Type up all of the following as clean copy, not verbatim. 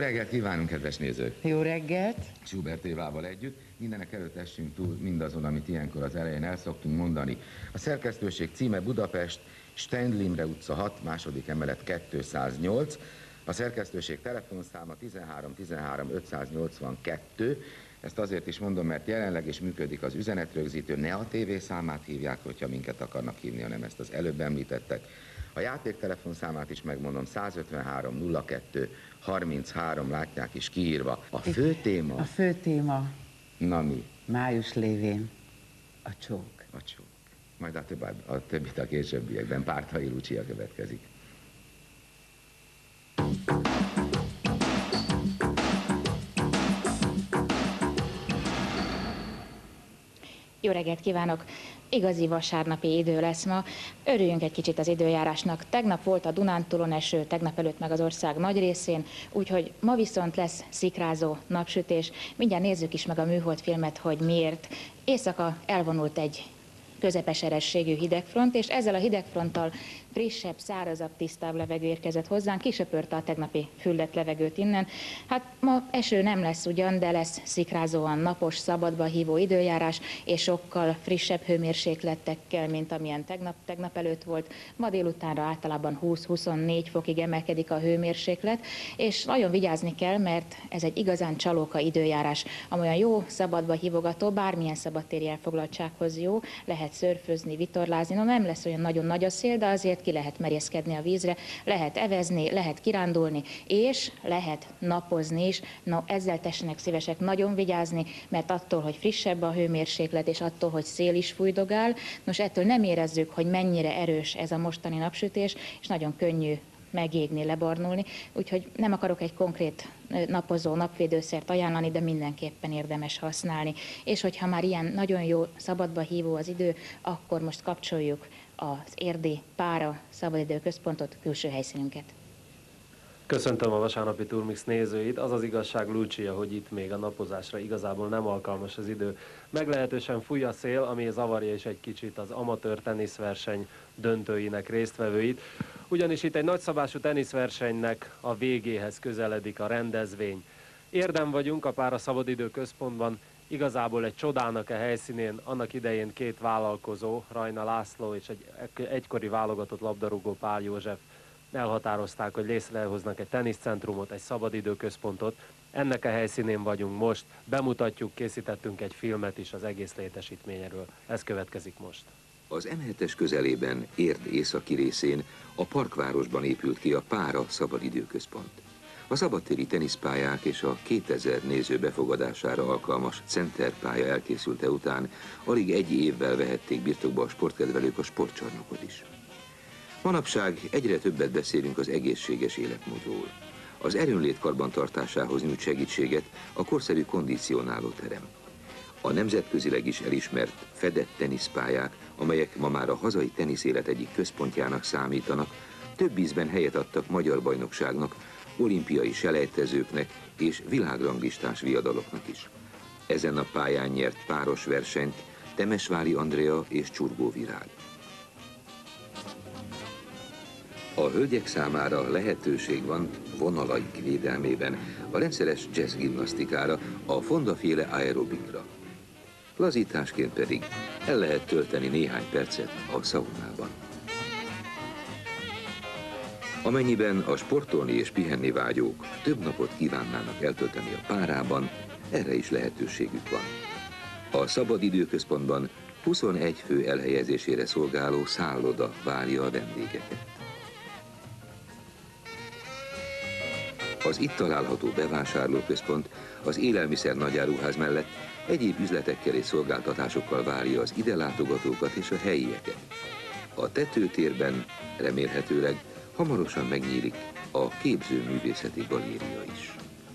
reggelt kívánunk, kedves nézők! Jó reggelt! Schubert Évával együtt. Mindenek előtt essünk túl mindazon, amit ilyenkor az elején el szoktunk mondani. A szerkesztőség címe Budapest, Stendl Imre utca 6, második emelet 208. A szerkesztőség telefonszáma 13 13 582. Ezt azért is mondom, mert jelenleg is működik az üzenetrögzítő. Ne a TV számát hívják, hogyha minket akarnak hívni, hanem ezt az előbb említettek. A játéktelefon számát is megmondom, 153 02 33, látják is kiírva. A fő téma... A fő téma... Na mi? Május lévén a csók. A csók. Majd a többit a későbbiekben. Pártai Lucia következik. Jó reggelt kívánok! Igazi vasárnapi idő lesz ma. Örüljünk egy kicsit az időjárásnak. Tegnap volt a Dunántúlon eső, tegnap előtt meg az ország nagy részén, úgyhogy ma viszont lesz szikrázó napsütés. Mindjárt nézzük is meg a műholdfilmet, hogy miért. Éjszaka elvonult egy közepes erességű hidegfront, és ezzel a hidegfronttal frissebb, szárazabb, tisztább levegő érkezett hozzánk, kisöpörte a tegnapi fülledt levegőt innen. Hát ma eső nem lesz ugyan, de lesz szikrázóan napos, szabadba hívó időjárás, és sokkal frissebb hőmérsékletekkel, mint amilyen tegnap előtt volt. Ma délutánra általában 20-24 fokig emelkedik a hőmérséklet, és nagyon vigyázni kell, mert ez egy igazán csalóka időjárás, amolyan jó, szabadba hívogató, bármilyen szabadtéri elfoglaltsághoz jó, lehet szörfözni, vitorlázni, no nem lesz olyan nagyon nagy a szél, de azért ki lehet merészkedni a vízre, lehet evezni, lehet kirándulni, és lehet napozni is. No, ezzel tessenek szívesek nagyon vigyázni, mert attól, hogy frissebb a hőmérséklet, és attól, hogy szél is fújdogál, nos ettől nem érezzük, hogy mennyire erős ez a mostani napsütés, és nagyon könnyű megégni, lebarnulni, úgyhogy nem akarok egy konkrét napozó napvédőszert ajánlani, de mindenképpen érdemes használni. És hogyha már ilyen nagyon jó, szabadba hívó az idő, akkor most kapcsoljuk az Érdi Pára Szabadidőközpontot, külső helyszínünket. Köszöntöm a vasárnapi Turmix nézőit. Az az igazság, Lucia, hogy itt még a napozásra igazából nem alkalmas az idő. Meglehetősen fúj a szél, ami zavarja is egy kicsit az amatőr teniszverseny döntőinek résztvevőit. Ugyanis itt egy nagyszabású teniszversenynek a végéhez közeledik a rendezvény. Érdem vagyunk a Pára Szabadidőközpontban, igazából egy csodának a helyszínén. Annak idején két vállalkozó, Rajna László és egy egykori válogatott labdarúgó, Pál József elhatározták, hogy létrehoznak egy teniszcentrumot, egy szabadidőközpontot. Ennek a helyszínén vagyunk most, bemutatjuk, készítettünk egy filmet is az egész létesítményről. Ez következik most. Az M7-es közelében, Érd északi részén, a Parkvárosban épült ki a Pára Szabadidőközpont. A szabadtéri teniszpályák és a 2000 néző befogadására alkalmas centerpálya elkészülte után alig egy évvel vehették birtokba a sportkedvelők a sportcsarnokot is. Manapság egyre többet beszélünk az egészséges életmódról. Az erőnlét karbantartásához nyújt segítséget a korszerű kondicionáló terem. A nemzetközileg is elismert fedett teniszpályák, amelyek ma már a hazai teniszélet egyik központjának számítanak, több ízben helyet adtak magyar bajnokságnak, olimpiai selejtezőknek és világranglistás viadaloknak is. Ezen a pályán nyert páros versenyt Temesvári Andrea és Csurgó Virág. A hölgyek számára lehetőség van vonalaik védelmében a rendszeres jazzgimnasztikára, a fondaféle aerobikra. Lazításként pedig el lehet tölteni néhány percet a szaunában. Amennyiben a sportolni és pihenni vágyók több napot kívánnának eltölteni a Párában, erre is lehetőségük van. A szabadidőközpontban 21 fő elhelyezésére szolgáló szálloda várja a vendégeket. Az itt található bevásárlóközpont az élelmiszer nagyáruház mellett egyéb üzletekkel és szolgáltatásokkal várja az ide látogatókat és a helyieket. A tetőtérben remélhetőleg hamarosan megnyílik a képzőművészeti galéria is.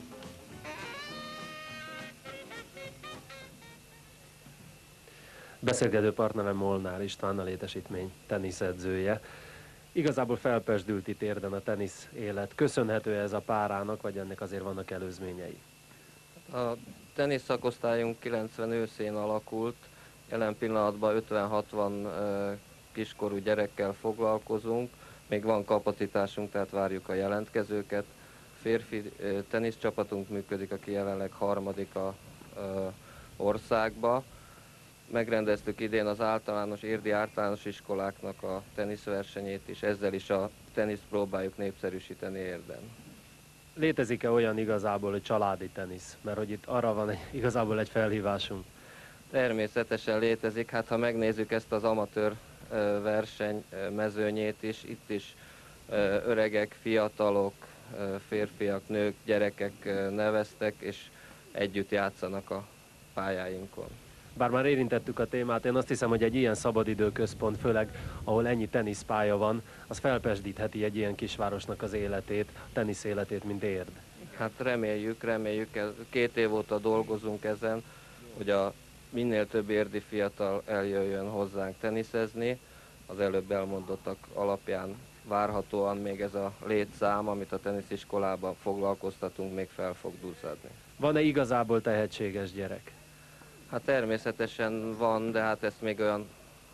Beszélgető partnerem Molnár István, a létesítmény teniszedzője. Igazából felpesdült itt Érden a tenisz élet. Köszönhető ez a Párának, vagy ennek azért vannak előzményei? A tenisz szakosztályunk 90 őszén alakult, jelen pillanatban 50-60 kiskorú gyerekkel foglalkozunk, még van kapacitásunk, tehát várjuk a jelentkezőket. férfi teniszcsapatunk működik, aki jelenleg harmadik a országba. Megrendeztük idén az érdi általános iskoláknak a teniszversenyét, és ezzel is a teniszt próbáljuk népszerűsíteni Érden. Létezik-e olyan igazából, hogy családi tenisz? Mert hogy itt arra van igazából egy felhívásunk. Természetesen létezik, hát ha megnézzük ezt az amatőr verseny mezőnyét is, itt is öregek, fiatalok, férfiak, nők, gyerekek neveztek, és együtt játszanak a pályáinkon. Bár már érintettük a témát, én azt hiszem, hogy egy ilyen szabadidőközpont, főleg ahol ennyi teniszpálya van, az felpesdítheti egy ilyen kisvárosnak az életét, a tenisz életét, mint Érd. Hát reméljük. 2 év óta dolgozunk ezen, hogy a minél több érdi fiatal eljöjjön hozzánk teniszezni. Az előbb elmondottak alapján várhatóan még ez a létszám, amit a tenisziskolában foglalkoztatunk, még fel fog duzzadni. Van-e igazából tehetséges gyerek? Hát természetesen van, de hát ezt még olyan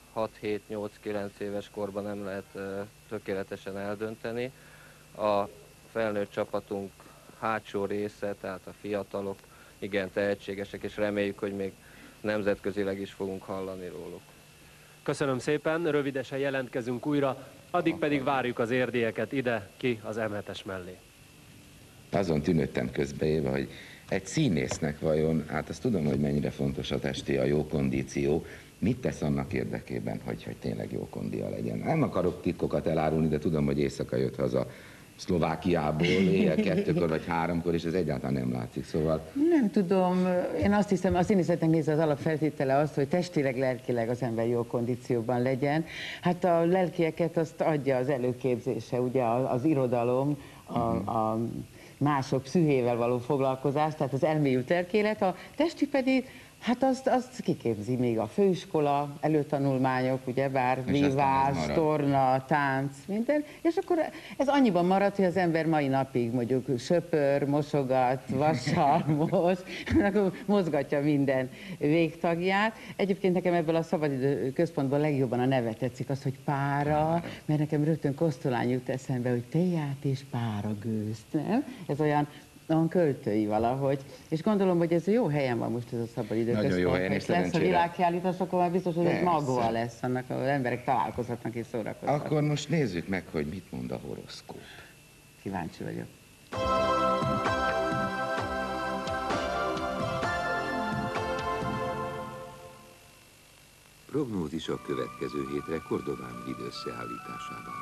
6-7-8-9 éves korban nem lehet tökéletesen eldönteni. A felnőtt csapatunk hátsó része, tehát a fiatalok igen tehetségesek, és reméljük, hogy még nemzetközileg is fogunk hallani róluk. Köszönöm szépen, rövidesen jelentkezünk újra, addig pedig várjuk az érdieket ide, ki az M7-es mellé. Azon tűnődtem közbeéve, hogy egy színésznek vajon, hát azt tudom, hogy mennyire fontos a testi, a jó kondíció, mit tesz annak érdekében, hogy tényleg jó kondia legyen. Nem akarok titkokat elárulni, de tudom, hogy éjszaka jött haza Szlovákiából, éjjel 2-kor vagy 3-kor, és ez egyáltalán nem látszik, szóval... Nem tudom, én azt hiszem, a színészetnek nézve az alapfeltétele az, hogy testileg, lelkileg az ember jó kondícióban legyen. Hát a lelkieket azt adja az előképzése, ugye az irodalom, a mások pszichével való foglalkozás, tehát az elmélyült lelkélet, a testi pedig, hát azt kiképzi még a főiskola, előtanulmányok, ugyebár vívás, torna, tánc, minden, és akkor ez annyiban marad, hogy az ember mai napig mondjuk söpör, mosogat, vassal most, akkor mozgatja minden végtagját. Egyébként nekem ebből a szabadidő központból legjobban a neve tetszik, az, hogy pára, mert nekem rögtön Kosztolányi jut eszembe, hogy teját és páragőzt, nem? Ez olyan költői valahogy. És gondolom, hogy ez jó helyen van most ez a szabadidőközpont. Nagyon jó helyen, és lesz a világkiállítás, akkor már biztos, hogy egy magva lesz annak, ahol emberek találkozhatnak és szórakozhatnak. Akkor most nézzük meg, hogy mit mond a horoszkóp. Kíváncsi vagyok. Prognózis a következő hétre Kordován Vid összeállításában.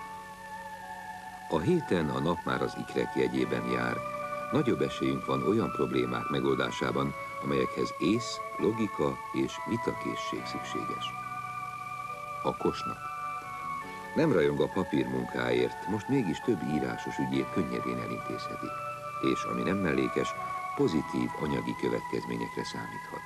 A héten a nap már az ikrek jegyében jár. Nagyobb esélyünk van olyan problémák megoldásában, amelyekhez ész, logika és vitakészség szükséges. A kosnak. Nem rajong a papírmunkáért, most mégis több írásos ügyét könnyedén elintézheti. És ami nem mellékes, pozitív anyagi következményekre számíthat.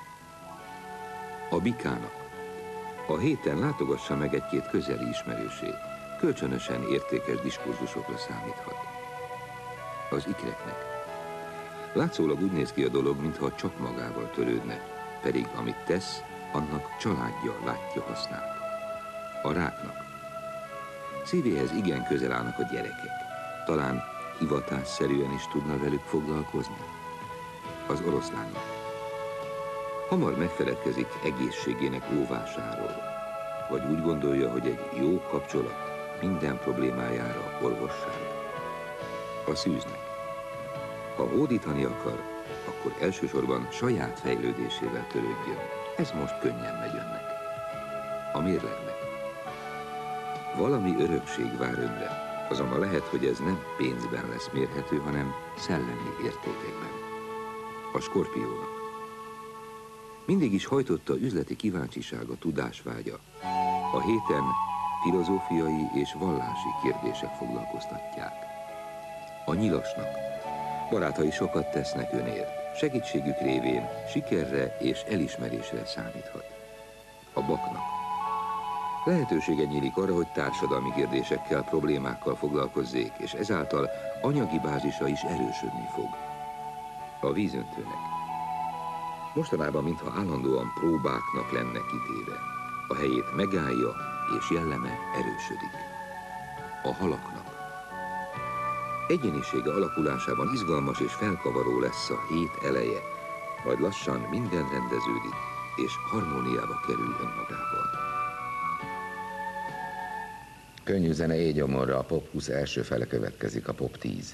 A bikának. A héten látogassa meg egy-két közeli ismerősét. Kölcsönösen értékes diskurzusokra számíthat. Az ikreknek. Látszólag úgy néz ki a dolog, mintha csak magával törődne, pedig amit tesz, annak családja látja hasznát. A ráknak. Szívéhez igen közel állnak a gyerekek. Talán hivatásszerűen is tudna velük foglalkozni. Az oroszlánnak. Hamar megfeledkezik egészségének óvásáról, vagy úgy gondolja, hogy egy jó kapcsolat minden problémájára orvosság. A szűznek. Ha hódítani akar, akkor elsősorban saját fejlődésével törődjön. Ez most könnyen megy önnek. A mérlegnek. Valami örökség vár önre, azonban lehet, hogy ez nem pénzben lesz mérhető, hanem szellemi értékekben. A skorpiónak. Mindig is hajtotta üzleti kíváncsisága, tudásvágya. A héten filozófiai és vallási kérdések foglalkoztatják. A nyilasnak. Barátai sokat tesznek önért. Segítségük révén sikerre és elismerésre számíthat. A baknak. Lehetősége nyílik arra, hogy társadalmi kérdésekkel, problémákkal foglalkozzék, és ezáltal anyagi bázisa is erősödni fog. A vízöntőnek. Mostanában, mintha állandóan próbáknak lenne kitéve. A helyét megállja, és jelleme erősödik. A halaknak. Egyénisége alakulásában izgalmas és felkavaró lesz a hét eleje, majd lassan minden rendeződik, és harmóniába kerül önmagával. Könnyű zene éjgyomorra, a Pop 20 első fele következik, a Pop 10.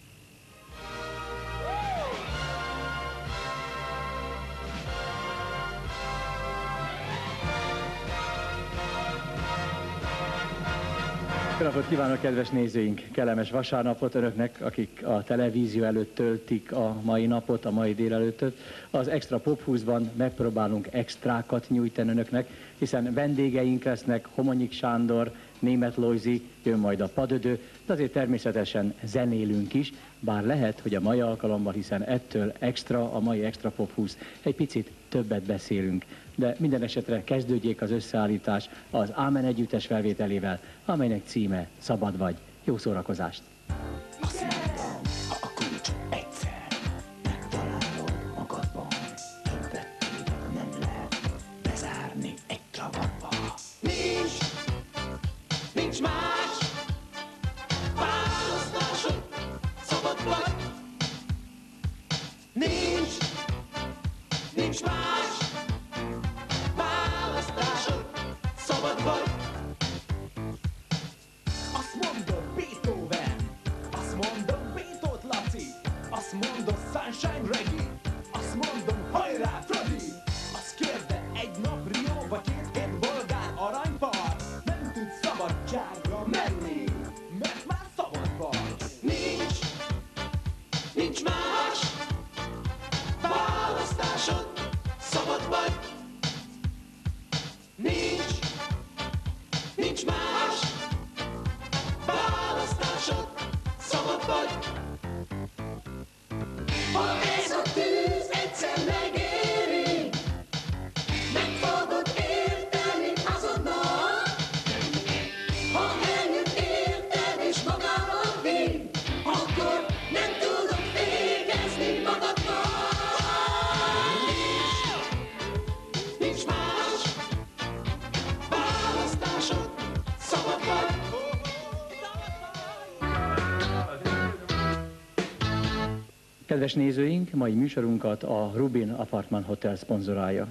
Jó napot kívánok, kedves nézőink! Kellemes vasárnapot önöknek, akik a televízió előtt töltik a mai napot, a mai délelőttöt. Az Extra Pop 20-ban megpróbálunk extrákat nyújtani önöknek, hiszen vendégeink lesznek, Homonyik Sándor, Németh Lojzi, jön majd a Padödő, de azért természetesen zenélünk is, bár lehet, hogy a mai alkalommal, hiszen ettől extra, a mai Extra Pop 20, egy picit többet beszélünk. De minden esetre kezdődjék az összeállítás az Ámen együttes felvételével, amelynek címe Szabad vagy. Jó szórakozást! Azt mondom, ha a kulcs egyszer megtalálod magadban, többet nem lehet bezárni egy csapatba. Nincs más választásod, szabad vagy. Nincs más választásod, szabad vagy. Azt mondod Beethoven, azt mondom Beethoven Laci, azt mondom Sunshine Reggae, azt mondom hajrá Freddy. Azt kérde egy nap Rio, vagy 2 hét bolgár aranypart. Nem tudsz szabadságra menni, mert már szabad vagy. Nincs más választásod, szabad vagy. Nincs más választásod, szabad vagy. Ha ez a tűz egyszer megéri, meg fogod érteni azonnal. Ha eljött érted és magával vín, akkor nem tudod fékezni magadmal. Nincs más választásod, szabad vagy. Kedves nézőink, mai műsorunkat a Rubin Apartman Hotel szponzorálja.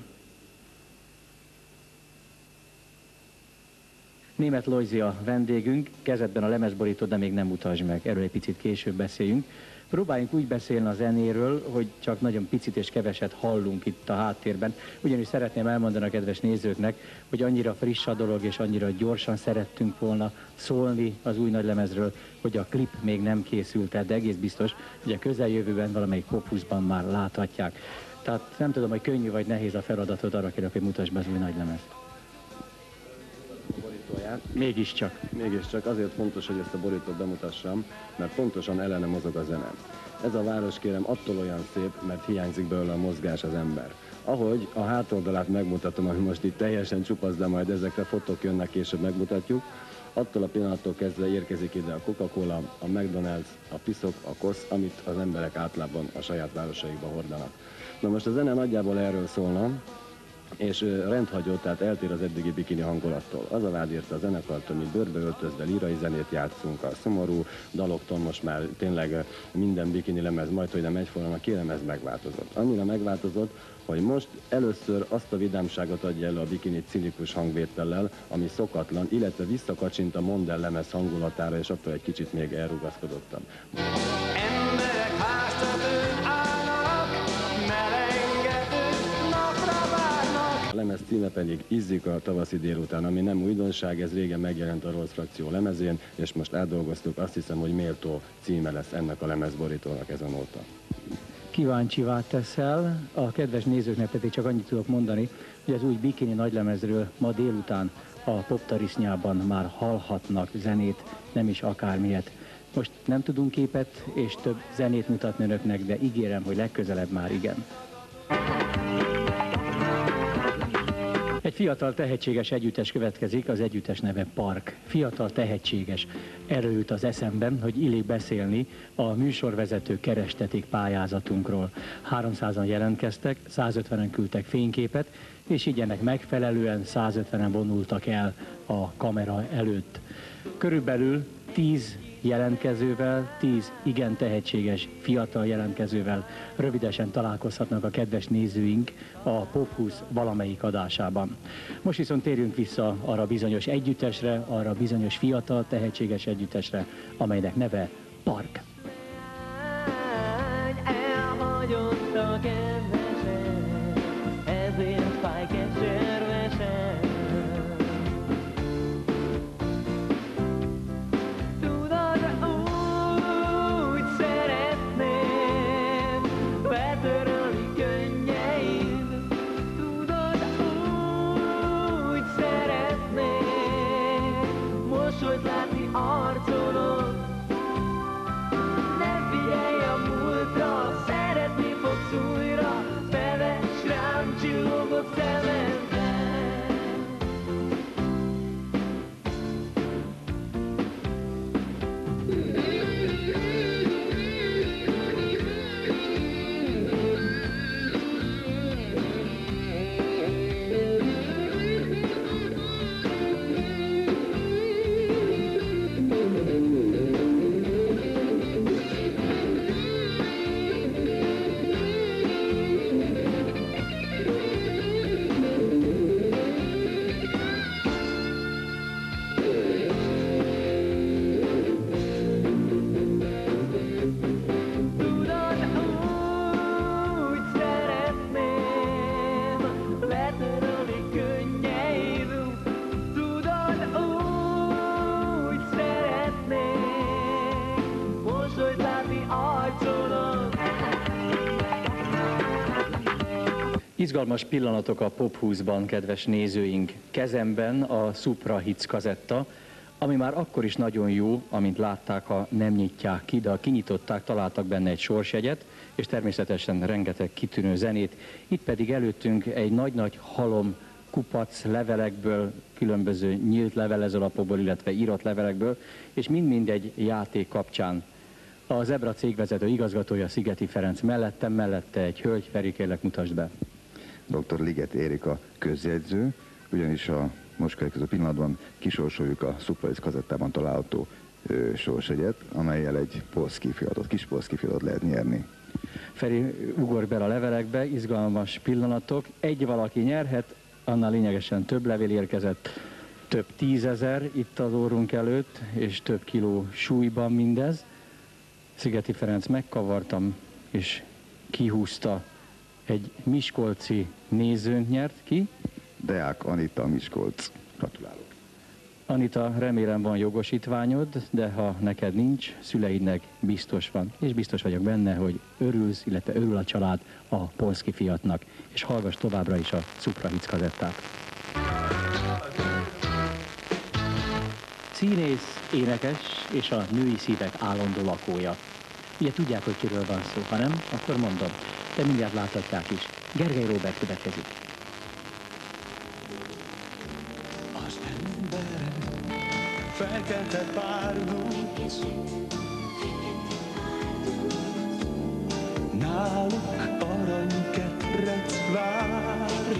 Németh Lojzi a vendégünk, kezedben a lemezborító, de még nem mutasd meg, erről egy picit később beszéljünk. Próbáljunk úgy beszélni a zenéről, hogy csak nagyon picit és keveset hallunk itt a háttérben. Ugyanis szeretném elmondani a kedves nézőknek, hogy annyira friss a dolog, és annyira gyorsan szerettünk volna szólni az új nagylemezről, hogy a klip még nem készült el, de egész biztos, hogy a közeljövőben valamelyik Pop 20-ban már láthatják. Tehát nem tudom, hogy könnyű vagy nehéz a feladatod, arra kérlek, hogy mutasd be az új nagylemezt. Mégiscsak azért fontos, hogy ezt a borítót bemutassam, mert pontosan ellene mozog a zene. Ez a város, kérem, attól olyan szép, mert hiányzik belőle a mozgás, az ember. Ahogy a hátoldalát megmutatom, ami most itt teljesen csupasz, de majd ezekre fotók jönnek, később megmutatjuk, attól a pillanattól kezdve érkezik ide a Coca-Cola, a McDonald's, a piszok, a kosz, amit az emberek általában a saját városaikba hordanak. Na most a zene nagyjából erről szólna, és rendhagyó, tehát eltér az eddigi bikini hangulattól. Az a vád érte a zenekart, hogy mi bőrbe öltözve lírai zenét játszunk, a szomorú daloktól most már tényleg minden bikini lemez majd, hogy nem egyformán, a kélemez megváltozott. Annyira megváltozott, hogy most először azt a vidámságot adja elő a bikini cinikus hangvétellel, ami szokatlan, illetve visszakacsint a Mondel lemez hangulatára, és attól egy kicsit még elrugaszkodottam. Emberek háztetőn állnak, melengető napra várnak. A lemez címe pedig Izzik a tavaszi délután, ami nem újdonság, ez régen megjelent a Rolls frakció lemezén, és most átdolgoztuk, azt hiszem, hogy méltó címe lesz ennek a lemezborítónak ezen óta. Kíváncsivá teszel, a kedves nézőknek pedig csak annyit tudok mondani, hogy az új bikini nagylemezről ma délután a poptarisznyában már hallhatnak zenét, nem is akármilyet. Most nem tudunk képet és több zenét mutatni önöknek, de ígérem, hogy legközelebb már igen. Egy fiatal tehetséges együttes következik, az együttes neve Park. Fiatal tehetséges. Erről jut az eszemben, hogy illik beszélni a műsorvezető kerestetik pályázatunkról. 300-an jelentkeztek, 150-en küldtek fényképet, és így ennek megfelelően 150-en vonultak el a kamera előtt. Körülbelül 10 jelentkezővel, 10 igen tehetséges fiatal jelentkezővel rövidesen találkozhatnak a kedves nézőink a Pop 20 valamelyik adásában. Most viszont térjünk vissza arra bizonyos együttesre, arra bizonyos fiatal tehetséges együttesre, amelynek neve Park. Elhagyott a kedvesem, ezért fáj keservesen. Tudod, úgy szeretném betörölni könnyeid. Tudod, úgy szeretném mosolyt látni arcodon. Ne figyelj a múltra, szeretni fogsz újra, fevess rám csillogott szemeddel. Izgalmas pillanatok a Pop 20-ban, kedves nézőink. Kezemben a Supra Hits kazetta, ami már akkor is nagyon jó, amint látták, ha nem nyitják ki, de ha kinyitották, találtak benne egy sorsjegyet, és természetesen rengeteg kitűnő zenét. Itt pedig előttünk egy nagy-nagy halom kupac levelekből, különböző nyílt levelezőlapokból, illetve írott levelekből, és mind-mind egy játék kapcsán. A Zebra cégvezető igazgatója Szigeti Ferenc mellette egy hölgy. Feri, kérlek, mutasd be. Dr. Liget Érika közjegyző, ugyanis a most következő pillanatban kisorsoljuk a Supra Hits kazettában található sorsjegyet, amellyel egy polszki fiatot, kis polszki fiatot lehet nyerni. Feri, ugorj be a levelekbe, izgalmas pillanatok. Egy valaki nyerhet, annál lényegesen több levél érkezett, több 10 000 itt az orrunk előtt, és több kiló súlyban mindez. Szigeti Ferenc megkavartam, és kihúzta. Egy miskolci nézőnt nyert ki. Deák Anita, Miskolc. Gratulálok. Anita, remélem van jogosítványod, de ha neked nincs, szüleidnek biztos van. És biztos vagyok benne, hogy örülsz, illetve örül a család a polszki fiatnak. És hallgass továbbra is a Supra Hits kazettát. Színész, énekes és a női szívek állandó lakója. Ugye tudják, hogy kiről van szó, ha nem, akkor mondom. De mindjárt láthatják is. Gergely Róbert következik. Az emberek fekete párnú, náluk aranyketret vár,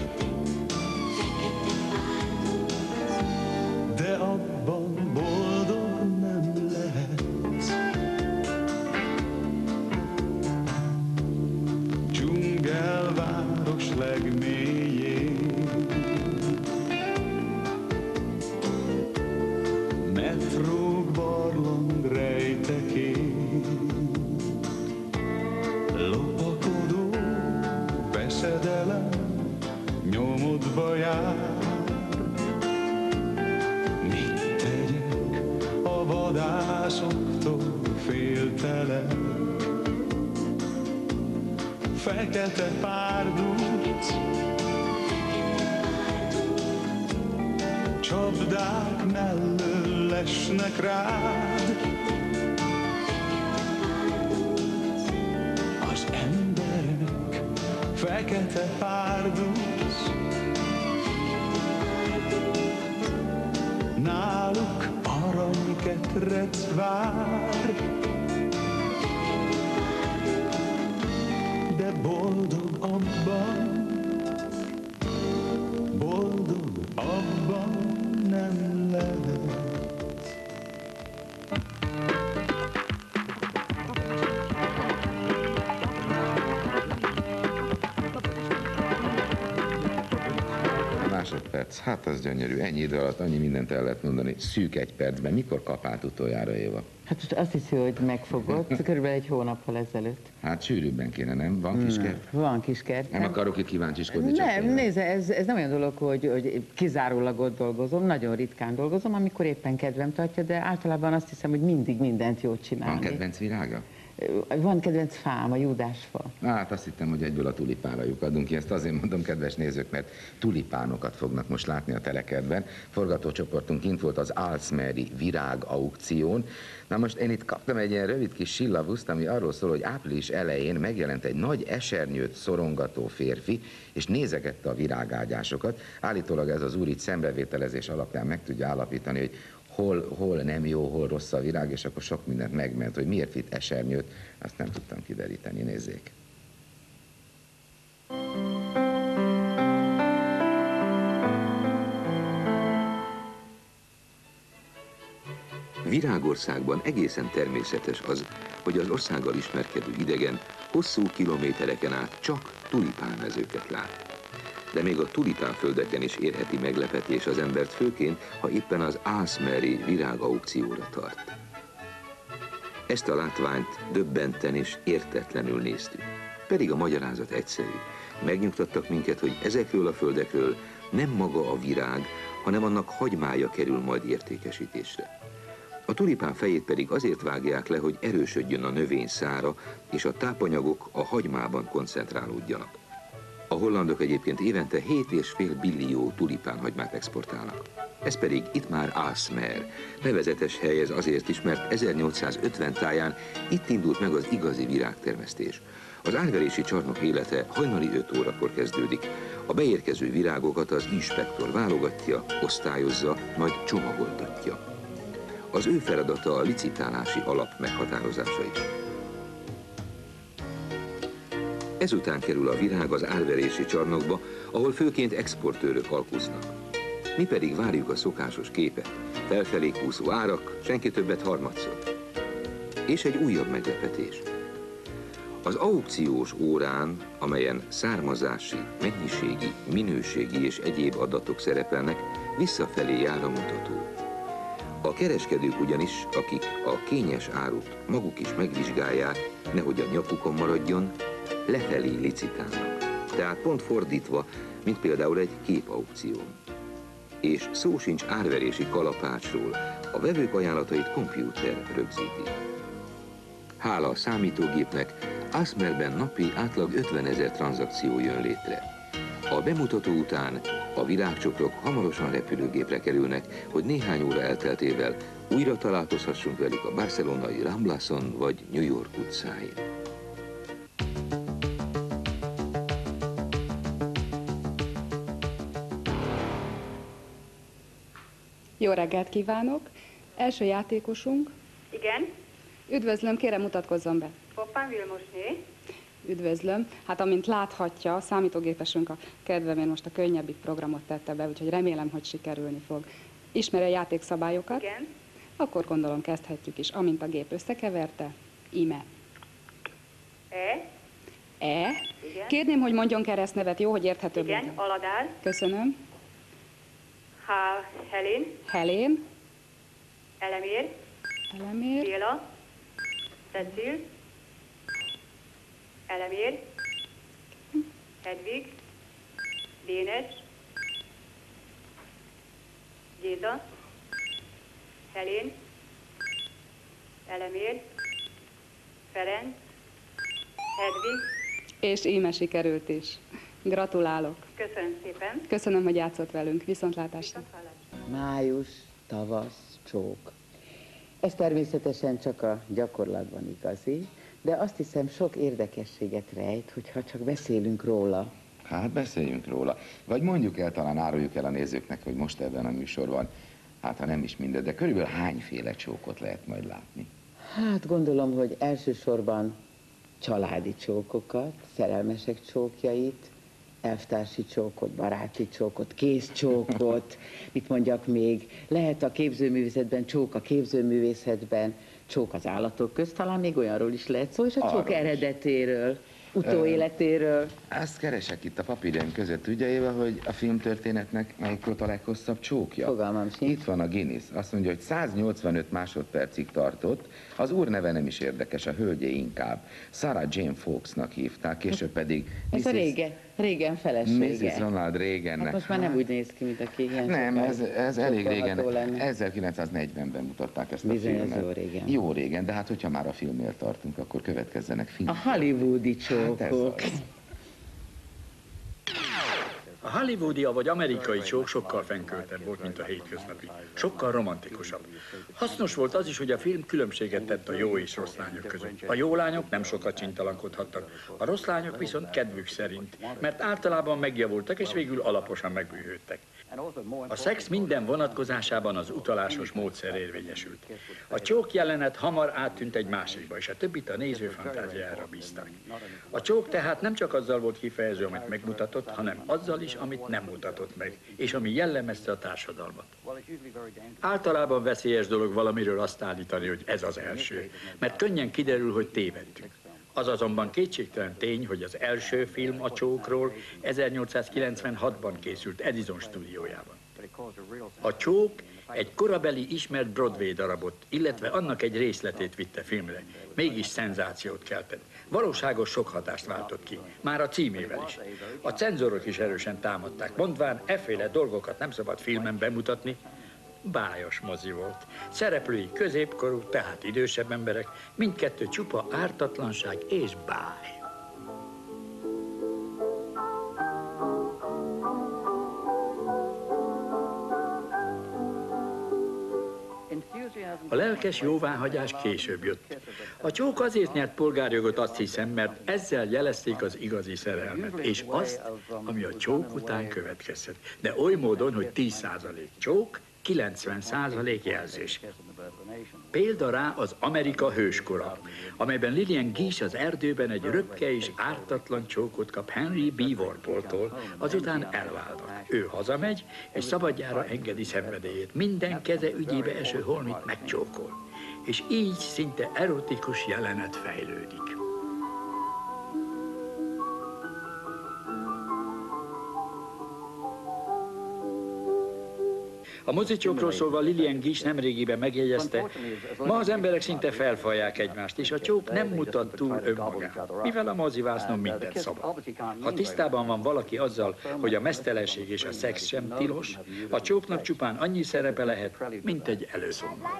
de abban boldog nem lehet. Dzsungelváros legmélyén, metrók barlang rejtekén, lopakodó veszedelem nyomodba jár. Mit tegyek a vadászoktól féltelen? Fekete párduc, csapdák mellől lesnek rád. Az emberek fekete párduc, náluk aranyketret vár. De boldog abban nem lehet. másodperc. Hát az gyönyörű. Ennyi idő alatt annyi mindent el lehet mondani. Szűk 1 percben. Mikor kapált utoljára, Éva? Hát most azt hiszi, hogy megfogott, körülbelül 1 hónappal ezelőtt. Hát sűrűbben kéne, nem? Van kiskert? Van kiskert. Nem akarok itt kíváncsiskodni, csak Nem, tényleg. nézd, ez nem olyan dolog, hogy kizárólag ott dolgozom, nagyon ritkán dolgozom, amikor éppen kedvem tartja, de általában azt hiszem, hogy mindig mindent jót csinálni. Van kedvenc virága? Van kedvenc fám, a júdásfa. Hát azt hittem, hogy egyből a tulipánra lyukadunk ki. Ezt azért mondom, kedves nézők, mert tulipánokat fognak most látni a telekertben. Forgatócsoportunk kint volt az Alsmeri virág aukción. Na most én itt kaptam egy ilyen rövid kis sillavuszt, ami arról szól, hogy április elején megjelent egy nagy esernyőt szorongató férfi, és nézegette a virágágyásokat. Állítólag ez az úr itt szembevételezés alapján meg tudja állapítani, hogy hol nem jó, hol rossz a virág, és akkor sok mindent megment, hogy miért vitt esernyőt, azt nem tudtam kideríteni, nézzék. Virágországban egészen természetes az, hogy az országgal ismerkedő idegen hosszú kilométereken át csak tulipánmezőket lát. De még a tulipánföldeken is érheti meglepetés az embert, főként, ha éppen az Alsmeri virágaukcióra tart. Ezt a látványt döbbenten és értetlenül néztük. Pedig a magyarázat egyszerű. Megnyugtattak minket, hogy ezekről a földekről nem maga a virág, hanem annak hagymája kerül majd értékesítésre. A tulipán fejét pedig azért vágják le, hogy erősödjön a növény szára, és a tápanyagok a hagymában koncentrálódjanak. A hollandok egyébként évente 7,5 billió tulipánhagymát exportálnak. Ez pedig itt már Alsmer. Nevezetes hely ez azért is, mert 1850 táján itt indult meg az igazi virágtermesztés. Az árverési csarnok élete hajnali 5 órakor kezdődik. A beérkező virágokat az inspektor válogatja, osztályozza, majd csomagoltatja. Az ő feladata a licitálási alap meghatározása is. Ezután kerül a virág az árverési csarnokba, ahol főként exportőrök alkuznak. Mi pedig várjuk a szokásos képet, felfelé kúszó árak, senki többet harmadszor. És egy újabb meglepetés. Az aukciós órán, amelyen származási, mennyiségi, minőségi és egyéb adatok szerepelnek, visszafelé jár a mutató. A kereskedők ugyanis, akik a kényes árut maguk is megvizsgálják, nehogy a nyakukon maradjon, lefelé licitálnak. Tehát pont fordítva, mint például egy képaukción. És szó sincs árverési kalapácsról, a vevők ajánlatait kompjúter rögzíti. Hála a számítógépnek, Alsmerben napi átlag 50 000 tranzakció jön létre. A bemutató után a virágcsokrok hamarosan repülőgépre kerülnek, hogy néhány óra elteltével újra találkozhassunk velük a barcelonai Ramblason vagy New York utcáin. Jó reggelt kívánok! Első játékosunk. Igen. Üdvözlöm, kérem mutatkozzon be. Hoppán Vilmosné. Üdvözlöm. Hát amint láthatja, a számítógépesünk a kedvemért most a könnyebbik programot tette be, úgyhogy remélem, hogy sikerülni fog. Ismeri a játékszabályokat? Igen. Akkor gondolom kezdhetjük is. Amint a gép összekeverte, íme. E. Igen. Kérném, hogy mondjon keresztnevet, jó, hogy érthetőbb Igen, legyen. Aladár. Köszönöm. Helén. Helén. Elemér. Elemér. Béla. Cecil. Elemér. Hedvig. Dénes. Géza. Helén. Elemér. Ferenc. Hedvig. És íme sikerült is. Gratulálok. Köszönöm szépen. Köszönöm, hogy játszott velünk. Viszontlátásra. Május, tavasz, csók. Ez természetesen csak a gyakorlatban igazi, de azt hiszem sok érdekességet rejt, hogyha csak beszélünk róla. Hát beszéljünk róla. Vagy mondjuk el, talán áruljuk el a nézőknek, hogy most ebben a műsorban, hát ha nem is minden, de körülbelül hányféle csókot lehet majd látni? Hát gondolom, hogy elsősorban családi csókokat, szerelmesek csókjait, elvtársi csókot, baráti csókot, kézcsókot, mit mondjak még, lehet a képzőművészetben csók a képzőművészetben, csók az állatok közt, talán még olyanról is lehet szó, és a csók eredetéről. utóéletéről. Azt keresek itt a papírjaim között, tudja Éva, hogy a filmtörténetnek melyik volt a leghosszabb csókja? Fogalmam sincs. Itt van a Guinness. Azt mondja, hogy 185 másodpercig tartott, az úr neve nem is érdekes, a hölgyé inkább. Sarah Jane Fawkesnak hívták, később pedig... Ez a régen felesége. Mrs. Ronald Reagannek. Hát most már nem úgy néz ki, mint aki ilyen Nem, ez elég régen, lenne. 1940-ben mutatták ezt a Bizony, filmet. ez jó régen. Jó régen, de hát hogyha már a filmnél tartunk, akkor következzenek filmek. A hollywoodi csókok. Hát A hollywoodi vagy amerikai csók sokkal fenköltebb volt, mint a hétköznapi. Sokkal romantikusabb. Hasznos volt az is, hogy a film különbséget tett a jó és rossz lányok között. A jó lányok nem sokat csintalankodhattak, a rossz lányok viszont kedvük szerint, mert általában megjavultak és végül alaposan megbűhődtek. A szex minden vonatkozásában az utalásos módszer érvényesült. A csók jelenet hamar áttűnt egy másikba, és a többit a néző fantáziájára bízták. A csók tehát nem csak azzal volt kifejező, amit megmutatott, hanem azzal is, amit nem mutatott meg, és ami jellemezte a társadalmat. Általában veszélyes dolog valamiről azt állítani, hogy ez az első, mert könnyen kiderül, hogy tévedtünk. Az azonban kétségtelen tény, hogy az első film a csókról 1896-ban készült Edison stúdiójában. A csók egy korabeli ismert Broadway darabot, illetve annak egy részletét vitte filmre. Mégis szenzációt keltett. Valóságos sok hatást váltott ki, már a címével is. A cenzorok is erősen támadták, mondván, efféle dolgokat nem szabad filmen bemutatni. Bájos mozi volt. Szereplői középkorú, tehát idősebb emberek, mindkettő csupa ártatlanság és báj. A lelkes jóváhagyás később jött. A csók azért nyert polgárjogot, azt hiszem, mert ezzel jelezték az igazi szerelmet, és azt, ami a csók után következett. De oly módon, hogy 10% csók, 90% jelzés. Példa rá az Amerika hőskora, amelyben Lillian Gish az erdőben egy röpke és ártatlan csókot kap Henry B. Warpoltól, azután elválnak. Ő hazamegy, és szabadjára engedi szenvedélyét. Minden keze ügyébe eső holmit megcsókol. És így szinte erotikus jelenet fejlődik. A mozicsókról szólva Lillian Gish nemrégiben megjegyezte, ma az emberek szinte felfalják egymást, és a csók nem mutat túl önmagát, mivel a mozivásznon mindent szabad. Ha tisztában van valaki azzal, hogy a meztelenség és a szex sem tilos, a csóknak csupán annyi szerepe lehet, mint egy előszónak.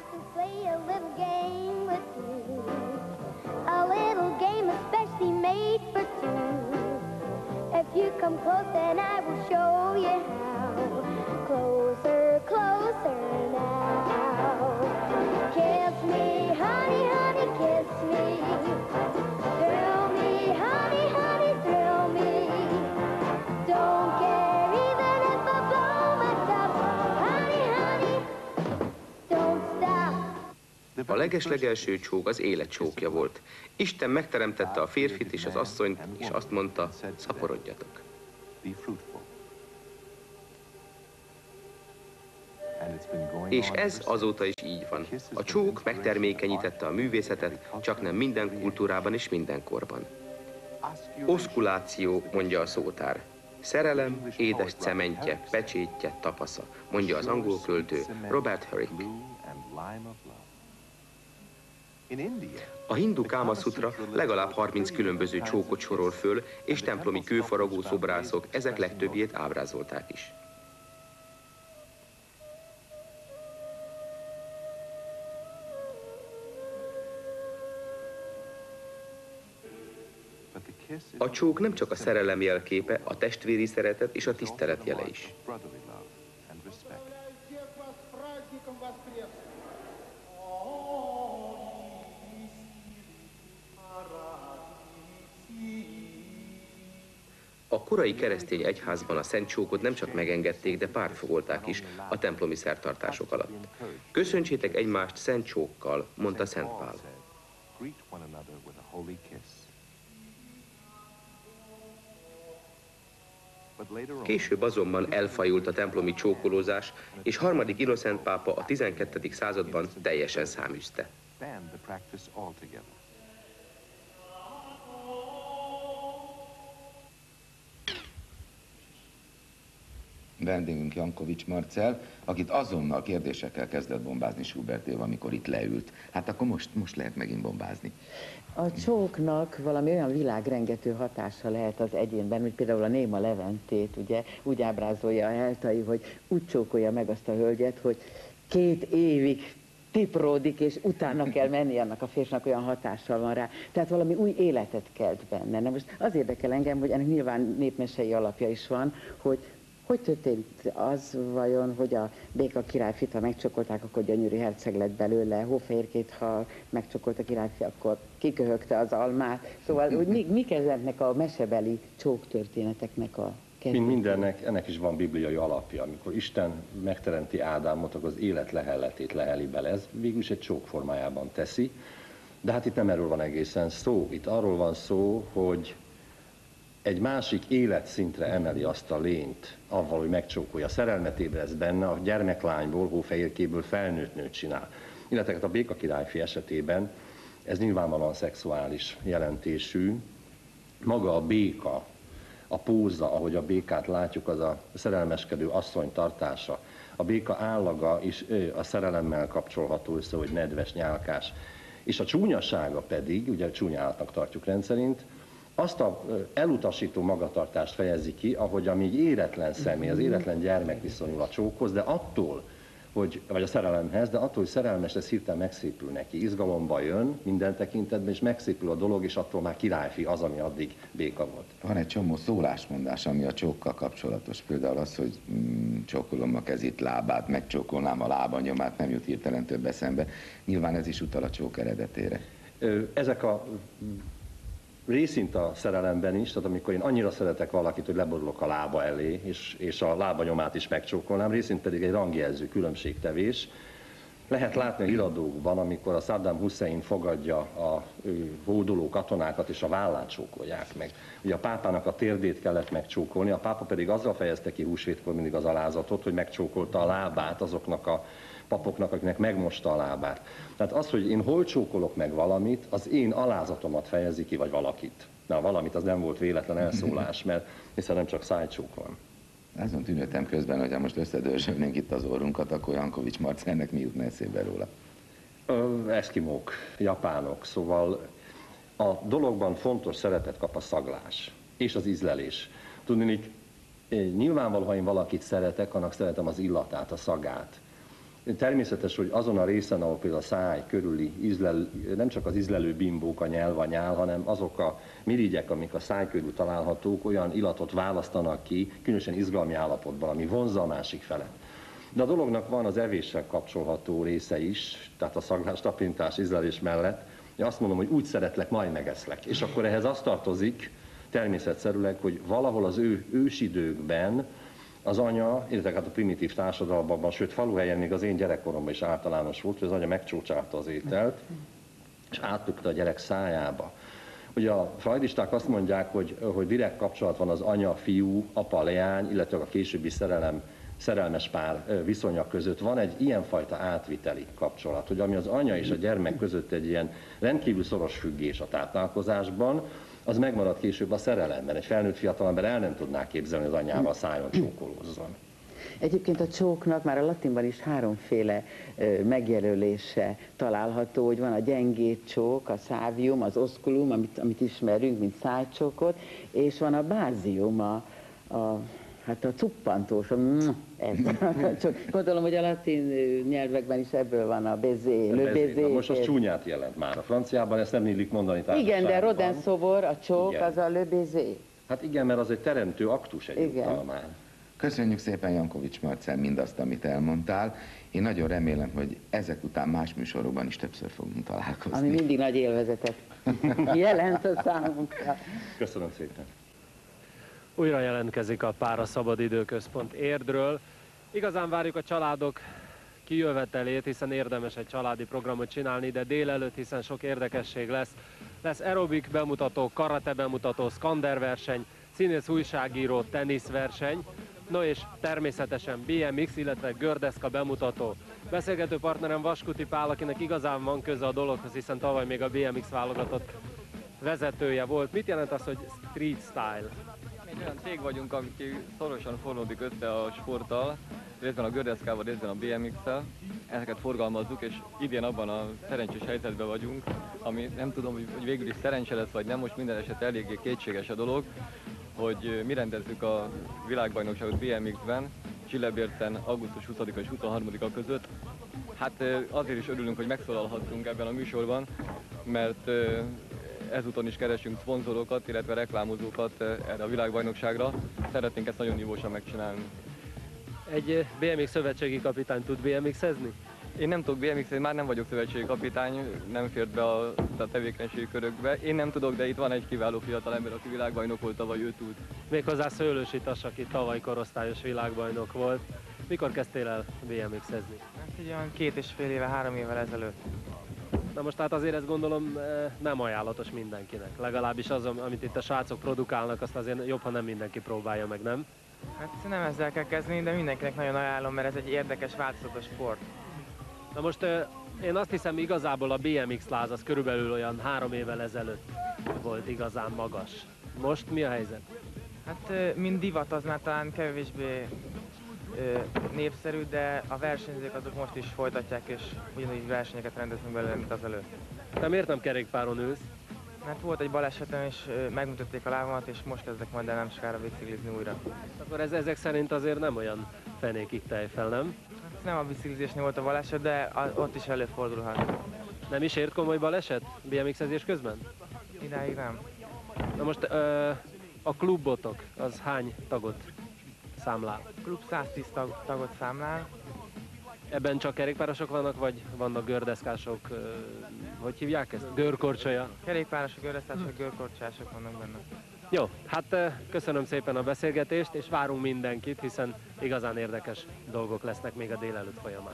Closer now. Kiss me, honey, honey, kiss me. Thrill me, honey, honey, thrill me. Don't care even if I blow my top. Honey, honey, don't stop. A legeslegelső csók az élet csókja volt. Isten megteremtette a férfit és az asszonyt, és azt mondta, szaporodjatok. És ez azóta is így van. A csók megtermékenyítette a művészetet, csak nem minden kultúrában és minden korban. Oszkuláció, mondja a szótár. Szerelem, édes cementje, pecsétje, tapasza, mondja az angol költő Robert Herrick. A hindu Káma Szutra legalább 30 különböző csókot sorol föl, és templomi kőfaragó szobrászok ezek legtöbbjét ábrázolták is. A csók nem csak a szerelem jelképe, a testvéri szeretet és a tisztelet jele is. A korai keresztény egyházban a szent csókot nem csak megengedték, de pártfogolták is a templomi szertartások alatt. Köszöntsétek egymást szent csókkal, mondta Szent Pál. Később azonban elfajult a templomi csókolózás, és harmadik Innocent pápa a 12. században teljesen száműzte. vendégünk Jankovics Marcell, akit azonnal kérdésekkel kezdett bombázni Schubert Éva, amikor itt leült. Hát akkor most lehet megint bombázni. A csóknak valami olyan világrengető hatása lehet az egyénben, hogy például a Néma Leventét ugye úgy ábrázolja a Heltai, hogy úgy csókolja meg azt a hölgyet, hogy 2 évig tipródik, és utána kell menni annak a férfinak, olyan hatással van rá. Tehát valami új életet kelt benne. Na most az érdekel engem, hogy ennek nyilván népmesei alapja is van, hogy történt az vajon, hogy a Béka királyfit, ha megcsokolták, akkor gyönyörű herceg lett belőle, Hófehérkét, ha megcsokolt a királyfi, akkor kiköhögte az almát. Szóval, hogy mik ezeknek a mesebeli csóktörténeteknek a kezdete? Mint mindennek, ennek is van bibliai alapja. Amikor Isten megteremti Ádámot, akkor az élet lehelletét leheli bele. Ez végülis egy csók formájában teszi. De hát itt nem erről van egészen szó. Itt arról van szó, hogy egy másik életszintre emeli azt a lényt, avval, hogy megcsókolja. Szerelmet ébreszt benne, a gyermeklányból, Hófehérkéből felnőtt nőt csinál. Illetve a Béka királyfi esetében ez nyilvánvalóan szexuális jelentésű. Maga a béka, a póza, ahogy a békát látjuk, az a szerelmeskedő asszony tartása. A béka állaga is a szerelemmel kapcsolható össze, hogy nedves, nyálkás. És a csúnyasága pedig, ugye csúnyállatnak tartjuk rendszerint, azt a elutasító magatartást fejezi ki, ahogy a még éretlen személy, az éretlen gyermek viszonyul a csókhoz, de attól, vagy a szerelemhez, de attól, hogy szerelmes lesz, hirtelen megszépül neki. Izgalomba jön minden tekintetben, és megszépül a dolog, és attól már királyfi az, ami addig béka volt. Van egy csomó szólásmondás, ami a csókkal kapcsolatos. Például az, hogy csókolom a kezét, lábát, megcsókolnám a lábanyomát, nem jut hirtelen több eszembe. Nyilván ez is utal a csók eredetére. Ezek a részint a szerelemben is, tehát amikor én annyira szeretek valakit, hogy leborulok a lába elé, és a lábanyomát is megcsókolnám, részint pedig egy rangjelző különbségtevés. Lehet látni a híradókban, amikor a Saddam Hussein fogadja a hódoló katonákat, és a vállát csókolják meg. Ugye a pápának a térdét kellett megcsókolni, a pápa pedig azzal fejezte ki húsvétkor mindig az alázatot, hogy megcsókolta a lábát azoknak a papoknak, akiknek megmosta a lábát. Tehát az, hogy én hol csókolok meg valamit, az én alázatomat fejezi ki, vagy valakit. Na, valamit az nem volt véletlen elszólás, mert hiszen nem csak szájcsók van. Azon tűnődtem közben, hogy ha most összedőzsölnénk itt az orrunkat, akkor Jankovics Marcellnek mi jutna eszébe róla? Eszkimók, japánok, szóval a dologban fontos szerepet kap a szaglás és az ízlelés. Tudni, nyilvánvaló, ha én valakit szeretek, annak szeretem az illatát, a szagát. Természetes, hogy azon a részen, ahol például a száj körüli nem csak az ízlelő bimbók, a nyelv, a nyál, hanem azok a mirigyek, amik a száj körül találhatók, olyan illatot választanak ki, különösen izgalmi állapotban, ami vonzza a másik felet. De a dolognak van az evéssel kapcsolható része is, tehát a szaglás, tapintás, ízlelés mellett. Én azt mondom, hogy úgy szeretlek, majd megeszlek. És akkor ehhez az tartozik, természetszerűleg, hogy valahol az ősidőkben az anya, illetve hát a primitív társadalomban, sőt faluhelyen még az én gyerekkoromban is általános volt, hogy az anya megcsócsálta az ételt, és áttökte a gyerek szájába. Ugye a freudisták azt mondják, hogy direkt kapcsolat van az anya-fiú, apa-leány, illetve a későbbi szerelmes pár viszonya között. Van egy ilyenfajta átviteli kapcsolat, hogy ami az anya és a gyermek között egy ilyen rendkívül szoros függés a táplálkozásban, az megmarad később a szerelemben. Egy felnőtt fiatalember el nem tudná képzelni, az anyával szájon csókolózzon. Egyébként a csóknak már a latinban is 3-féle megjelölése található, hogy van a gyengét csók, a szávium, az oszkulum, amit ismerünk, mint szájcsókot, és van a bázium, hát a cuppantós, gondolom, hogy a latin nyelvekben is ebből van a bézé, le bézé. Most az csúnyát jelent már. A franciában ezt nem illik mondani. Igen, de Rodin szobor, a csók, igen. Az a le bézé. Hát igen, mert az egy teremtő aktus egyúttal már. Köszönjük szépen, Jankovics Marcell, mindazt, amit elmondtál. Én nagyon remélem, hogy ezek után más műsorokban is többször fogunk találkozni. Ami mindig nagy élvezetet jelent a számunkra. Köszönöm szépen. Újra jelentkezik a Pára Szabadidőközpont Érdről. Igazán várjuk a családok kijövetelét, hiszen érdemes egy családi programot csinálni, de délelőtt, hiszen sok érdekesség lesz. Lesz aerobik bemutató, karate bemutató, szkanderverseny, színész újságíró, teniszverseny, no és természetesen BMX, illetve gördeszka bemutató. Beszélgető partnerem Vaskuti Pál, akinek igazán van köze a dologhoz, hiszen tavaly még a BMX válogatott vezetője volt. Mit jelent az, hogy street style? Olyan cég vagyunk, aki szorosan fonódik össze a sporttal, részben a gördeszkával, részben a BMX-szel. Ezeket forgalmazzuk, és idén abban a szerencsés helyzetben vagyunk, ami nem tudom, hogy végül is szerencse lesz, vagy nem, most minden eset eléggé kétséges a dolog, hogy mi rendezzük a világbajnokságot BMX-ben, Csillebércen augusztus 20-a és 23-a között. Hát azért is örülünk, hogy megszólalhattunk ebben a műsorban, mert ezúton is keresünk szponzorokat, illetve reklámozókat erre a világbajnokságra. Szeretnénk ezt nagyon nívósan megcsinálni. Egy BMX szövetségi kapitány tud BMX-ezni? Én nem tudok BMX-ezni, már nem vagyok szövetségi kapitány, nem fért be a tevékenységi körökbe. Én nem tudok, de itt van egy kiváló fiatalember, aki világbajnok volt tavaly, ő tud. Méghozzá Szőlősi Tas, aki tavaly korosztályos világbajnok volt. Mikor kezdtél el BMX-ezni? Hát egy olyan 2,5 éve, 3 évvel ezelőtt. Na most hát azért ezt gondolom nem ajánlatos mindenkinek. Legalábbis az, amit itt a srácok produkálnak, azt azért jobb, ha nem mindenki próbálja meg, nem? Hát nem ezzel kell kezdeni, de mindenkinek nagyon ajánlom, mert ez egy érdekes, változatos sport. Na most én azt hiszem, igazából a BMX láz az körülbelül olyan 3 évvel ezelőtt volt igazán magas. Most mi a helyzet? Hát mint divat az már talán kevésbé népszerű, de a versenyzők azok most is folytatják, és ugyanúgy versenyeket rendezünk belőle, mint azelőtt. Te miért nem kerékpáron ülsz? Mert volt egy balesetem, és megmutatték a lábamat, és most kezdek majd el nem sokára biciklizni újra. Akkor ezek szerint azért nem olyan fenékig tejfel, nem? Hát nem a biciklizésnél volt a baleset, de ott is előfordulhat. Nem is ért komoly baleset BMX-ezés közben? Idáig nem. Na most a klubbotok az hány tagot számlál? A klub 110 tagot számlál. Ebben csak kerékpárosok vannak, vagy vannak gördeszkások, hogy hívják ezt? Görkorcsolya? Kerékpárosok, gördeszkások, görkorcsások vannak benne. Jó, hát köszönöm szépen a beszélgetést, és várunk mindenkit, hiszen igazán érdekes dolgok lesznek még a délelőtt folyamán.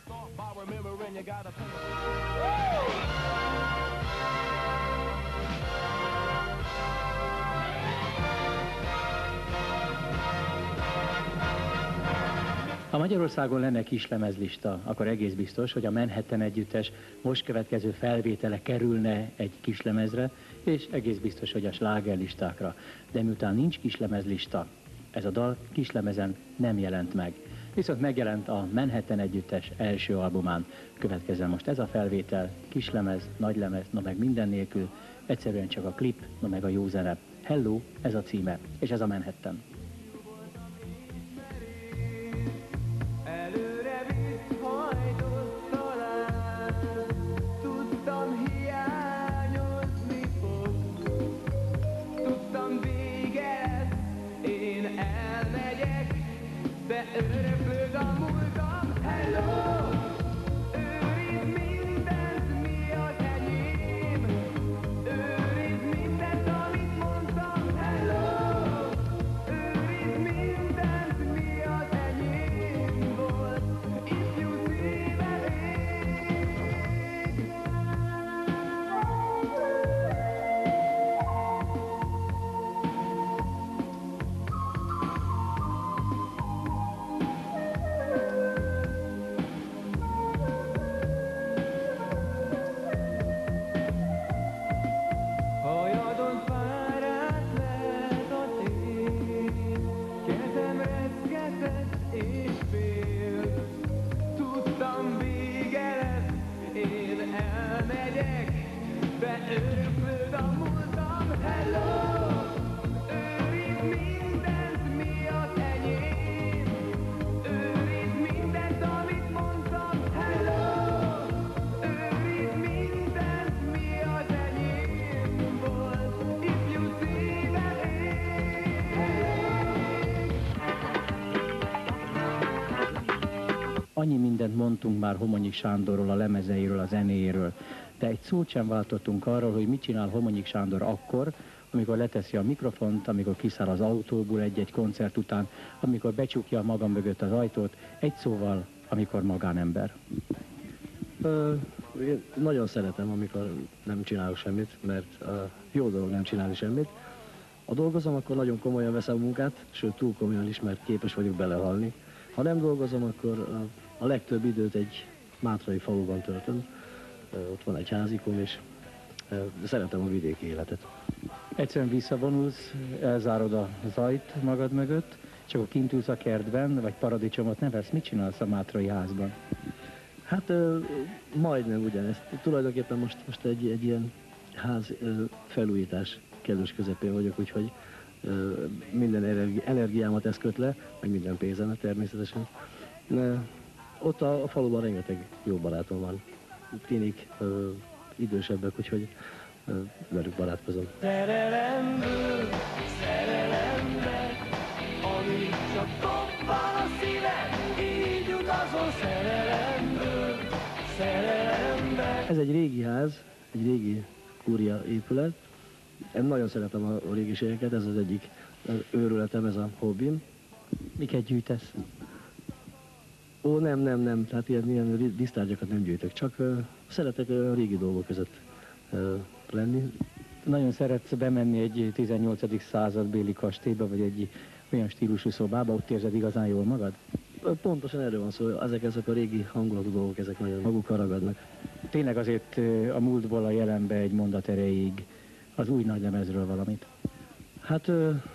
Ha Magyarországon lenne kislemezlista, akkor egész biztos, hogy a Manhattan együttes most következő felvétele kerülne egy kislemezre, és egész biztos, hogy a slágerlistákra. De miután nincs kislemezlista, ez a dal kislemezen nem jelent meg. Viszont megjelent a Manhattan együttes első albumán. Következzen most ez a felvétel, kislemez, nagylemez, na meg minden nélkül, egyszerűen csak a klip, na meg a jó zene. Hello, ez a címe, és ez a Manhattan. Öröklöd a múltam, hello! Őrizd mindent, mi az enyém. Őrizd mindent, amit mondtam, hello! Őrizd mindent, mi az enyém volt. Ifjú szívem hajadon fáradt lett a tél, kezem reszketett és fél. Tudtam, vége lesz, én elmegyek, de öröklöd a múltam, hello! Őrizd mindent, mi az enyém. Őrizd mindent, amit mondtam, hello! Őrizd mindent, mi az enyém volt. Ifjú szívem Annyi mindent mondtunk már Homonyik Sándorról, a lemezeiről, a zenéjéről, de egy szót sem váltottunk arról, hogy mit csinál Homonyik Sándor akkor, amikor leteszi a mikrofont, amikor kiszáll az autóból egy-egy koncert után, amikor becsukja maga mögött az ajtót, egy szóval, amikor magánember. Én nagyon szeretem, amikor nem csinálok semmit, mert jó dolog nem csinálni semmit. Ha dolgozom, akkor nagyon komolyan veszem a munkát, sőt túl komolyan is, mert képes vagyok belehalni. Ha nem dolgozom, akkor a legtöbb időt egy mátrai faluban töltöm. Ott van egy házikom, és Szeretem a vidéki életet. Egyszerűen visszavonulsz, elzárod a zajt magad mögött, és akkor kint ülsz a kertben, vagy paradicsomot nevelsz. Mit csinálsz a mátrai házban? Hát majdnem ugyanezt. Tulajdonképpen most egy ilyen ház felújítás kellős közepén vagyok, úgyhogy minden energiámat ez köt le, meg minden pénzemet természetesen. Ott a faluban rengeteg jó barátom van. Tinik, idősebbek, úgyhogy velük barátkozom. Szerelemből, szerelembe, ami csak dobban a szíved, így utazol szerelemből, szerelembe. Ez egy régi ház, egy régi kúria épület. Én nagyon szeretem a régiségeket, ez az egyik őrületem, ez a hobbim. Miket gyűjtesz? Ó, nem, tehát ilyen dísztárgyakat nem gyűjtök, csak szeretek a régi dolgok között lenni. Nagyon szeretsz bemenni egy 18. századbéli kastélyba, vagy egy olyan stílusú szobába, ott érzed igazán jól magad? Pontosan erről van szó, ezek a régi hangulatú dolgok, ezek nagyon magukkal ragadnak. Tényleg azért a múltból a jelenbe egy mondat erejéig az új nagylemezről valamit? Hát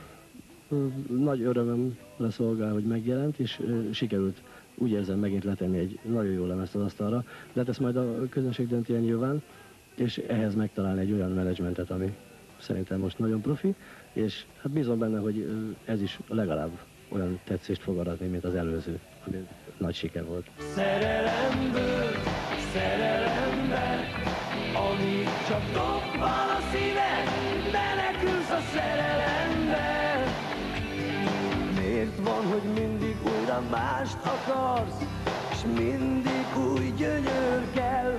nagy örömömre szolgál, hogy megjelent, és sikerült úgy érzem megint letenni egy nagyon jó lemezt az asztalra, de hát ezt majd a közönség dönti el nyilván, és ehhez megtalálni egy olyan menedzsmentet, ami szerintem most nagyon profi, és hát bízom benne, hogy ez is legalább olyan tetszést fog aratni, mint az előző, ami nagy siker volt. Szerelemből, szerelembe, ami csak dobban a szíved, menekülsz a szerelembe. Miért van, hogy mindig újra mást akarsz, és mindig új gyönyör kell?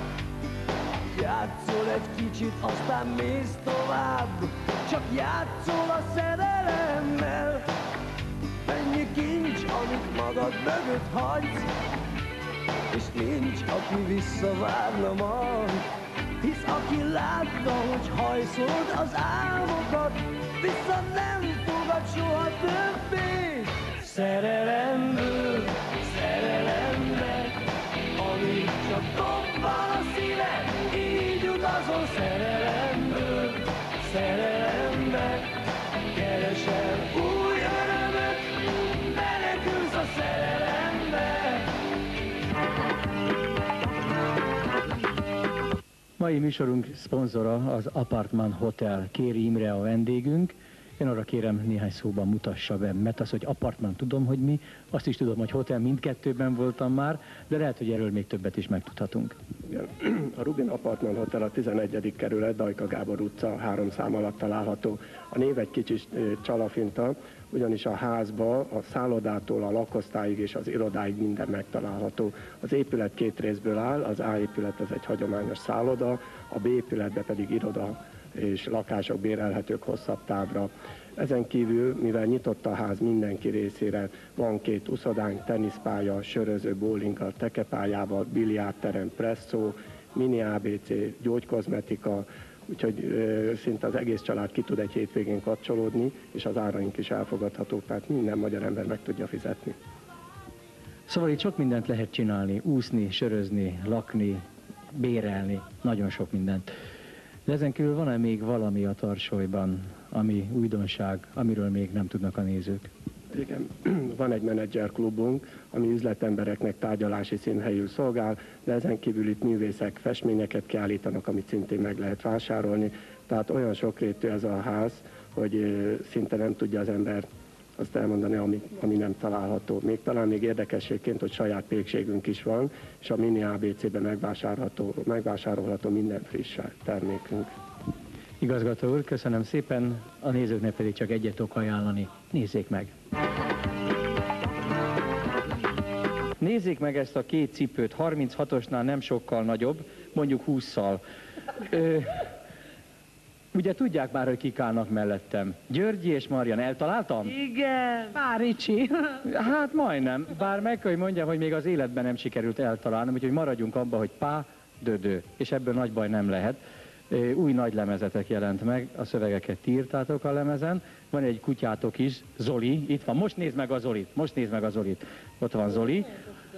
Játszol egy kicsit, aztán mész tovább, csak játszol a szerelemmel. Mennyi kincs, amit magad mögött hagysz, és nincs, aki visszavárna majd. Hisz aki látta, hogy hajszold az álmokat, vissza nem fogad soha többé. Szerelemből, szerelembe, ami csak dobban a szíved, így utazol szerelemből, szerelembe. Keresel új örömöt, menekülsz a szerelembe. Mai műsorunk szponzora az Apartman Hotel. Kéri Imre a vendégünk. Én arra kérem, néhány szóban mutassa be, mert az, hogy apartman tudom, hogy mi, azt is tudom, hogy hotel, mindkettőben voltam már, de lehet, hogy erről még többet is megtudhatunk. A Rubin Apartman Hotel a 11. kerület, Dajka Gábor utca 3 szám alatt található. A név egy kicsit csalafinta, ugyanis a házba a szállodától a lakosztályig és az irodáig minden megtalálható. Az épület 2 részből áll, az A épület az egy hagyományos szálloda, a B épületben pedig iroda és lakások bérelhetők hosszabb távra. Ezen kívül, mivel nyitott a ház mindenki részére, van 2 uszodánk, teniszpálya, söröző, bowling, tekepályával, biliárdterem, presszó, mini ABC, gyógykozmetika, úgyhogy szinte az egész család ki tud egy hétvégén kapcsolódni, és az áraink is elfogadhatók, tehát minden magyar ember meg tudja fizetni. Szóval itt sok mindent lehet csinálni, úszni, sörözni, lakni, bérelni, nagyon sok mindent. De ezen kívül van-e még valami a Tarsolyban, ami újdonság, amiről még nem tudnak a nézők? Igen, van egy menedzserklubunk, ami üzletembereknek tárgyalási színhelyül szolgál, de ezen kívül itt művészek festményeket kiállítanak, amit szintén meg lehet vásárolni. Tehát olyan sokrétű ez a ház, hogy szinte nem tudja az ember azt elmondani, ami nem található. Még talán még érdekességként, hogy saját pékségünk is van, és a mini ABC-ben megvásárolható minden friss termékünk. Igazgató úr, köszönöm szépen, a nézőknek pedig csak egyet tudok ajánlani. Nézzék meg! Nézzék meg ezt a 2 cipőt, 36-osnál nem sokkal nagyobb, mondjuk 20-szal. Ugye tudják már, hogy kik állnak mellettem. Györgyi és Marian, eltaláltam? Igen. Ricsi. Hát majdnem, bár meg kell, hogy mondjam, hogy még az életben nem sikerült eltalálnom, úgyhogy maradjunk abba, hogy pá, dödő, és ebből nagy baj nem lehet. Új nagy lemezetek jelent meg, a szövegeket ti írtátok a lemezen, van egy kutyátok is, Zoli, itt van, most nézd meg a Zolit, Ott van Zoli.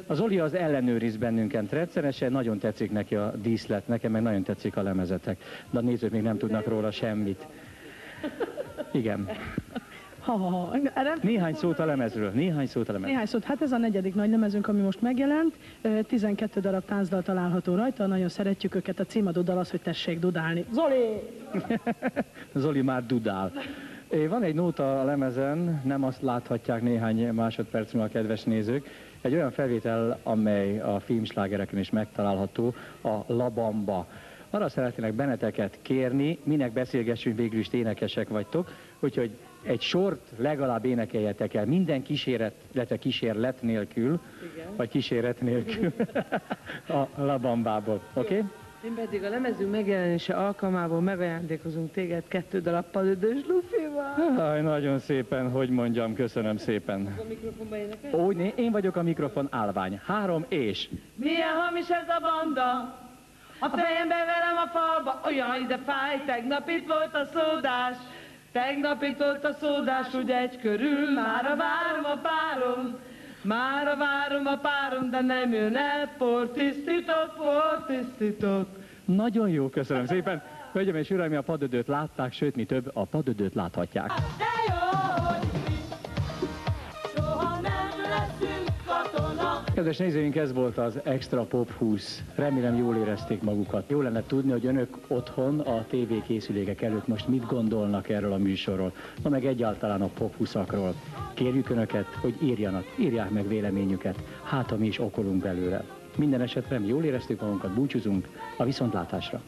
Az Zoli az ellenőriz bennünket rendszeresen, nagyon tetszik neki a díszlet, nekem meg nagyon tetszik a lemezetek, de a nézők még nem tudnak róla semmit. Igen. Néhány szót a lemezről, Néhány szót. Hát ez a 4. nagy lemezünk, ami most megjelent. 12 darab táncdal található rajta, nagyon szeretjük őket. A címadó dal az, hogy tessék dudálni. Zoli! Zoli már dudál. Van egy nóta a lemezen, nem azt láthatják néhány másodperc múlva a kedves nézők. Egy olyan felvétel, amely a filmslágereken is megtalálható, a La Bamba. Arra szeretnének benneteket kérni, minek beszélgessünk, végül is énekesek vagytok, úgyhogy egy sort legalább énekeljetek el, minden kísérlet nélkül, igen, vagy kíséret nélkül a La Bambából, oké? Okay? Én pedig a lemezünk megjelenése alkalmából megajándékozunk téged 2 darab padödös lufival. Nagyon szépen, hogy mondjam, köszönöm szépen. A mikrofonba énekel? Ó, én vagyok a mikrofon állvány. 3 és... Milyen hamis ez a banda? A fejembe verem a falba, olyan ide fáj, tegnap itt volt a szódás. Tegnap itt volt a szódás, úgy egy körül, mára várom a párom. Mára várom a párom, de nem jön el, portisztítok. Nagyon jó, köszönöm szépen. Hölgyeim és uraim, a padödőt látták, sőt, mi több, a padödőt láthatják. De jó, hogy mi soha nem leszünk katona. Kedves nézőink, ez volt az Extra Pop 20. Remélem jól érezték magukat. Jó lenne tudni, hogy önök otthon a TV készülékek előtt most mit gondolnak erről a műsorról, na meg egyáltalán a Pop 20-akról. Kérjük önöket, hogy írják meg véleményüket, hát ha mi is okolunk belőle. Minden esetre mi jól éreztük magunkat, búcsúzunk, a viszontlátásra.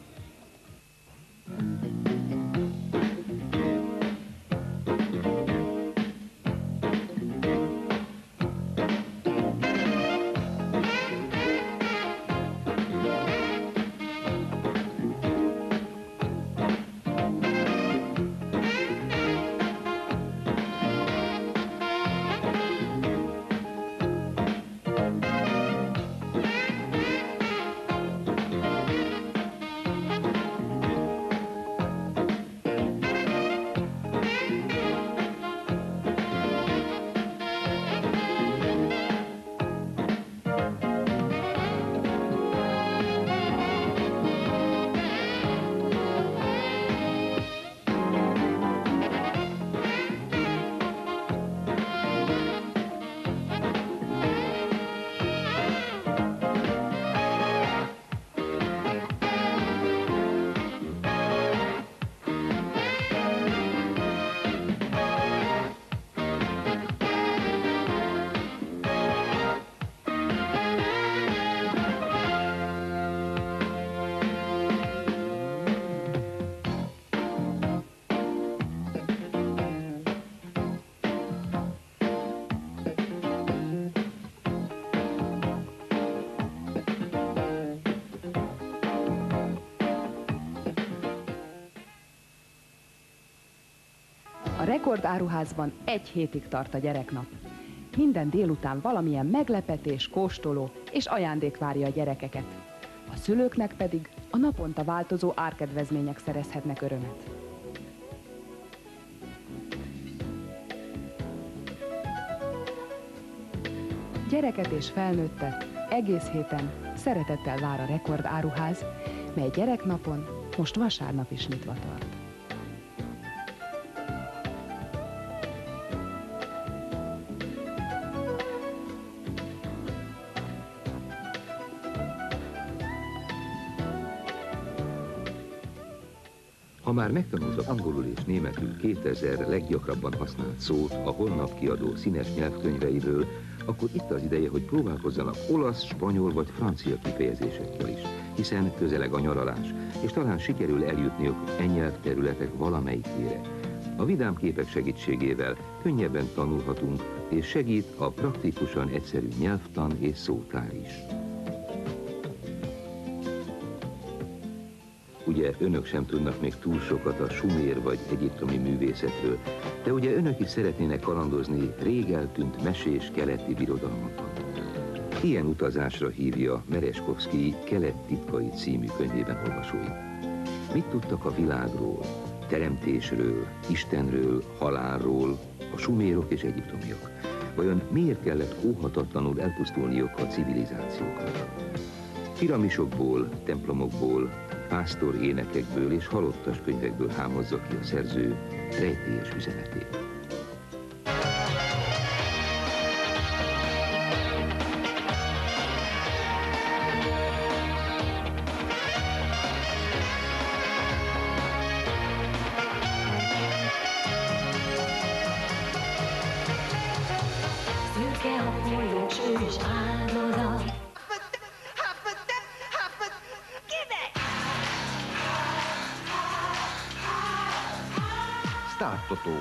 A Rekord áruházban 1 hétig tart a gyereknap. Minden délután valamilyen meglepetés, kóstoló és ajándék várja a gyerekeket. A szülőknek pedig a naponta változó árkedvezmények szerezhetnek örömet. Gyereket és felnőttet egész héten szeretettel vár a Rekord áruház, mely gyereknapon most vasárnap is nyitva tart. Ha már megtanultak angolul és németül 2000 leggyakrabban használt szót a Holnap kiadó színes nyelvkönyveiből, akkor itt az ideje, hogy próbálkozzanak olasz, spanyol vagy francia kifejezésekkel is, hiszen közeleg a nyaralás, és talán sikerül eljutniuk nyelvterületek valamelyikére. A vidám képek segítségével könnyebben tanulhatunk, és segít a praktikusan egyszerű nyelvtan és szótár is. Ugye önök sem tudnak még túl sokat a sumér vagy egyiptomi művészetről, de ugye önök is szeretnének kalandozni rég eltűnt mesés keleti birodalmakban. Ilyen utazásra hívja Merezskovszkij Kelet titkai című könyvében olvasóit. Mit tudtak a világról, teremtésről, Istenről, halálról, a sumérok és egyiptomiak? Vajon miért kellett óhatatlanul elpusztulniuk a civilizációknak? Piramisokból, templomokból, pásztor énekekből és halottas könyvekből hámozza ki a szerző rejtélyes üzenetét. Szürke a folyó, s ő is áldozat. Starttotó.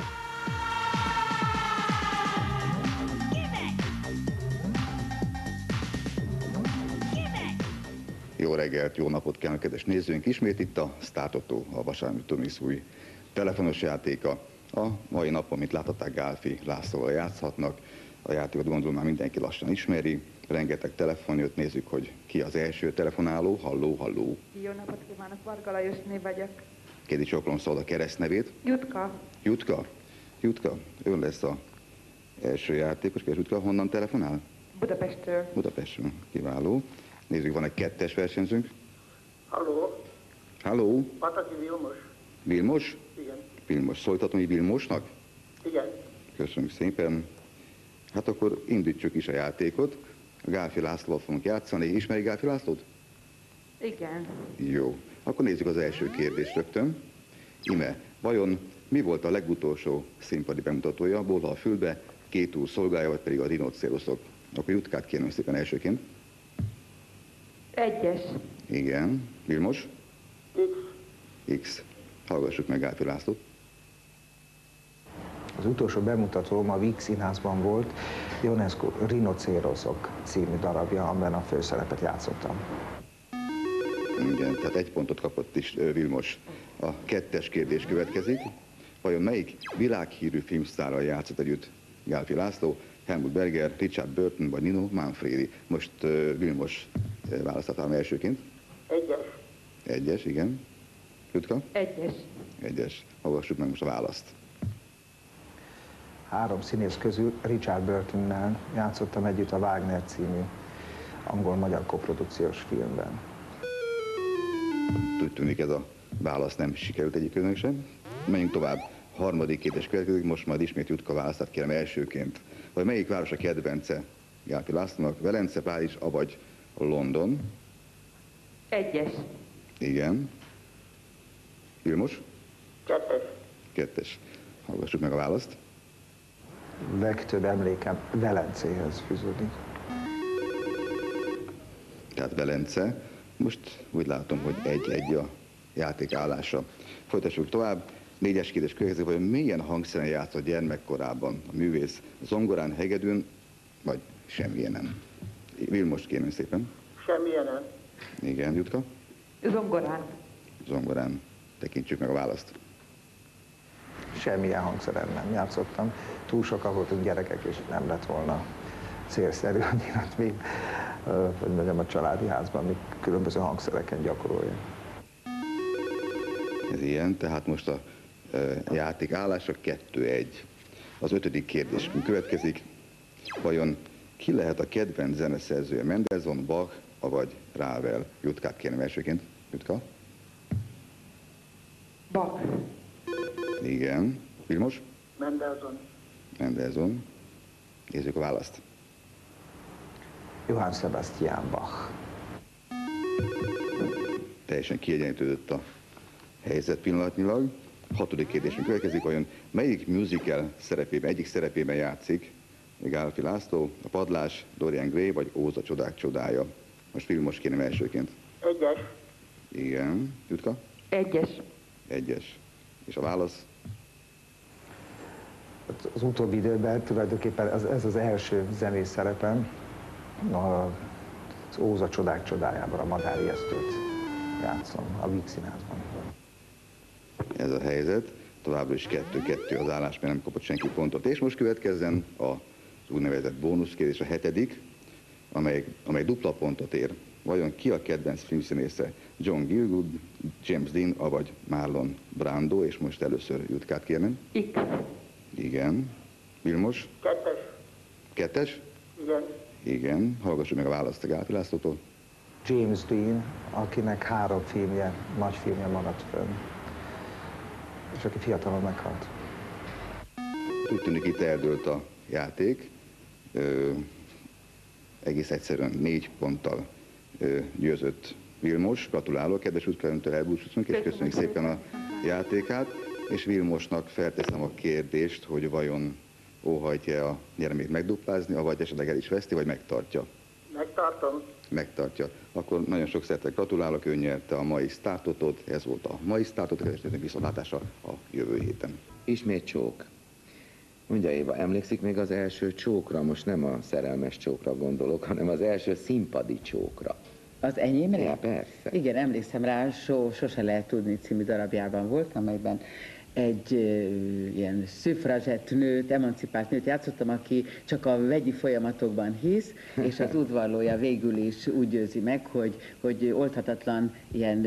Jó reggelt, jó napot kívánok, kedves nézőink! Ismét itt a Starttotó, a vasárnapi Turmix új telefonos játéka. A mai napon, mint láthatták, Gálfi Lászlóval játszhatnak. A játékot gondolom már mindenki lassan ismeri. Rengeteg telefon jött, nézzük, hogy ki az első telefonáló. Halló, halló! Jó napot kívánok, Varga Lajosné vagyok. Kédi csoklom szóval a keresztnevét. Jutka. Jutka? Jutka, ön lesz az első játékos. Kérdés, Jutka, honnan telefonál? Budapestről. Budapestről, kiváló. Nézzük, van egy kettes versenyzőnk. Halló, Halló, Pataki Vilmos. Vilmos? Igen. Vilmos, szóltatom, hogy Vilmosnak? Igen. Köszönjük szépen. Hát akkor indítsuk is a játékot. A Gálfi Lászlóval fogunk játszani. Ismeri Gálfi Lászlót? Igen. Jó. Akkor nézzük az első kérdést rögtön. Ime, vajon mi volt a legutolsó színpadi bemutatója? Bolha a fülbe, Két úr szolgája, vagy pedig a rinocéroszok? Akkor Jutkát kérem szépen elsőként. Egyes. Igen. Vilmos? X. X. Hallgassuk meg Gálfi Lászlót. Az utolsó bemutatóm a Víg Színházban volt, Ionescu Rinocéroszok című darabja, amiben a főszerepet játszottam. Igen, tehát egy pontot kapott is Vilmos. A kettes kérdés következik. Vajon melyik világhírű filmsztárral játszott együtt Gálfi László? Helmut Berger, Richard Burton vagy Nino Manfredi? Most Vilmos választhatám elsőként. Egyes. Egyes, igen. Jutka? Egyes. Egyes. Hallgassuk meg most a választ. 3 színész közül Richard Burtonnel játszottam együtt a Wagner című angol-magyar koprodukciós filmben. Úgy tűnik, ez a válasz nem sikerült egyikőnek sem. Menjünk tovább. Harmadik kérdés következik, most majd ismét Jutka választát kérem elsőként. Vagy melyik város a kedvence Gálfi Lászlónak? Velence, Párizs, avagy London? Egyes. Igen. Vilmos? Kettes. Kettes. Hallgassuk meg a választ. Legtöbb emlékem Velencéhez fűződik. Tehát Velence. Most úgy látom, hogy 1-1 a játék állása. Folytassuk tovább. 4-es kérdés következik, hogy milyen hangszeren játszott gyermekkorában a művész? Zongorán, hegedűn, vagy semmilyenen? Vilmos kérem szépen. Semmilyenen. Igen, Jutka? Zongorán. Zongorán. Tekintsük meg a választ. Semmilyen hangszeren nem játszottam. Túl sokan voltunk gyerekek, és nem lett volna célszerű annyira még, hogy mondjam, a családi házban még különböző hangszereken gyakorolja. Ez ilyen, tehát most a játék állása 2-1. Az 5. kérdés következik. Vajon ki lehet a kedvenc zeneszerzője? Mendelssohn, Bach, vagy Ravel? Jutkát kérem elsőként. Jutka? Bach. Igen. Vilmos? Mendelssohn. Mendelssohn. Nézzük a választ. Johann Sebastian Bach. Teljesen kiegyenlítődött a helyzet pillanatnyilag. 6. kérdésünk következik, vajon melyik musical szerepében, egyik szerepében játszik Gálfi László? A Padlás, Dorian Gray vagy Óz a csodák csodája? Most Vilmos kérem elsőként. Egyes. Igen. Jutka? Egyes. Egyes. És a válasz? Az utóbbi időben tulajdonképpen ez az első zenész szerepem, az Óz a csodák csodájában, a Madári Esztőt játszom a Víg Színházban. Ez a helyzet. Továbbra is 2-2 az állás, mert nem kapott senki pontot. És most következzen az úgynevezett bónuszkérdés, a 7., amely dupla pontot ér. Vajon ki a kedvenc filmszínésze? John Gielgud, James Dean, vagy Marlon Brando? És most először Jutkát kérnem. X. Igen. Vilmos? Kettes. Kettes? Igen. Igen. Hallgassuk meg a választ a Gálfi Lászlótól. James Dean, akinek 3 filmje, nagy filmje maradt fönn, és aki fiatalon meghalt. Úgy tűnik, itt eldőlt a játék. Egész egyszerűen 4 ponttal győzött Vilmos. Gratulálok, kedves útkelőntől elbúcsúzunk, és köszönjük szépen a játékát. És Vilmosnak felteszem a kérdést, hogy vajon óhajtja a nyeremét megduplázni, vagy esetleg el is veszti, vagy megtartja. Megtartom. Megtartja. Akkor nagyon sok szeretettel gratulálok, ő nyerte a mai Startotot, ez volt a mai Startot, és viszontlátásra a jövő héten. Ismét csók. Mondja Éva, emlékszik még az első csókra? Most nem a szerelmes csókra gondolok, hanem az első színpadi csókra. Az enyémre? Ja, persze. Igen, emlékszem rá, Sose lehet tudni című darabjában volt, amelyben egy ilyen szüfrazsett nőt, emancipált nőt játszottam, aki csak a vegyi folyamatokban hisz, és az udvarlója végül is úgy győzi meg, hogy oldhatatlan ilyen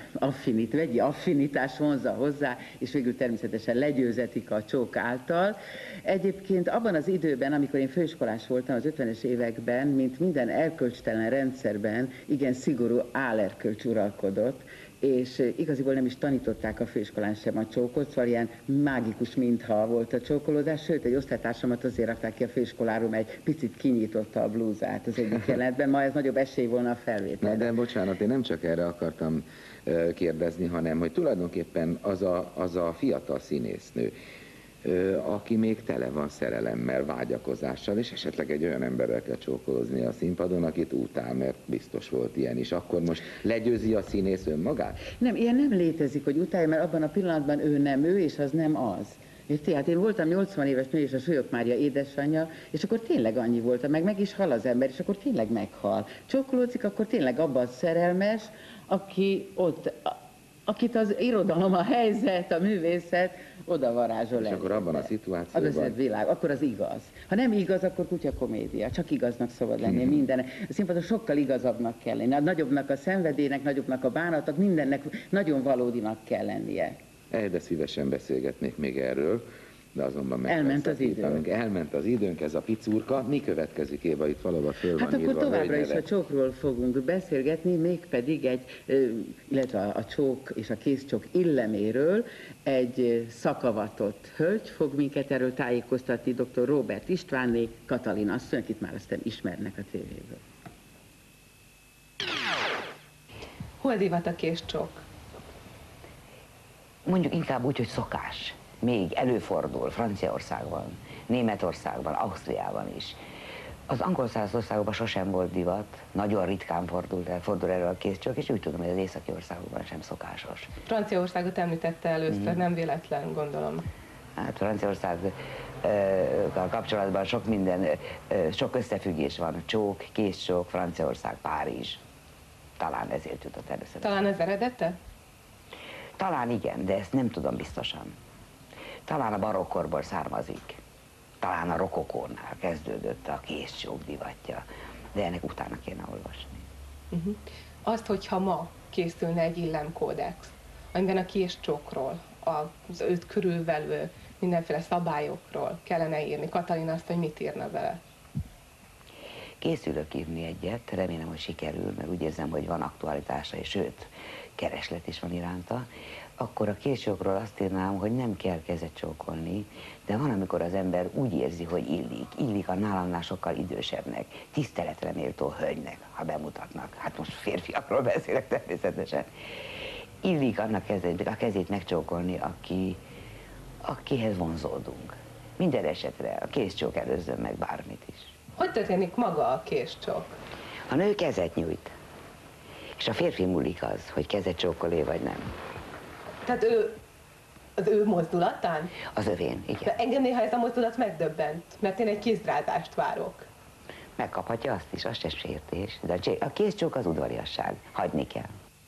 vegyi affinitás vonzza hozzá, és végül természetesen legyőzetik a csók által. Egyébként abban az időben, amikor én főiskolás voltam, az 50-es években, mint minden erkölcstelen rendszerben, igen szigorú álerkölcs uralkodott, és igaziból nem is tanították a főiskolán sem a csókot, szóval ilyen mágikus mintha volt a csókolódás, sőt, egy osztálytársamat azért rakták ki a főiskoláról, mert egy picit kinyitotta a blúzát az egyik jelenetben, ma ez nagyobb esély volna a felvétel. De bocsánat, én nem csak erre akartam kérdezni, hanem hogy tulajdonképpen az a fiatal színésznő, aki még tele van szerelemmel, vágyakozással, és esetleg egy olyan emberrel kell csókolózni a színpadon, akit utál, mert biztos volt ilyen is. Akkor most legyőzi a színész önmagát? Nem, ilyen nem létezik, hogy utálja, mert abban a pillanatban ő nem ő, és az nem az. Tehát én voltam 80 éves nő, és a Súlyog Mária édesanyja, és akkor tényleg annyi voltam, meg is hal az ember, és akkor tényleg meghal. Csókolódzik, akkor tényleg abban szerelmes, aki ott, akit az irodalom, a helyzet, a művészet oda varázsol. És akkor abban a szituációban... Az az világ, akkor az igaz. Ha nem igaz, akkor kutyakomédia. Csak igaznak szabad lenni minden. A színpadon sokkal igazabbnak kell lenni. Nagyobbnak a szenvedélynek, nagyobbnak a bánatnak, mindennek nagyon valódinak kell lennie. De szívesen beszélgetnék még erről, de azonban elment az időnk. Elment az időnk, ez a picurka. Mi következik, Éva? Itt valahol föl van hát akkor írva továbbra is neve. a csókról fogunk beszélgetni, mégpedig illetve a csók és a kézcsók illeméről egy szakavatott hölgy fog minket erről tájékoztatni, dr. Róbert Istvánné, Katalin asszony, akit már aztán ismernek a tévéből. Hol divat a kézcsók? Mondjuk inkább úgy, hogy szokás. Még előfordul Franciaországban, Németországban, Ausztriában is. Az angol száz országokban sosem volt divat, nagyon ritkán fordul elő a kézcsók, és úgy tudom, hogy az északi országokban sem szokásos. Franciaországot említette először, nem véletlen, gondolom. Hát Franciaországgal kapcsolatban sok összefüggés van. Csók, kézcsók, Franciaország, Párizs. Talán ezért jutott először. Talán ez eredete? Talán igen, de ezt nem tudom biztosan. Talán a barokkorból származik. Talán a rokokónál kezdődött a kézcsók divatja. De ennek utána kéne olvasni. Azt, hogyha ma készülne egy illemkódex, amiben a kézcsókról, az őt körülvelő mindenféle szabályokról kellene írni, Katalin azt, hogy mit írna vele? Készülök írni egyet, remélem, hogy sikerül, mert úgy érzem, hogy van aktualitása, és sőt, kereslet is van iránta. Akkor a kézcsókról azt írnám, hogy nem kell kezet csókolni, de van, amikor az ember úgy érzi, hogy illik a nálamnál sokkal idősebbnek, tiszteletre méltó hölgynek, ha bemutatnak. Hát most férfiakról beszélek természetesen. Illik annak a kezét megcsókolni, akihez vonzódunk. Minden esetre a kézcsók előzzön meg bármit is. Hogy történik maga a kézcsók? A nő kezet nyújt, és a férfi múlik az, hogy kezet csókolé vagy nem. Tehát az ő mozdulatán? Az övén, igen. De engem néha ez a mozdulat megdöbbent, mert én egy kézdrázást várok. Megkaphatja azt is, az se sértés, de a kézcsók az udvariasság, hagyni kell.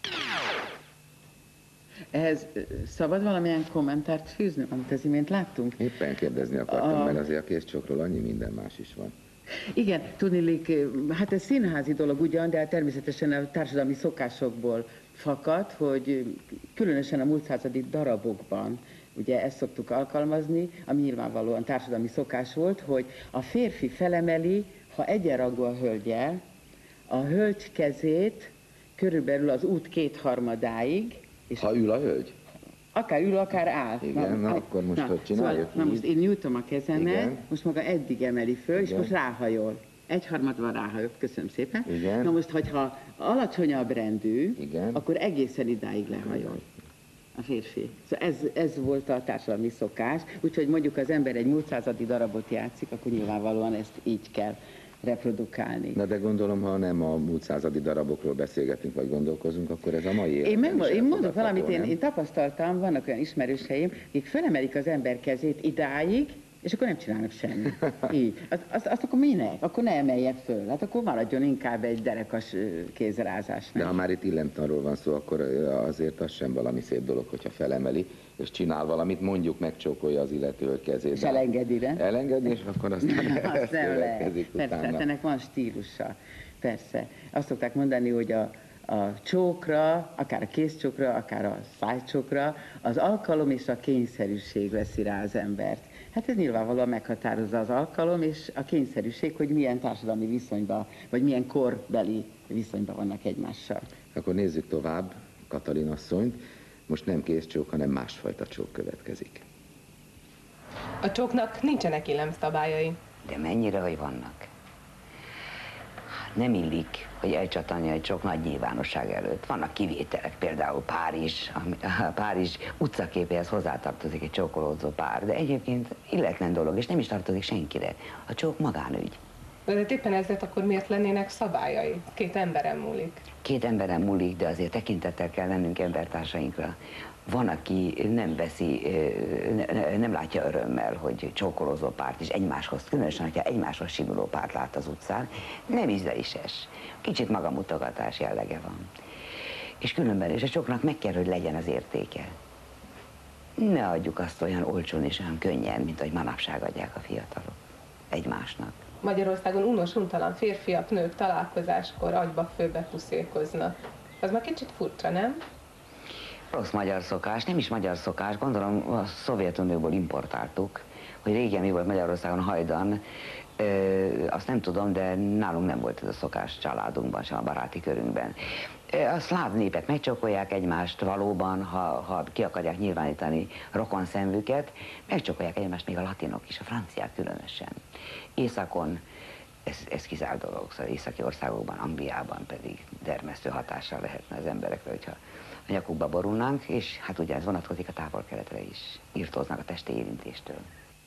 Ehhez szabad valamilyen kommentárt fűzni, amit az imént láttunk? Éppen kérdezni akartam, mert azért a kézcsókról annyi minden más is van. Igen, tudniillik, hát ez színházi dolog ugyan, de természetesen a társadalmi szokásokból fakad, hogy különösen a múlt századi darabokban ugye ezt szoktuk alkalmazni, ami nyilvánvalóan társadalmi szokás volt, hogy a férfi felemeli, ha egyenrangú a hölgyel, a hölgy kezét körülbelül az út 2/3-áig. És ha ül a hölgy? Akár ül, akár áll. Igen, na akkor most hogy csináljuk? Szóval, most én nyújtom a kezemet, igen. most maga eddig emeli föl, igen. És most ráhajol. 1/3 ráhajol, köszönöm szépen. Igen. Na most, hogyha alacsonyabb rendű, igen. Akkor egészen idáig lehajol a férfi. Szóval ez volt a társadalmi szokás, úgyhogy mondjuk az ember egy múlt századi darabot játszik, akkor nyilvánvalóan ezt így kell reprodukálni. Na de gondolom, ha nem a múlt századi darabokról beszélgetünk, vagy gondolkozunk, akkor ez a mai életben én mondok valamit, én tapasztaltam, vannak olyan ismerőseim, akik fölemelik az ember kezét idáig, és akkor nem csinálnak semmit. Így. Azt akkor minek? Akkor ne emelje föl. Hát akkor maradjon inkább egy derekas kézrázás. De ha már itt illemtanról van szó, akkor azért az sem valami szép dolog, hogyha felemeli, és csinál valamit, mondjuk megcsókolja az illető kezét. És elengedi, de? Elengedi, és akkor aztán azt nem lehet. Persze, hát ennek van stílusa. Persze. Azt szokták mondani, hogy a csókra, akár a kézcsókra, akár a szájcsókra, az alkalom és a kényszerűség veszi rá az embert. Hát ez nyilvánvalóan meghatározza az alkalom és a kényszerűség, hogy milyen társadalmi viszonyban, vagy milyen korbeli viszonyban vannak egymással. Akkor nézzük tovább Katalin asszonyt. Most nem kézcsók, hanem másfajta csók következik. A csóknak nincsenek illemszabályai. De mennyire, hogy vannak? Nem illik, hogy elcsatolni egy csók nagy nyilvánosság előtt. Vannak kivételek, például Párizs utcaképéhez hozzátartozik egy csókolózó pár, de egyébként illetlen dolog, és nem is tartozik senkire. A csók magánügy. De éppen ezért akkor miért lennének szabályai? 2 emberen múlik. 2 emberen múlik, de azért tekintettel kell lennünk embertársainkra. Van, aki nem látja örömmel, hogy csókolózó párt is egymáshoz, különösen, hogyha egymáshoz simuló párt lát az utcán, nem ízléses. Kicsit magamutogatás jellege van. És különben is a csóknak meg kell, hogy legyen az értéke. Ne adjuk azt olyan olcsón és olyan könnyen, mint ahogy manapság adják a fiatalok egymásnak. Magyarországon unos-untalan férfiak, nők találkozáskor agyba főbe puszékoznak. Az már kicsit furcsa, nem? Rossz magyar szokás, nem is magyar szokás, gondolom a Szovjetunióból importáltuk, hogy régen mi volt Magyarországon hajdan, azt nem tudom, de nálunk nem volt ez a szokás családunkban, sem a baráti körünkben. A szláv népek megcsókolják egymást valóban, ha ki akarják nyilvánítani rokonszenvüket, megcsókolják egymást még a latinok is, a franciák különösen. Északon ez kizárt dolog, szóval északi országokban, Angliában pedig dermesztő hatással lehetne az emberekre, hogyha a nyakukba borulnánk, és hát ugye ez vonatkozik a Távol-Keletre is, írtóznak a testi érintéstől.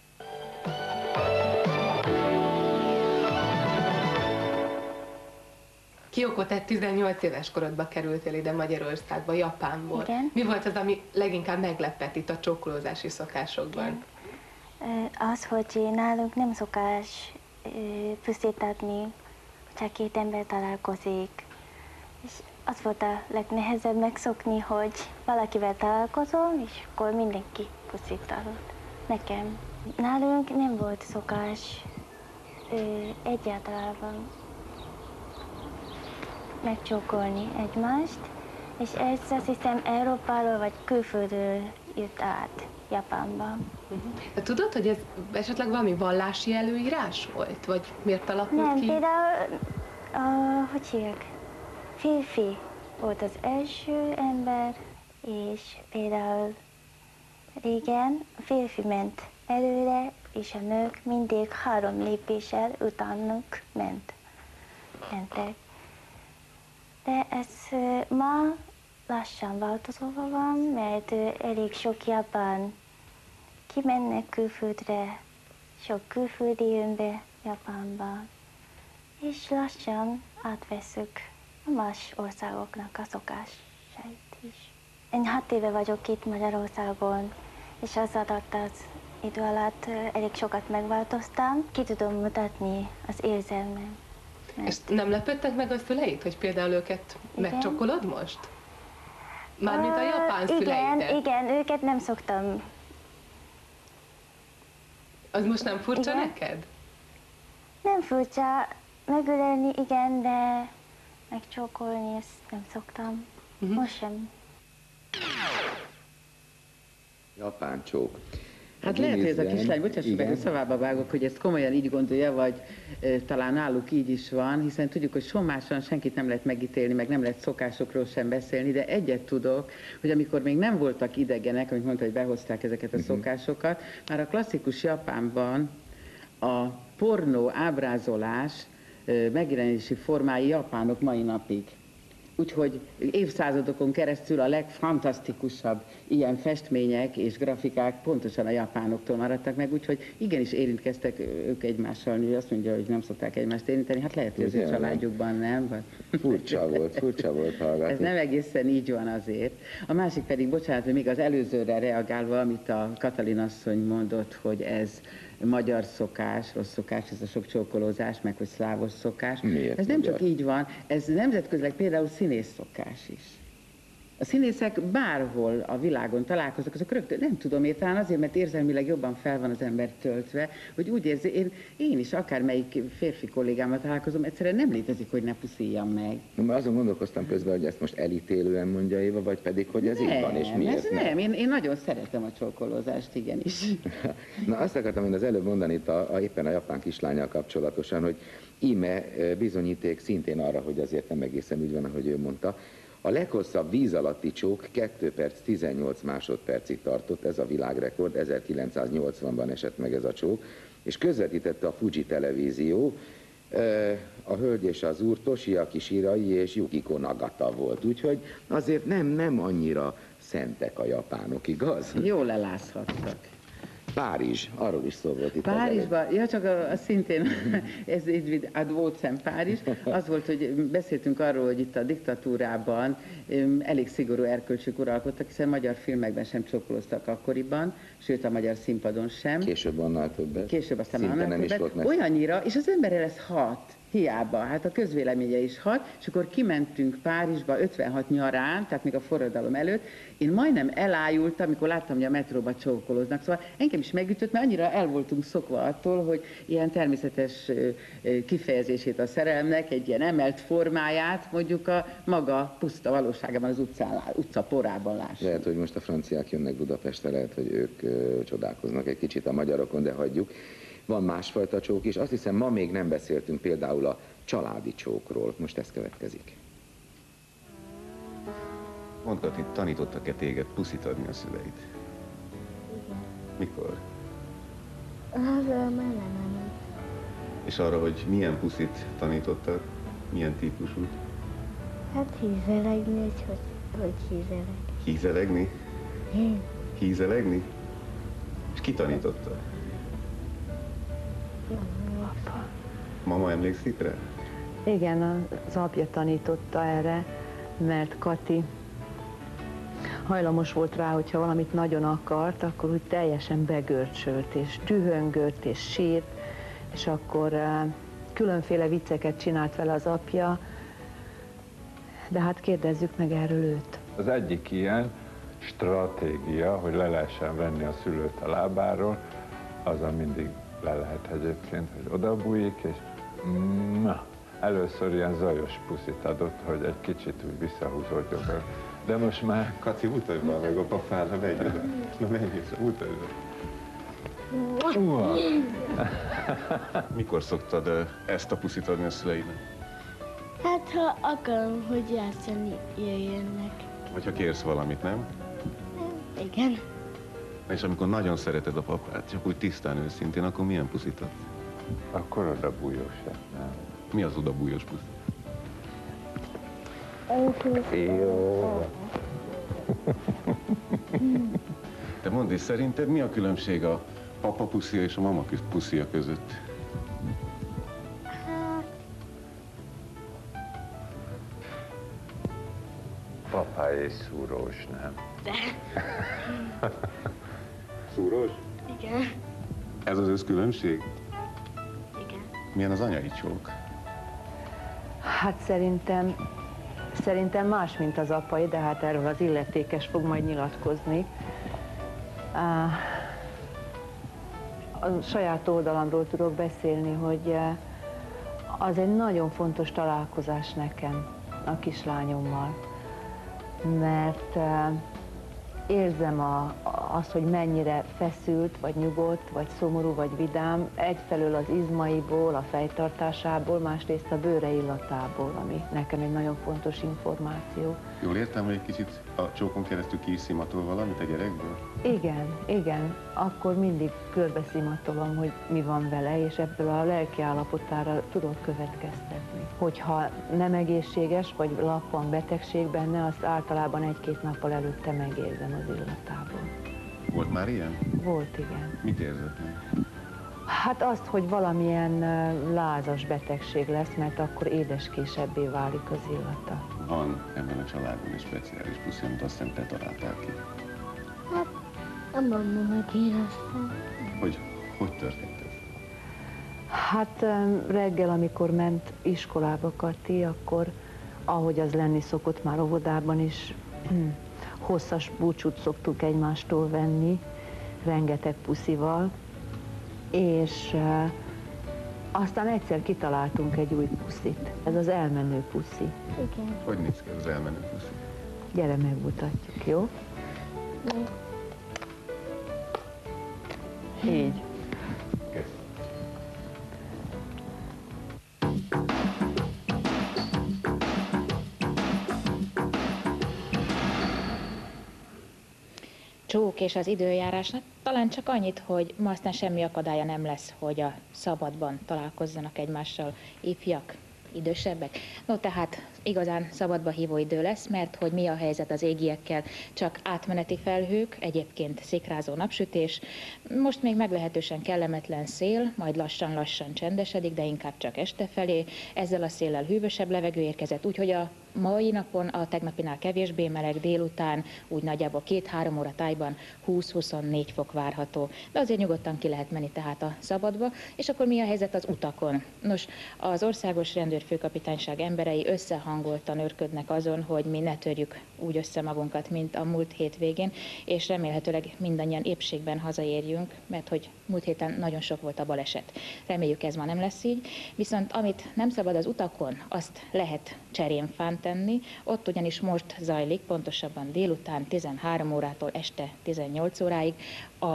Kyoko, te 18 éves korodban kerültél ide Magyarországba, Japánból. Igen. Mi volt az, ami leginkább meglepett itt a csókolózási szokásokban? Az, hogy nálunk nem szokás pusztítatni, csak 2 ember találkozik. És az volt a legnehezebb megszokni, hogy valakivel találkozom, és akkor mindenki pusztítatott nekem. Nálunk nem volt szokás egyáltalán megcsókolni egymást, és ez azt hiszem Európáról vagy külföldről jött át Japánba. De tudod, hogy ez esetleg valami vallási előírás volt? Vagy miért alakult nem, ki? Például, hogy hívják? Férfi volt az első ember, és például régen a férfi ment előre, és a nők mindig 3 lépéssel utánuk mentek. De ez ma lassan változóban van, mert elég sok japán kimennek külföldre, sok külföldi jön be Japánba, és lassan átveszük a más országoknak a szokásait is. Én 6 éve vagyok itt Magyarországon, és az alatt az idő alatt elég sokat megváltoztam. Ki tudom mutatni az érzelmem. És nem lepődtek meg a szüleid, hogy például őket megcsokolod most? Mármint a japán szüleidet? Igen, őket nem szoktam. Az most nem furcsa neked? Nem furcsa, megölelni igen, de megcsókolni ezt nem szoktam. Most sem. Japán csók. Hát lehet, hogy ez a kislány, bocsáss meg, hogy szavába vágok, hogy ezt komolyan így gondolja, vagy talán náluk így is van, hiszen tudjuk, hogy sommásan senkit nem lehet megítélni, meg nem lehet szokásokról sem beszélni, de egyet tudok, hogy amikor még nem voltak idegenek, amit mondta, hogy behozták ezeket a szokásokat, már a klasszikus Japánban a pornó ábrázolás megjelenési formái japánok mai napig. Úgyhogy évszázadokon keresztül a legfantasztikusabb ilyen festmények és grafikák pontosan a japánoktól maradtak meg, úgyhogy igenis érintkeztek ők egymással. Ő azt mondja, hogy nem szokták egymást érinteni, hát lehet, hogy az ő családjukban nem. Furcsa volt hallgatni. Ez nem egészen így van azért. A másik pedig, bocsánat, hogy még az előzőre reagálva, amit a Katalin asszony mondott, hogy ez magyar szokás, rossz szokás, ez a sok csókolózás, meg hogy szlávos szokás. Miért ez nem magyar? csak így van, ez nemzetközileg például színész szokás is. A színészek bárhol a világon találkoznak, azok rögtön, nem tudom miért, talán azért, mert érzelmileg jobban fel van az ember töltve, hogy úgy érzi, én is akármelyik férfi kollégámmal találkozom, egyszerűen nem létezik, hogy ne puszíjam meg. Mert azon gondolkoztam közben, hogy ezt most elítélően mondja Éva, vagy pedig, hogy ez így van, és miért nem? Én nagyon szeretem a csókolózást, igenis. Na azt akartam én az előbb mondani itt éppen a japán kislánnyal kapcsolatosan, hogy íme bizonyíték szintén arra, hogy azért nem egészen úgy van, ahogy ő mondta. A leghosszabb víz alatti csók 2 perc 18 másodpercig tartott, ez a világrekord, 1980-ban esett meg ez a csók, és közvetítette a Fuji televízió, a hölgy és az úr Toshiaki Shirai és Yukiko Nagata volt, úgyhogy azért nem annyira szentek a japánok, igaz? Jól elázhattak. Párizs, arról is szó volt itt. Párizsban, ja csak szintén, ez így ad vocem Párizs, az volt, hogy beszéltünk arról, hogy itt a diktatúrában elég szigorú erkölcsök uralkodtak, hiszen magyar filmekben sem csókoloztak akkoriban, sőt a magyar színpadon sem. Később annál többet. Később aztán Szinte annál nem is többet. volt Olyannyira, és az emberre ez hat. Hiába, hát a közvéleménye is hat, és akkor kimentünk Párizsba 56 nyarán, tehát még a forradalom előtt. Én majdnem elájultam, amikor láttam, hogy a metróba csókolóznak. Szóval engem is megütött, mert annyira el voltunk szokva attól, hogy ilyen természetes kifejezését a szerelemnek, egy ilyen emelt formáját, mondjuk a maga puszta valóságában az utca porában lássuk. Lehet, hogy most a franciák jönnek Budapestre, lehet, hogy ők csodálkoznak egy kicsit a magyarokon, de hagyjuk. Van másfajta csók is. Azt hiszem, ma még nem beszéltünk például a családi csókról. Most ez következik. Mondtad, itt tanítottak-e téged puszit adni a szüleid? Mikor? Nem. És arra, hogy milyen puszit tanítottak? Milyen típusút? Hát hízelegni, hogy hízeleg. Hízelegni? Hízelegni? És ki tanította? Apa. Mama emlékszik rá? Igen, az apja tanította erre, mert Kati hajlamos volt rá, hogyha valamit nagyon akart, akkor úgy teljesen begörcsölt, és dühöngött, és sírt, és akkor különféle vicceket csinált vele az apja, de hát kérdezzük meg erről őt. Az egyik ilyen stratégia, hogy le lehessen venni a szülőt a lábáról, azon mindig le lehet egyébként, hogy odabújik, és először ilyen zajos puszit adott, hogy egy kicsit úgy visszahúzódjon be. De most már... Kaci, mutasd már meg a papára, menj oda. Na menj vissza, mutasd Mikor szoktad ezt a puszit adni a szüleidnek? Hát, ha akarom, hogy játszani jöjjenek. Vagy ha kérsz valamit, nem? Igen. És amikor nagyon szereted a papát, csak úgy tisztán őszintén, akkor milyen puszit adsz? Akkor odabújós, nem? Mi az odabújós pusz? Jó. Te mondd, és szerinted mi a különbség a papa puszia és a mama puszia között? Papa és szúrós, nem? De. Szúrós? Igen. Ez az összkülönbség? Igen. Milyen az anyai csók? Hát szerintem más, mint az apai, de hát erről az illetékes fog majd nyilatkozni. A saját oldalamról tudok beszélni, hogy az egy nagyon fontos találkozás nekem a kislányommal, mert érzem azt, hogy mennyire feszült, vagy nyugodt, vagy szomorú, vagy vidám, egyfelől az izmaiból, a fejtartásából, másrészt a bőre illatából, ami nekem egy nagyon fontos információ. Jól értem, hogy egy kicsit a csókon keresztül ki is szimatol valamit a gyerekből? Igen. Akkor mindig körbeszimatolom, hogy mi van vele, és ebből a lelki állapotára tudok következtetni. Hogyha nem egészséges, vagy lappang betegség benne, azt általában egy-két nappal előtte megérzem az illatából. Volt már ilyen? Volt, igen. Mit érzett meg? Hát azt, hogy valamilyen lázas betegség lesz, mert akkor édeskésebbé válik az illata. Van ebben a családban egy speciális puszi, amit azt hiszem te találtál ki. Hát, a mamma megérezte. Hogy történt ez? Hát reggel, amikor ment iskolába Kati, akkor, ahogy az lenni szokott már óvodában is, hosszas búcsút szoktuk egymástól venni, rengeteg puszival, és aztán egyszer kitaláltunk egy új puszit. Ez az elmenő puszi. Igen. Hogy néz ki az elmenő puszi? Gyere, megmutatjuk, jó? Így. Csók és az időjárásnak talán csak annyit, hogy ma aztán semmi akadálya nem lesz, hogy a szabadban találkozzanak egymással ifjak, idősebbek. No, tehát igazán szabadba hívó idő lesz, mert hogy mi a helyzet az égiekkel, csak átmeneti felhők, egyébként szikrázó napsütés. Most még meglehetősen kellemetlen szél, majd lassan-lassan csendesedik, de inkább csak este felé. Ezzel a széllel hűvösebb levegő érkezett, úgyhogy a mai napon a tegnapinál kevésbé meleg, délután úgy nagyjából 2-3 óra tájban 20-24 fok várható. De azért nyugodtan ki lehet menni tehát a szabadba. És akkor mi a helyzet az utakon? Nos, az Országos Rendőrfőkapitányság emberei összehangoltan őrködnek azon, hogy mi ne törjük úgy össze magunkat, mint a múlt hétvégén, és remélhetőleg mindannyian épségben hazaérjünk, mert hogy múlt héten nagyon sok volt a baleset. Reméljük ez ma nem lesz így, viszont amit nem szabad az utakon, azt lehet cserémfán tenni, ott ugyanis most zajlik, pontosabban délután 13 órától este 18 óráig a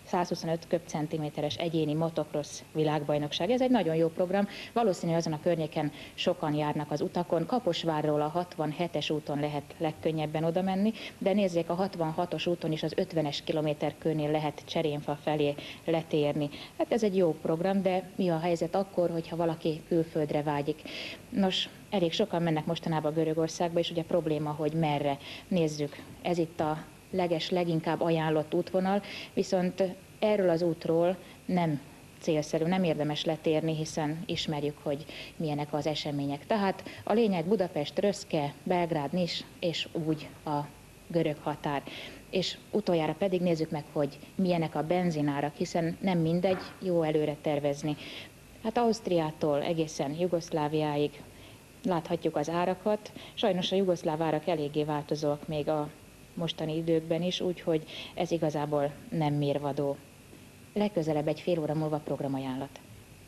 125 köbcentiméteres egyéni motocross világbajnokság. Ez egy nagyon jó program, valószínű azon a környéken sokan járnak az utakon. Kaposvárról a 67-es úton lehet legkönnyebben oda menni, de nézzék, a 66-os úton is az 50-es kilométerkörnél lehet Cserénfa felé letérni. Hát ez egy jó program, de mi a helyzet akkor, hogyha valaki külföldre vágyik? Nos, elég sokan mennek mostanában Görögországba, és ugye probléma, hogy merre. Nézzük, ez itt a leginkább ajánlott útvonal, viszont erről az útról nem célszerű, nem érdemes letérni, hiszen ismerjük, hogy milyenek az események. Tehát a lényeg Budapest, Röszke, Belgrád, Nis, és úgy a görög határ. És utoljára pedig nézzük meg, hogy milyenek a benzinárak, hiszen nem mindegy jó előre tervezni. Hát Ausztriától egészen Jugoszláviáig láthatjuk az árakat. Sajnos a jugoszláv árak eléggé változóak még a mostani időkben is, úgyhogy ez igazából nem mérvadó. Legközelebb egy fél óra múlva programajánlat.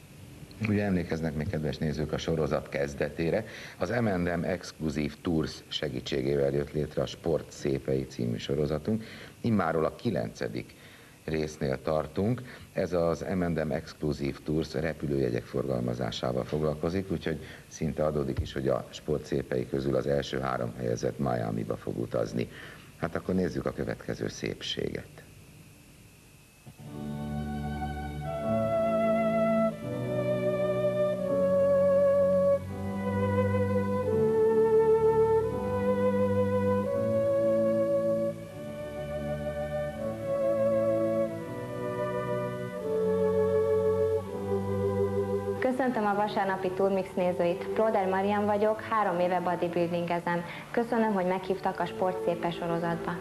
Ugye emlékeznek még, kedves nézők, a sorozat kezdetére. Az M&M Exclusive Tours segítségével jött létre a Sport Szépei című sorozatunk. Immáról a 9. résznél tartunk. Ez az M&M Exclusive Tours repülőjegyek forgalmazásával foglalkozik, úgyhogy szinte adódik is, hogy a Sport Szépei közül az első 3 helyezett Miamiba fog utazni. Hát akkor nézzük a következő szépséget. Köszöntöm a vasárnapi Turmix nézőit. Próder Marian vagyok, 3 éve bodybuildingezem. Köszönöm, hogy meghívtak a Sport Szépe sorozatba.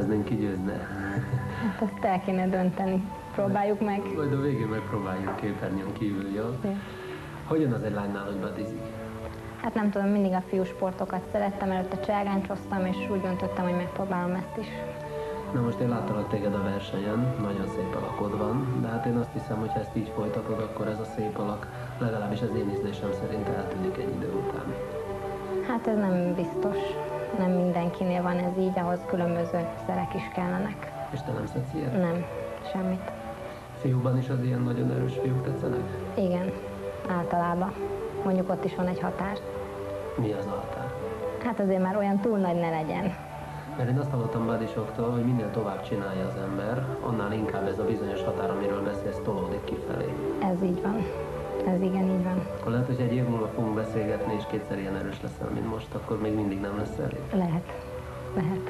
neveznénk, ki győzne? Hát azt el kéne dönteni. Próbáljuk meg. Majd a végén megpróbáljuk képernyőn kívül, jó? Ja. Hogyan az egy lánynál, hogy badizik? Hát nem tudom, mindig a fiúsportokat szerettem, előtte cselgáncsoztam, és úgy döntöttem, hogy megpróbálom ezt is. Na most én láttalak téged a versenyen, nagyon szép alakod van, de hát én azt hiszem, hogy ha ezt így folytatod, akkor ez a szép alak legalábbis az én ízlésem szerint eltűnik egy idő után. Hát ez nem biztos. Nem mindenkinél van ez így, ahhoz különböző szerek is kellenek. És te nem szedsz ilyet? Nem, semmit. Fiúban is az ilyen nagyon erős fiúk tetszenek? Igen, általában. Mondjuk ott is van egy határ. Mi az a határ? Hát azért már olyan túl nagy ne legyen. Mert én azt hallottam badisoktól, hogy minél tovább csinálja az ember, annál inkább ez a bizonyos határ, amiről beszélsz, tolódik kifelé. Ez így van. Ez igen, így van. Akkor lehet, hogy egy év múlva fogunk beszélgetni, és kétszer ilyen erős leszel, mint most, akkor még mindig nem lesz elég. Lehet. Lehet.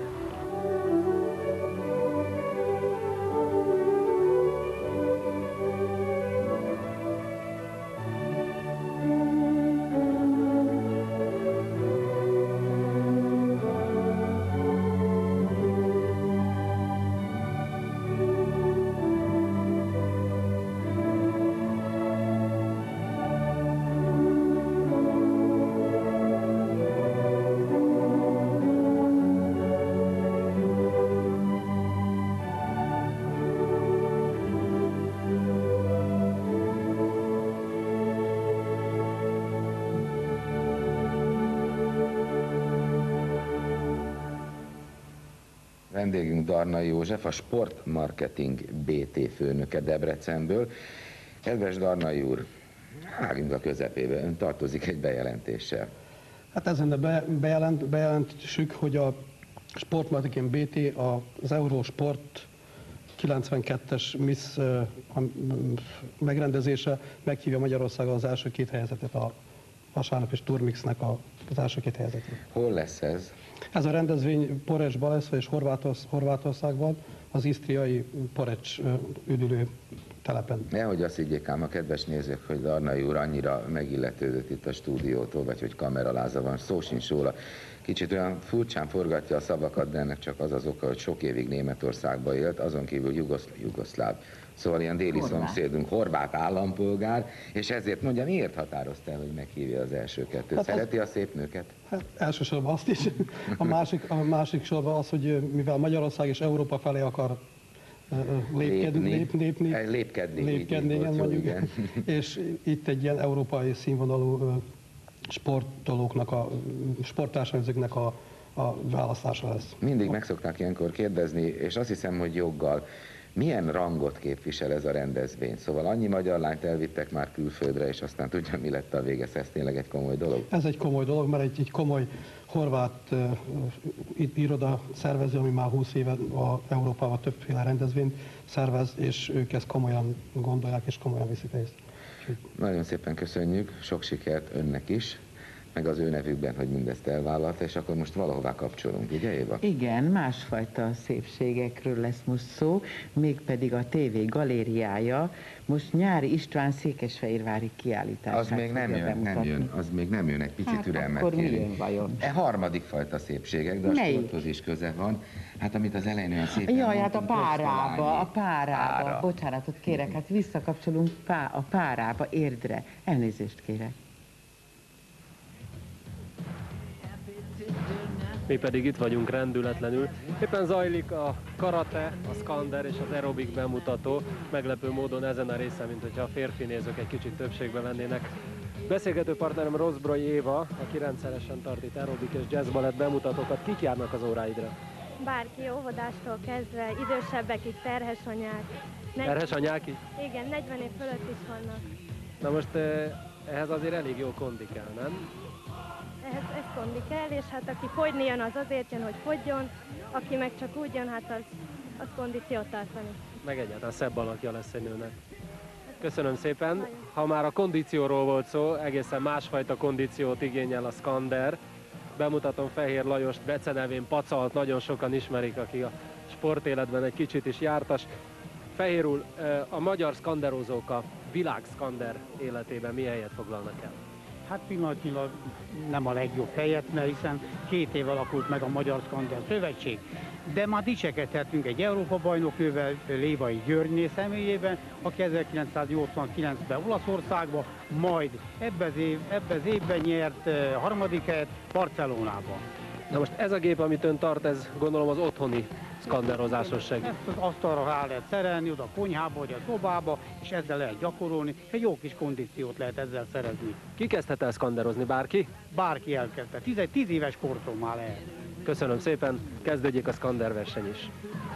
Vendégünk Darnai József, a sportmarketing BT főnöke Debrecenből. Kedves Darnai úr, vágjunk a közepébe, ön tartozik egy bejelentéssel. Hát ezen bejelentjük, hogy a sportmarketing BT az Eurosport 92-es Miss megrendezése meghívja Magyarországon az első két helyezetet, a vasárnap és Turmixnek az első két helyezetet. Hol lesz ez? Ez a rendezvény Porečban lesz, és Horvátországban, az isztriai Poreč üdülő telepen. Nehogy azt higgyék ám a kedves nézők, hogy Darnai úr annyira megilletődött itt a stúdiótól, vagy hogy kameraláza van, szó sincs róla. Kicsit olyan furcsán forgatja a szavakat, de ennek csak az az oka, hogy sok évig Németországban élt, azon kívül jugoszláv. Szóval ilyen déli szomszédunk, horvát állampolgár, és ezért mondja, miért határozta el, hogy meghívja az első kettőt? Szereti a szép nőket? Hát elsősorban azt is. A másik sorban az, hogy mivel Magyarország és Európa felé akar lépkedni, igen, mondjuk. Igen. És itt egy ilyen európai színvonalú sportolóknak, sporttársadalmazóknak a választása lesz. Mindig meg szokták ilyenkor kérdezni, és azt hiszem, hogy joggal, milyen rangot képvisel ez a rendezvény? Szóval annyi magyar lányt elvittek már külföldre, és aztán tudja, mi lett a vége. Ez tényleg egy komoly dolog? Ez egy komoly dolog, mert egy komoly horvát iroda szervező, ami már 20 éve Európában többféle rendezvényt szervez, és ők ezt komolyan gondolják, és komolyan viszik részt. Nagyon szépen köszönjük, sok sikert önnek is, meg az ő nevükben, hogy mindezt elvállalta, és akkor most valahová kapcsolunk, ugye Éva? Igen, másfajta szépségekről lesz most szó, mégpedig a TV galériája most Nyári István székesfehérvári kiállítását az még nem jön, az még nem jön, egy picit türelmet akkor kérünk. mi jön vajon? Harmadik fajta szépségek, de a sporthoz is köze van. Hát amit az elején olyan szépen jaj, hát mondtunk, a párába, bocsánatot kérek, hát visszakapcsolunk a párába, Érdre. Elnézést kérek. Mi pedig itt vagyunk rendületlenül. Éppen zajlik a karate, a skander és az aerobik bemutató, meglepő módon ezen a részen, mint hogyha a férfi nézők egy kicsit többségbe vennének. Beszélgető partnerem Rozbroly Éva, aki rendszeresen tart itt aerobik és jazzbalett bemutatókat. Kik járnak az óráidra? Bárki, óvodástól kezdve, idősebbek is, terhes anyák. Terhes anyák is? Igen, 40 év fölött is vannak. Na most ehhez azért elég jó kondi kell, nem? Ez kondi kell, és hát aki fogyni jön, az azért jön, hogy fogyjon, aki meg csak úgy jön, hát az kondíciót tartani. Meg egyáltalán szebb alakja lesz egy nőnek. Köszönöm szépen. Ha már a kondícióról volt szó, egészen másfajta kondíciót igényel a skander. Bemutatom Fehér Lajost, becenevén Pacalt, nagyon sokan ismerik, aki a sportéletben egy kicsit is jártas. Fehér úr, a magyar szkanderozók a világ szkander életében milyen helyet foglalnak el? Hát pillanatnyilag nem a legjobb helyet, mert hiszen 2 év alakult meg a Magyar Skander Szövetség, de már dicsekedhetünk egy Európa-bajnoknővel, Lévai Györgyné személyében, aki 1989-ben Olaszországban, majd ebben az évben nyert harmadik helyet Barcelonában. Na most ez a gép, amit ön tart, ez gondolom az otthoni szkanderozásos segít. Ezt az asztalra rá lehet szerelni, oda a konyhába vagy a szobába, és ezzel lehet gyakorolni. Egy jó kis kondíciót lehet ezzel szerezni. Ki kezdhet el szkanderozni? Bárki? Bárki elkezdte. 10 éves kortól már lehet. Köszönöm szépen, kezdődjék a szkander verseny is.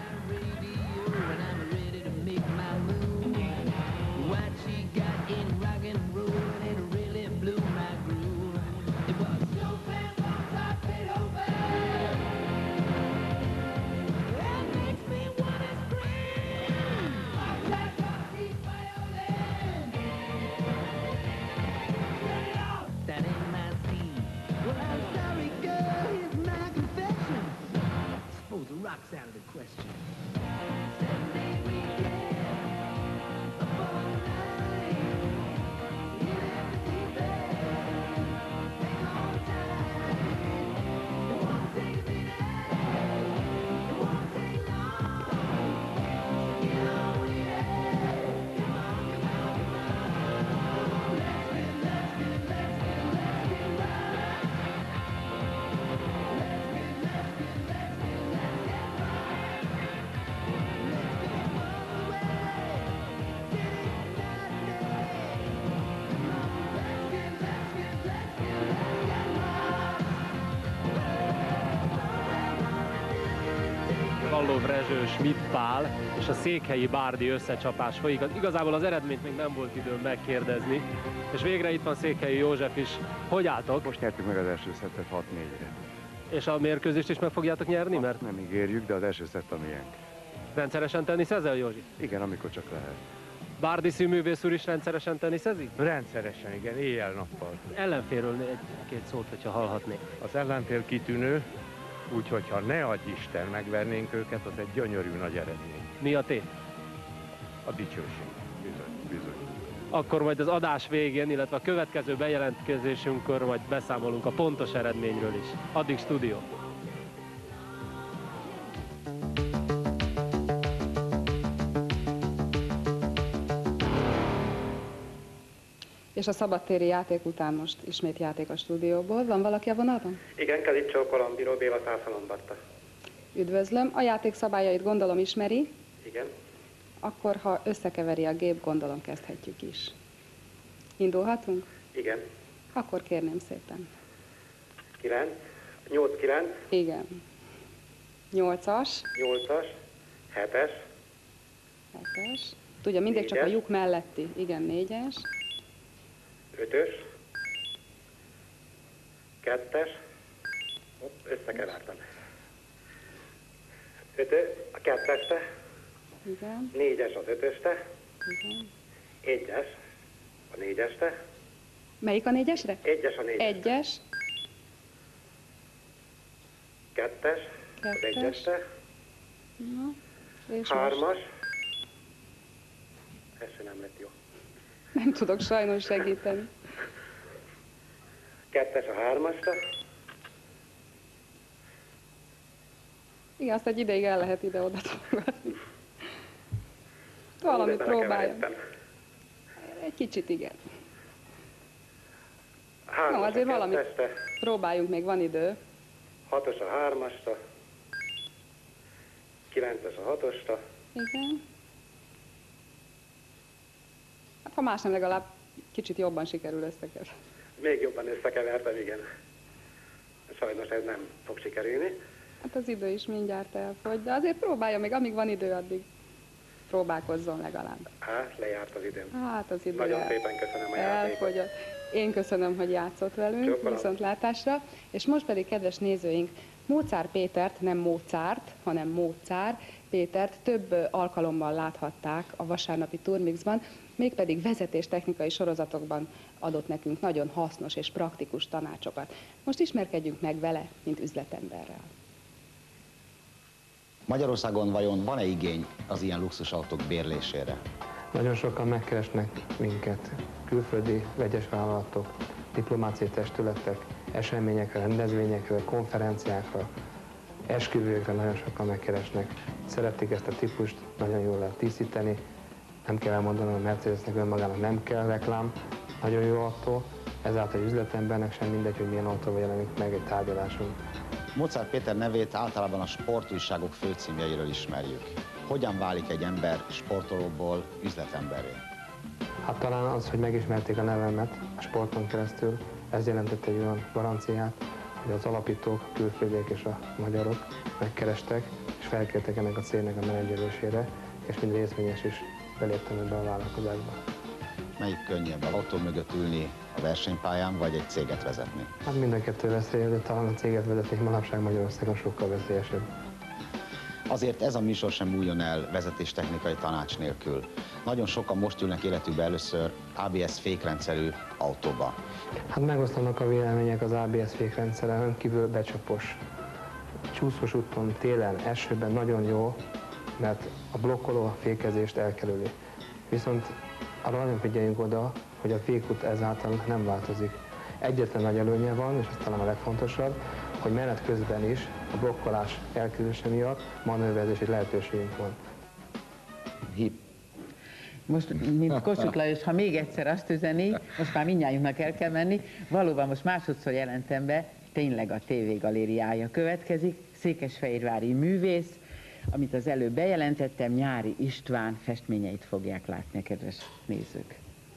Rocks out of the question. Kalló Rezső, Schmidt Pál és a székhelyi Bárdi összecsapás folyik. Igazából az eredményt még nem volt időm megkérdezni, és végre itt van Székhelyi József is. Hogy álltok? Most nyertük meg az első szettet 6-4-re. És a mérkőzést is meg fogjátok nyerni? Mert nem ígérjük, de az első szett a miénk. Rendszeresen teniszezel, Józsi? Igen, amikor csak lehet. Bárdi színművész úr is rendszeresen teniszezik? Rendszeresen, igen, éjjel-nappal. Ellenfélről egy-két szót, hogyha hallhatnék. Az ellenfél kitűnő, úgyhogy ha ne adj Isten, megvernénk őket, az egy gyönyörű nagy eredmény. Mi a tét? A dicsőség. Bizony. Akkor majd az adás végén, illetve a következő bejelentkezésünkkor majd beszámolunk a pontos eredményről is. Addig stúdió. És a szabadtéri játék után most ismét játék a stúdióból. Van valaki a vonalban? Igen, Kalicsó Kolambiró, Béla Szászalombatta. Üdvözlöm. A játék szabályait gondolom ismeri. Igen. Akkor, ha összekeveri a gép, gondolom kezdhetjük is. Indulhatunk? Igen. Akkor kérném szépen. 9, 8-9. Igen. 8-as. 8-as, 7-es. 7-es. Tudja, mindig csak a lyuk melletti. Igen, 4-es. 5-ös. 2-es. Összekevertem. 5 a 2-este. Igen. 4-es az 5-öste. Igen. 1-es a 4-este. Melyik a 4-esre? 1-es a 4-es. 1-es. 2-es az 1-este. 3-as. Ez sem nem lett jó. Nem tudok sajnos segíteni. 2-es a 3-asra. Igen, azt egy ideig el lehet ide-oda tolgatni. Valamit próbáljam. Egy kicsit igen. No, azért valamit próbáljunk, még van idő. 6-os a 3-asra. 9-es a 6-osra. Igen. Hát ha más nem, legalább kicsit jobban sikerül összekeverni. Még jobban összekevertem, igen. Sajnos ez nem fog sikerülni. Hát az idő is mindjárt elfogy, de azért próbálja még, amíg van idő, addig próbálkozzon legalább. Hát, lejárt az időm. Hát az idő Nagyon szépen köszönöm a játékot. Elfogyott. Én köszönöm, hogy játszott velünk, Csókolom. viszontlátásra. És most pedig, kedves nézőink, Móczár Pétert, nem Mozart, hanem Móczár Pétert több alkalommal láthatták a vasárnapi Turmixban, mégpedig vezetéstechnikai sorozatokban adott nekünk nagyon hasznos és praktikus tanácsokat. Most ismerkedjünk meg vele, mint üzletemberrel. Magyarországon vajon van-e igény az ilyen luxusautók bérlésére? Nagyon sokan megkeresnek minket, külföldi vegyes vállalatok, diplomáciai testületek, eseményekre, rendezvényekre, konferenciákra. esküvőkre nagyon sokan megkeresnek. Szeretik ezt a típust, nagyon jól lehet díszíteni. Nem kell elmondanom, a Mercedesnek önmagának nem kell reklám, nagyon jó autó, ezáltal üzletembernek sem mindegy, hogy milyen autóval jelenik meg egy tárgyaláson. Mozart Péter nevét általában a sportújságok főcímjeiről ismerjük. Hogyan válik egy ember sportolóból üzletemberré? Hát talán az, hogy megismerték a nevemet a sporton keresztül, ez jelentett egy olyan garanciát, hogy az alapítók, a külföldiek és a magyarok megkerestek, és felkértek ennek a cégnek a menedzselésére, és mind részvényes is beléptem ebbe a vállalkozásba. Melyik könnyebb, az autó mögött ülni a versenypályán, vagy egy céget vezetni? Hát mind a kettő veszélyes, de talán a céget vezetni manapság Magyarországon sokkal veszélyesebb. Azért ez a műsor sem múljon el vezetéstechnikai tanács nélkül. Nagyon sokan most ülnek életükbe először ABS fékrendszerű autóba. Hát megosztanak a vélemények az ABS fékrendszere, rendkívül becsapos. Csúszós úton, télen, esőben nagyon jó, mert a blokkoló a fékezést elkerüli. Viszont arra nagyon figyeljünk oda, hogy a fékút ezáltal nem változik. Egyetlen nagy előnye van, és ez talán a legfontosabb, hogy menet közben is a blokkolás elkerülése miatt manőverzési lehetőségünk van. Most, mint Kossuth Lajos, ha még egyszer azt üzeni, most már mindnyájunknak el kell menni, valóban most másodszor jelentem be, tényleg a TV galériája következik, székesfehérvári művész, amit az előbb bejelentettem, Nyári István festményeit fogják látni, kedves nézők.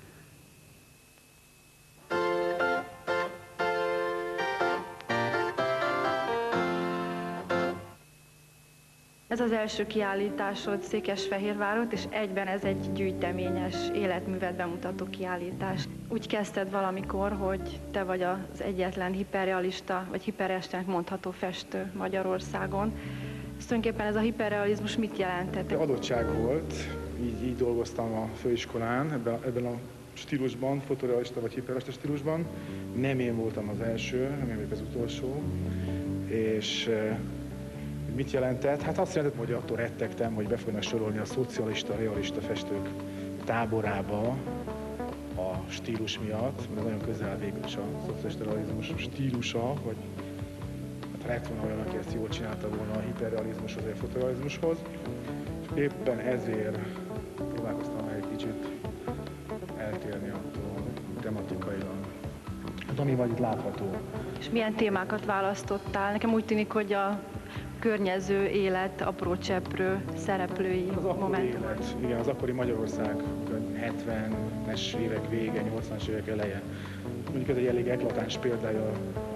Ez az első kiállításod Székesfehérvárot, és egyben ez egy gyűjteményes életművet bemutató kiállítás. Úgy kezdted valamikor, hogy te vagy az egyetlen hiperrealista, vagy hiperrealistának mondható festő Magyarországon. Tulajdonképpen ez a hiperrealizmus mit jelentett? Adottság volt, így dolgoztam a főiskolán, ebben a stílusban, fotorealista vagy hiperrealista stílusban. Nem én voltam az első, nem én vagyok az utolsó, és mit jelentett? Hát azt jelentett, hogy attól rettegtem, hogy be fognak sorolni a szocialista, realista festők táborába a stílus miatt, mert nagyon közel végül is a szocialista realizmus stílusa, hogy hát lett volna olyan, aki ezt jól csinálta volna a hiperrealizmushoz, vagy a fotorealizmushoz. Éppen ezért próbálkoztam egy kicsit eltérni attól tematikailag. Hát ami vagy itt látható. És milyen témákat választottál? Nekem úgy tűnik, hogy a környező élet apró cseprő szereplői momentum. Élet, igen, az akkori Magyarország 70-es évek vége, 80-as évek eleje. Mondjuk ez egy elég eklatáns példája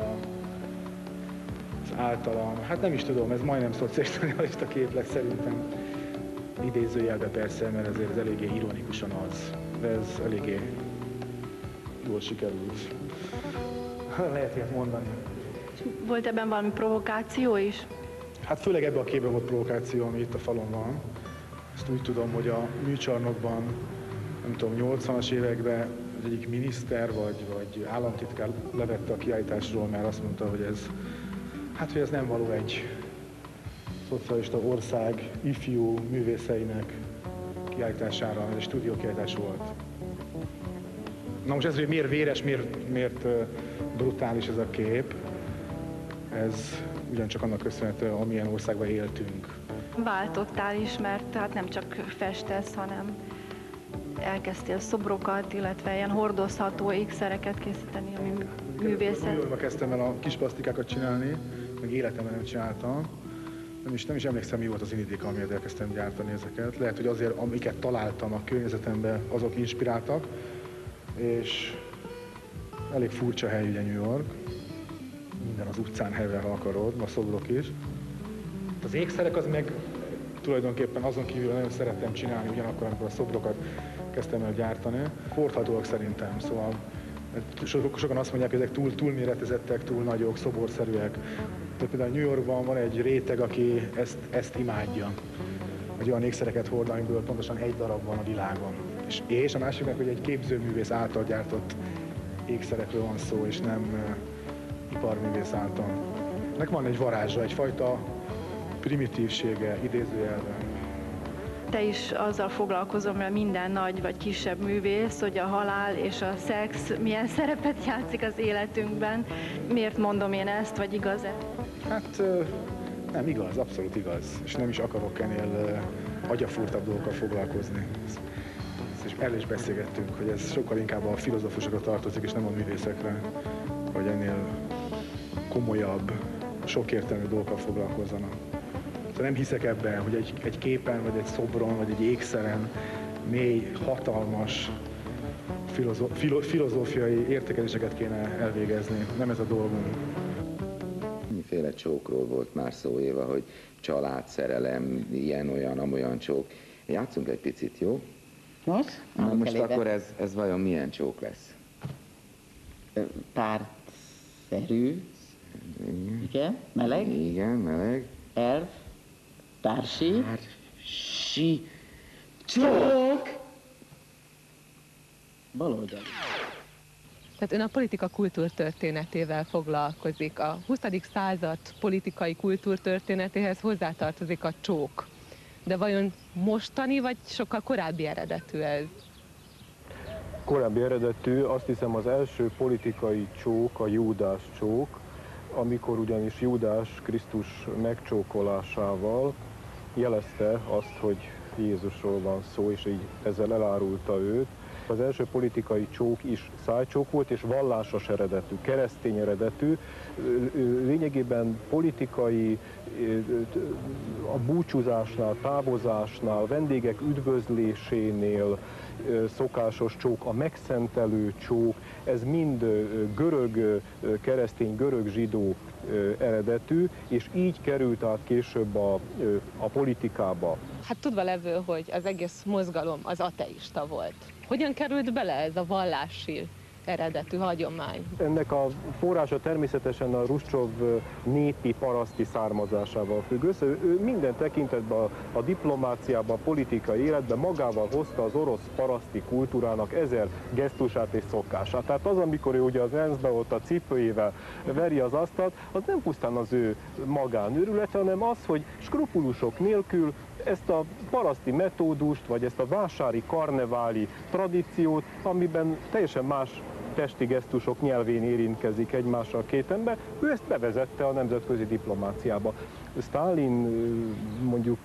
az általam, hát nem is tudom, ez majdnem szocialista képlet szerintem. Idézőjelbe persze, mert ezért ez eléggé ironikusan az, de ez eléggé jól sikerült. Lehet ilyet mondani. Volt ebben valami provokáció is? Hát főleg ebben a képben volt provokáció, ami itt a falon van. Ezt úgy tudom, hogy a műcsarnokban, nem tudom, 80-as években az egyik miniszter vagy államtitkár levette a kiállításról, mert azt mondta, hogy ez nem való egy szocialista ország ifjú művészeinek kiállítására, ez egy stúdiókiállítás volt. Na most ez, hogy miért véres, miért brutális ez a kép, ez ugyancsak annak köszönhető, amilyen országban éltünk. Váltottál is, mert hát nem csak festesz, hanem elkezdtél szobrokat, illetve ilyen hordozható ékszereket készíteni, ami művészet. New Yorkba kezdtem el a kis plasztikákat csinálni, meg életemben nem csináltam. Nem is emlékszem, mi volt az indíték, amiért elkezdtem gyártani ezeket. Lehet, hogy azért, amiket találtam a környezetemben, azok inspiráltak, és elég furcsa hely ugye New York. Minden az utcán helyvel, ha akarod, a szobrok is. Az ékszerek az meg tulajdonképpen azon kívül nagyon szerettem csinálni, ugyanakkor, amikor a szobrokat kezdtem el gyártani. Hordhatóak szerintem, szóval sokan azt mondják, hogy ezek túl méretezettek, túl nagyok, szoborszerűek. De például New Yorkban van egy réteg, aki ezt imádja, hogy olyan ékszereket hord, amiből pontosan egy darab van a világon. És a másik meg, hogy egy képzőművész által gyártott ékszerekről van szó, és nem iparművész által. Ennek van egy varázsa, egyfajta primitívsége, idézőjelben. Te is azzal foglalkozom, mert minden nagy vagy kisebb művész, hogy a halál és a szex milyen szerepet játszik az életünkben. Miért mondom én ezt, vagy igaz-e? Hát Nem, igaz, abszolút igaz. És nem is akarok ennél agyafúrtabb dolgokkal foglalkozni. És erről is beszélgettünk, hogy ez sokkal inkább a filozófusokra tartozik, és nem a művészekre, hogy ennél komolyabb, sokértelmű dolgokkal foglalkozzanak. Szóval nem hiszek ebben, hogy egy képen, vagy egy szobron, vagy egy ékszeren mély, hatalmas filozófiai értékeléseket kéne elvégezni. Nem ez a dolgunk. Miféle csókról volt már szó, Éva, hogy család, szerelem, ilyen, amolyan csók. Játszunk egy picit, jó? Most? Most akkor ez vajon milyen csók lesz? Párszerű. Igen, meleg. Igen, meleg. Elv. Társi. Társi. Csók! Baloldal. Tehát ön a politika kultúrtörténetével foglalkozik. A 20. század politikai kultúrtörténetéhez hozzátartozik a csók. De vajon mostani, vagy sokkal korábbi eredetű ez? Korábbi eredetű, azt hiszem az első politikai csók a Júdás csók, amikor ugyanis Júdás Krisztus megcsókolásával jelezte azt, hogy Jézusról van szó, és így ezzel elárulta őt. Az első politikai csók is szájcsók volt, és vallásos eredetű, keresztény eredetű, lényegében politikai, a búcsúzásnál, távozásnál, vendégek üdvözlésénél szokásos csók, a megszentelő csók, ez mind görög, keresztény, görög zsidó eredetű, és így került át később a politikába. Hát tudva levő, hogy az egész mozgalom az ateista volt. Hogyan került bele ez a vallási eredetű hagyomány? Ennek a forrása természetesen a Hruscsov népi paraszti származásával függ össze. Ő minden tekintetben a diplomáciában, a politikai életben magával hozta az orosz paraszti kultúrának 1000 gesztusát és szokását. Tehát az, amikor ő ugye az ENSZ-be ott a cipőjével veri az asztalt, az nem pusztán az ő magánőrülete, hanem az, hogy skrupulusok nélkül ezt a paraszti metódust, vagy ezt a vásári karneváli tradíciót, amiben teljesen más testi gesztusok nyelvén érintkezik egymással két ember, ő ezt bevezette a nemzetközi diplomáciába. Sztálin mondjuk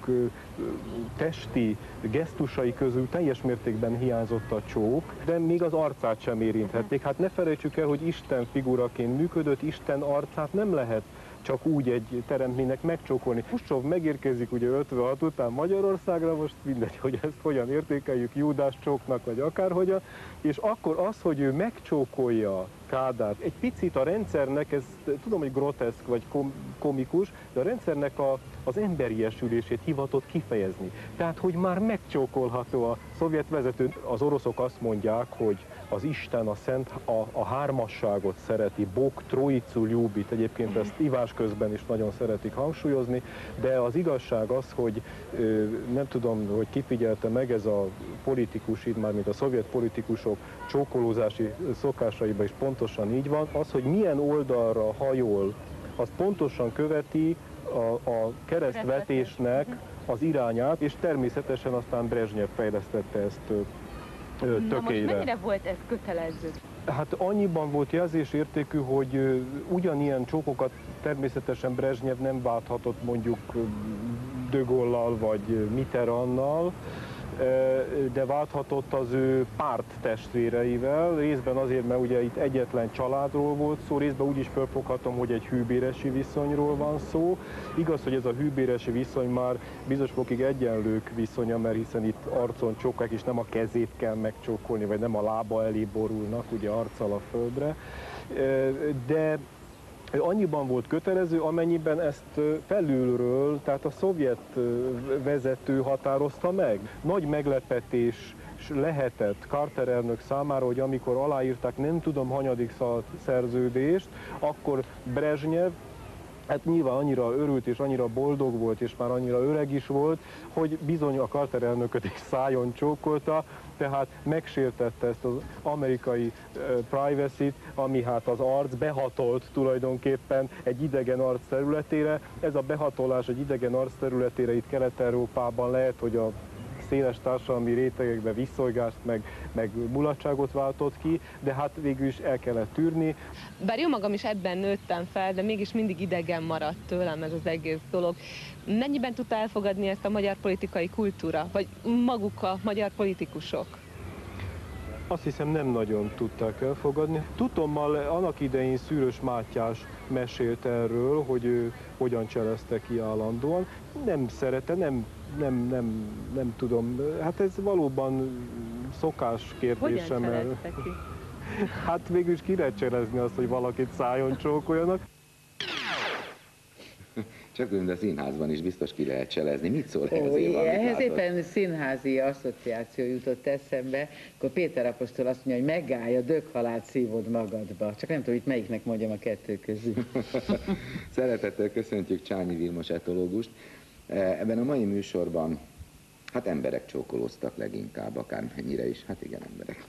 testi gesztusai közül teljes mértékben hiányzott a csók, de még az arcát sem érinthették. Hát ne felejtsük el, hogy Isten figuraként működött, Isten arcát nem lehet csak úgy egy teremtménynek megcsókolni. Hruscsov megérkezik ugye 56 után Magyarországra, most mindegy, hogy ezt hogyan értékeljük, Júdás csóknak, vagy akárhogyan, és akkor az, hogy ő megcsókolja Kádárt, egy picit a rendszernek, ez tudom, hogy groteszk vagy komikus, de a rendszernek az emberiesülését hivatott kifejezni. Tehát, hogy már megcsókolható a szovjet vezető. Az oroszok azt mondják, hogy az Isten, a Szent, a hármasságot szereti, Bog Troicu ljubit, egyébként ezt ivás közben is nagyon szeretik hangsúlyozni, de az igazság az, hogy nem tudom, hogy kifigyelte meg ez a politikus, itt már mint a szovjet politikusok csókolózási szokásaiban is pontosan így van, az, hogy milyen oldalra hajol, az pontosan követi a keresztvetésnek az irányát, és természetesen aztán Brezsnyev fejlesztette ezt tökélyre. Na most mennyire volt ez kötelező? Hát annyiban volt jelzésértékű, hogy ugyanilyen csókokat természetesen Brezsnyev nem válthatott mondjuk De Gaulle-al vagy Mitterrandnal, de válthatott az ő párt testvéreivel, részben azért, mert ugye itt egyetlen családról volt szó, részben úgy is felfoghatom, hogy egy hűbéresi viszonyról van szó. Igaz, hogy ez a hűbéresi viszony már bizonyos fokig egyenlők viszonya, mert hiszen itt arcon csókolják, és nem a kezét kell megcsókolni, vagy nem a lába elé borulnak, ugye arccal a földre. De annyiban volt kötelező, amennyiben ezt felülről, tehát a szovjet vezető határozta meg. Nagy meglepetés lehetett Carter elnök számára, hogy amikor aláírták nem tudom hanyadik szerződést, akkor Brezsnyev hát nyilván annyira örült és annyira boldog volt, és már annyira öreg is volt, hogy bizony a Carter elnököt is szájon csókolta, tehát megsértette ezt az amerikai privacy-t, ami hát az arc behatolt tulajdonképpen egy idegen arc területére. Ez a behatolás egy idegen arc területére itt Kelet-Európában lehet, hogy a széles társadalmi rétegekbe visszolgást, meg mulatságot váltott ki, de hát végül is el kellett tűrni. Bár jó magam is ebben nőttem fel, de mégis mindig idegen maradt tőlem ez az egész dolog. Mennyiben tudta elfogadni ezt a magyar politikai kultúra, vagy maguk a magyar politikusok? Azt hiszem, nem nagyon tudták elfogadni. Tudtommal annak idején Szűrös Mátyás mesélt erről, hogy ő hogyan cselezte ki állandóan. Nem szerette, nem tudom. Hát ez valóban szokás kérdése. Hogyan cselezte ki? Hát végül is ki lehet cselezni azt, hogy valakit szájon csókoljanak. Csak a színházban is biztos ki lehet cselezni. Mit szól ehhez Éva? Ehhez éppen színházi asszociáció jutott eszembe, akkor Péter apostol azt mondja, hogy megállj, a döghalált szívod magadba. Csak nem tudom, hogy melyiknek mondjam a kettő közül. Szeretettel köszöntjük Csányi Vilmos etológust. Ebben a mai műsorban hát emberek csókolóztak leginkább, akármennyire is. Hát igen, emberek.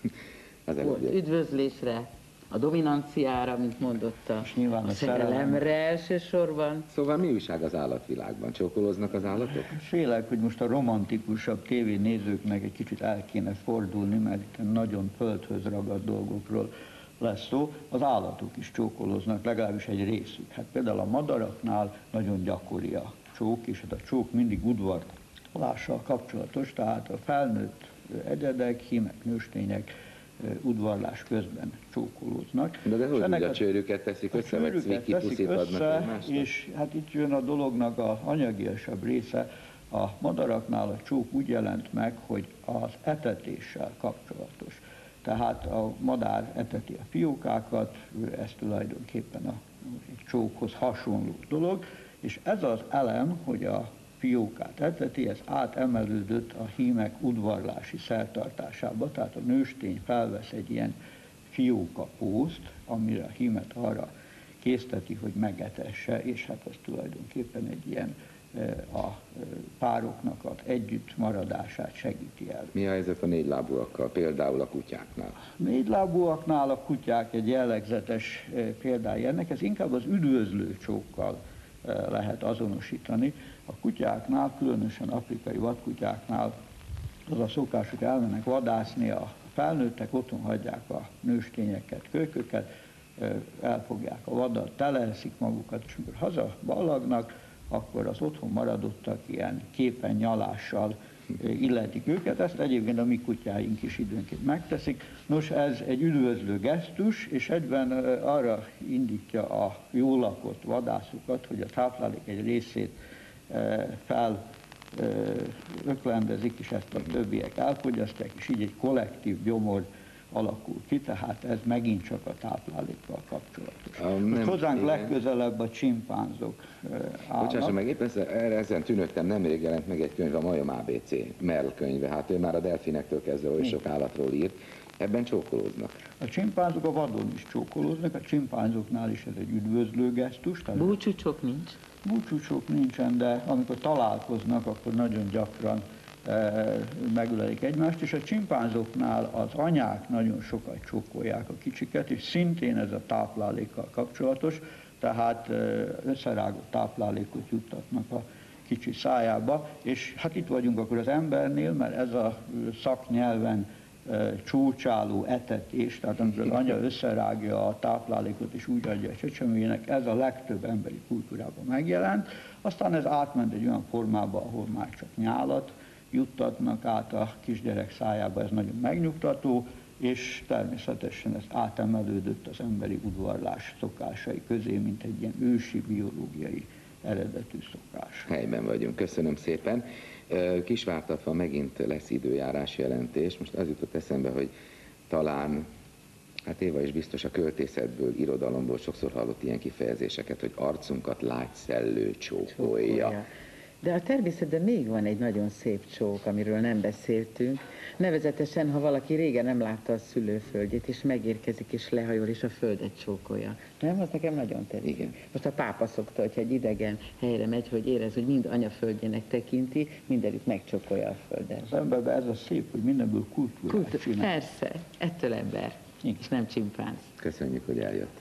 Volt üdvözlésre, a dominanciára, mint mondotta, a szerelemre elsősorban. Szóval mi újság az állatvilágban? Csókolóznak az állatok? Félek, hogy most a romantikusabb tévénézőknek egy kicsit el kéne fordulni, mert itt nagyon földhöz ragadt dolgokról lesz szó. Az állatok is csókolóznak, legalábbis egy részük. Hát például a madaraknál nagyon gyakori a csók, és hát a csók mindig udvarlással kapcsolatos, tehát a felnőtt egyedek, hímek, nőstények udvarlás közben csókolóznak. De hogy a csőrüket teszik össze, vagy szviki adnak egymásnak? És hát itt jön a dolognak az anyagiasabb része. A madaraknál a csók úgy jelent meg, hogy az etetéssel kapcsolatos. Tehát a madár eteti a fiókákat, ez tulajdonképpen egy csókhoz hasonló dolog, és ez az elem, hogy a fiókát eteti, ez átemelődött a hímek udvarlási szertartásába, tehát a nőstény felvesz egy ilyen fiókapózt, amire a hímet arra készteti, hogy megetesse, és hát az tulajdonképpen egy ilyen a pároknak az együtt maradását segíti el. Mi a helyzet a négylábúakkal, például a kutyáknál? Négylábúaknál a kutyák egy jellegzetes példája ennek, ez inkább az üdvözlő csókkal lehet azonosítani. A kutyáknál, különösen afrikai vadkutyáknál az a szokás, hogy elmennek vadászni, a felnőttek otthon hagyják a nőstényeket, kölyköket, elfogják a vadat, teleeszik magukat, és amikor hazaballagnak, akkor az otthon maradottak ilyen képen nyalással illetik őket, ezt egyébként a mi kutyáink is időnként megteszik. Nos, ez egy üdvözlő gesztus, és egyben arra indítja a jól lakott vadászokat, hogy a táplálék egy részét öklendezik, és ezt a többiek elfogyasztják, és így egy kollektív gyomor alakul ki, tehát ez megint csak a táplálékkal kapcsolatos. Hozzánk legközelebb a csimpánzok állnak. Bocsásson meg, éppen ezen tűnődtem, nemrég jelent meg egy könyv, a Majom ABC, Merl könyve, hát ő már a delfinektől kezdve oly sok állatról írt, ebben csókolóznak. A csimpánzok a vadon is csókolóznak, a csimpánzoknál is ez egy üdvözlő gesztus. Búcsúcsok nincs? Búcsúcsok nincsen, de amikor találkoznak, akkor nagyon gyakran megölelik egymást, és a csimpánzoknál az anyák nagyon sokat csókolják a kicsiket, és szintén ez a táplálékkal kapcsolatos, tehát összerágott táplálékot juttatnak a kicsi szájába, és hát itt vagyunk akkor az embernél, mert ez a szaknyelven csócsáló etetés, tehát amikor az anya összerágja a táplálékot és úgy adja a csecsemőjének, ez a legtöbb emberi kultúrában megjelent, aztán ez átment egy olyan formába, ahol már csak nyálat juttatnak át a kisgyerek szájába, ez nagyon megnyugtató, és természetesen ez átemelődött az emberi udvarlás szokásai közé, mint egy ilyen ősi biológiai eredetű szokás. Helyben vagyunk, köszönöm szépen. Kisvártatva megint lesz időjárás jelentés. Most az jutott eszembe, hogy talán, hát Éva is biztos a költészetből, irodalomból sokszor hallott ilyen kifejezéseket, hogy arcunkat lágyszellő csókolja. De a természetben még van egy nagyon szép csók, amiről nem beszéltünk. Nevezetesen, ha valaki régen nem látta a szülőföldjét, és megérkezik, és lehajol, és a földet csókolja. Nem, az nekem nagyon tetszik. Igen. Most a pápa szokta, hogyha egy idegen helyre megy, hogy érez, hogy mind anyaföldjének tekinti, mindenütt megcsókolja a földet. Az emberben ez a szép, hogy mindenből kultúrát csinál. Persze, ettől ember, és nem csimpánz. Köszönjük, hogy eljött.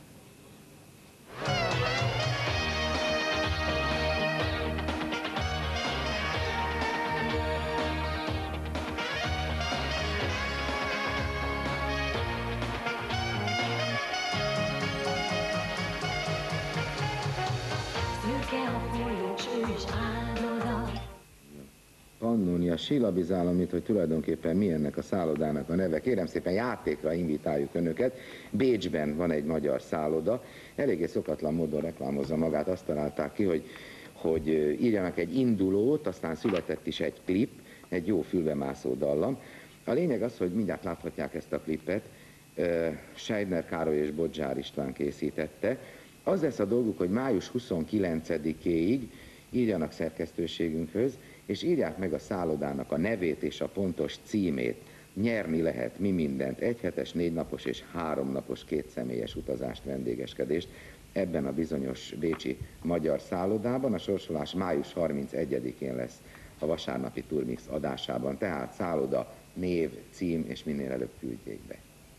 a sílabizálom itt, hogy tulajdonképpen mi ennek a szállodának a neve. Kérem szépen, játékra invitáljuk önöket. Bécsben van egy magyar szálloda, eléggé szokatlan módon reklámozza magát, azt találták ki, hogy írjanak egy indulót, aztán született is egy klip, egy jó fülbemászó dallam. A lényeg az, hogy mindjárt láthatják ezt a klipet, Scheidner Károly és Bodzsár István készítette. Az lesz a dolguk, hogy május 29-éig írjanak szerkesztőségünkhöz, és írják meg a szállodának a nevét és a pontos címét. Nyerni lehet mi mindent, 1 hetes, 4 napos és 3 napos 2 személyes utazást, vendégeskedést ebben a bizonyos bécsi magyar szállodában. A sorsolás május 31-én lesz a vasárnapi Turmix adásában, tehát szálloda, név, cím, és minél előbb küldjék be.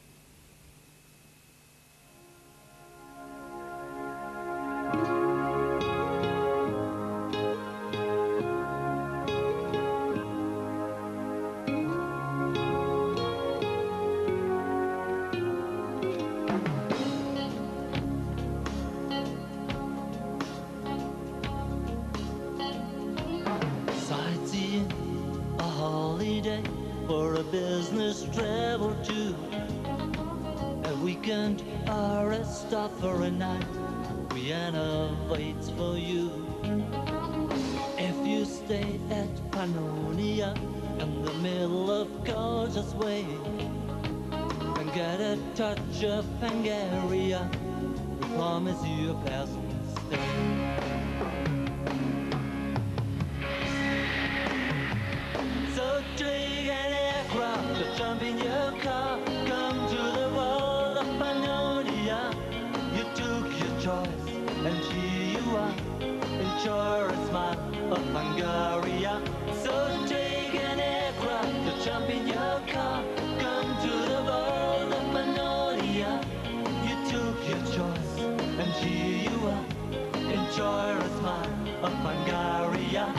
For a business travel too. A weekend or a stop for a night, Vienna waits for you. If you stay at Pannonia in the middle of Causeway Way and get a touch of Hungary, we promise you a pleasant stay. Jump in your car, come to the world of Pannonia. You took your choice, and here you are. Enjoy a smile of Hungary. So take an aircraft to jump in your car, come to the world of Pannonia. You took your choice, and here you are. Enjoy a smile of Hungary.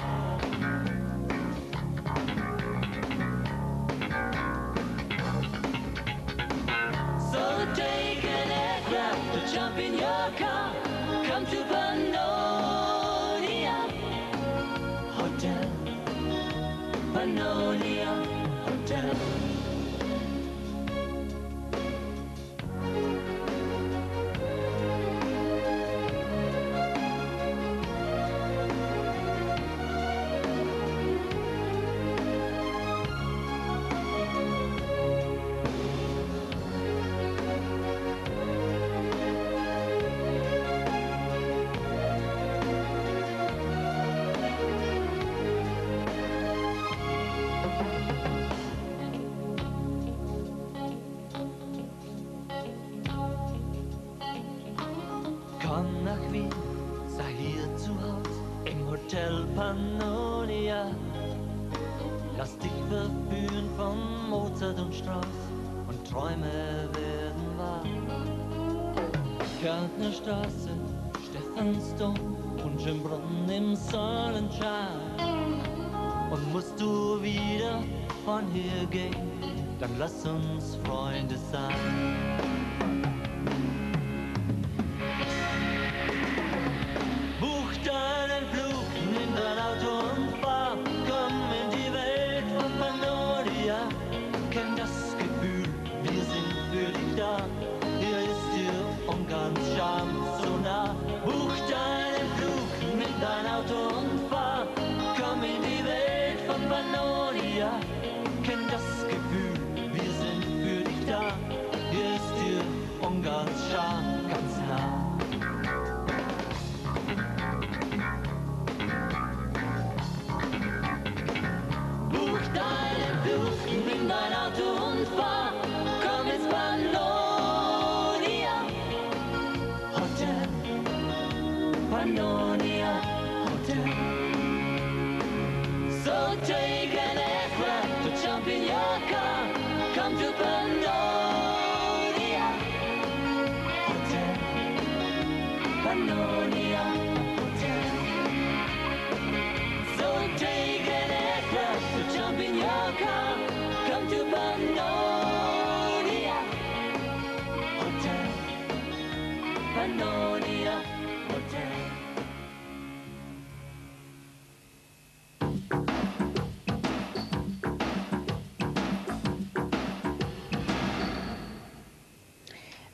Take an aircraft to jump in your car, come to Pannonia Hotel, Pannonia Hotel. Komm nach Wien, sei hier zu Haus im Hotel Pannonia. Lass dich verführen von Mozart und Strauss und Träume werden wahr. Kärntnerstraße, Stephansdom und Schönbrunn im Sonnenschein. Und musst du wieder von hier gehen, dann lass uns Freunde sein. Pannonia, kenn das Gefühl, wir sind für dich da. Hier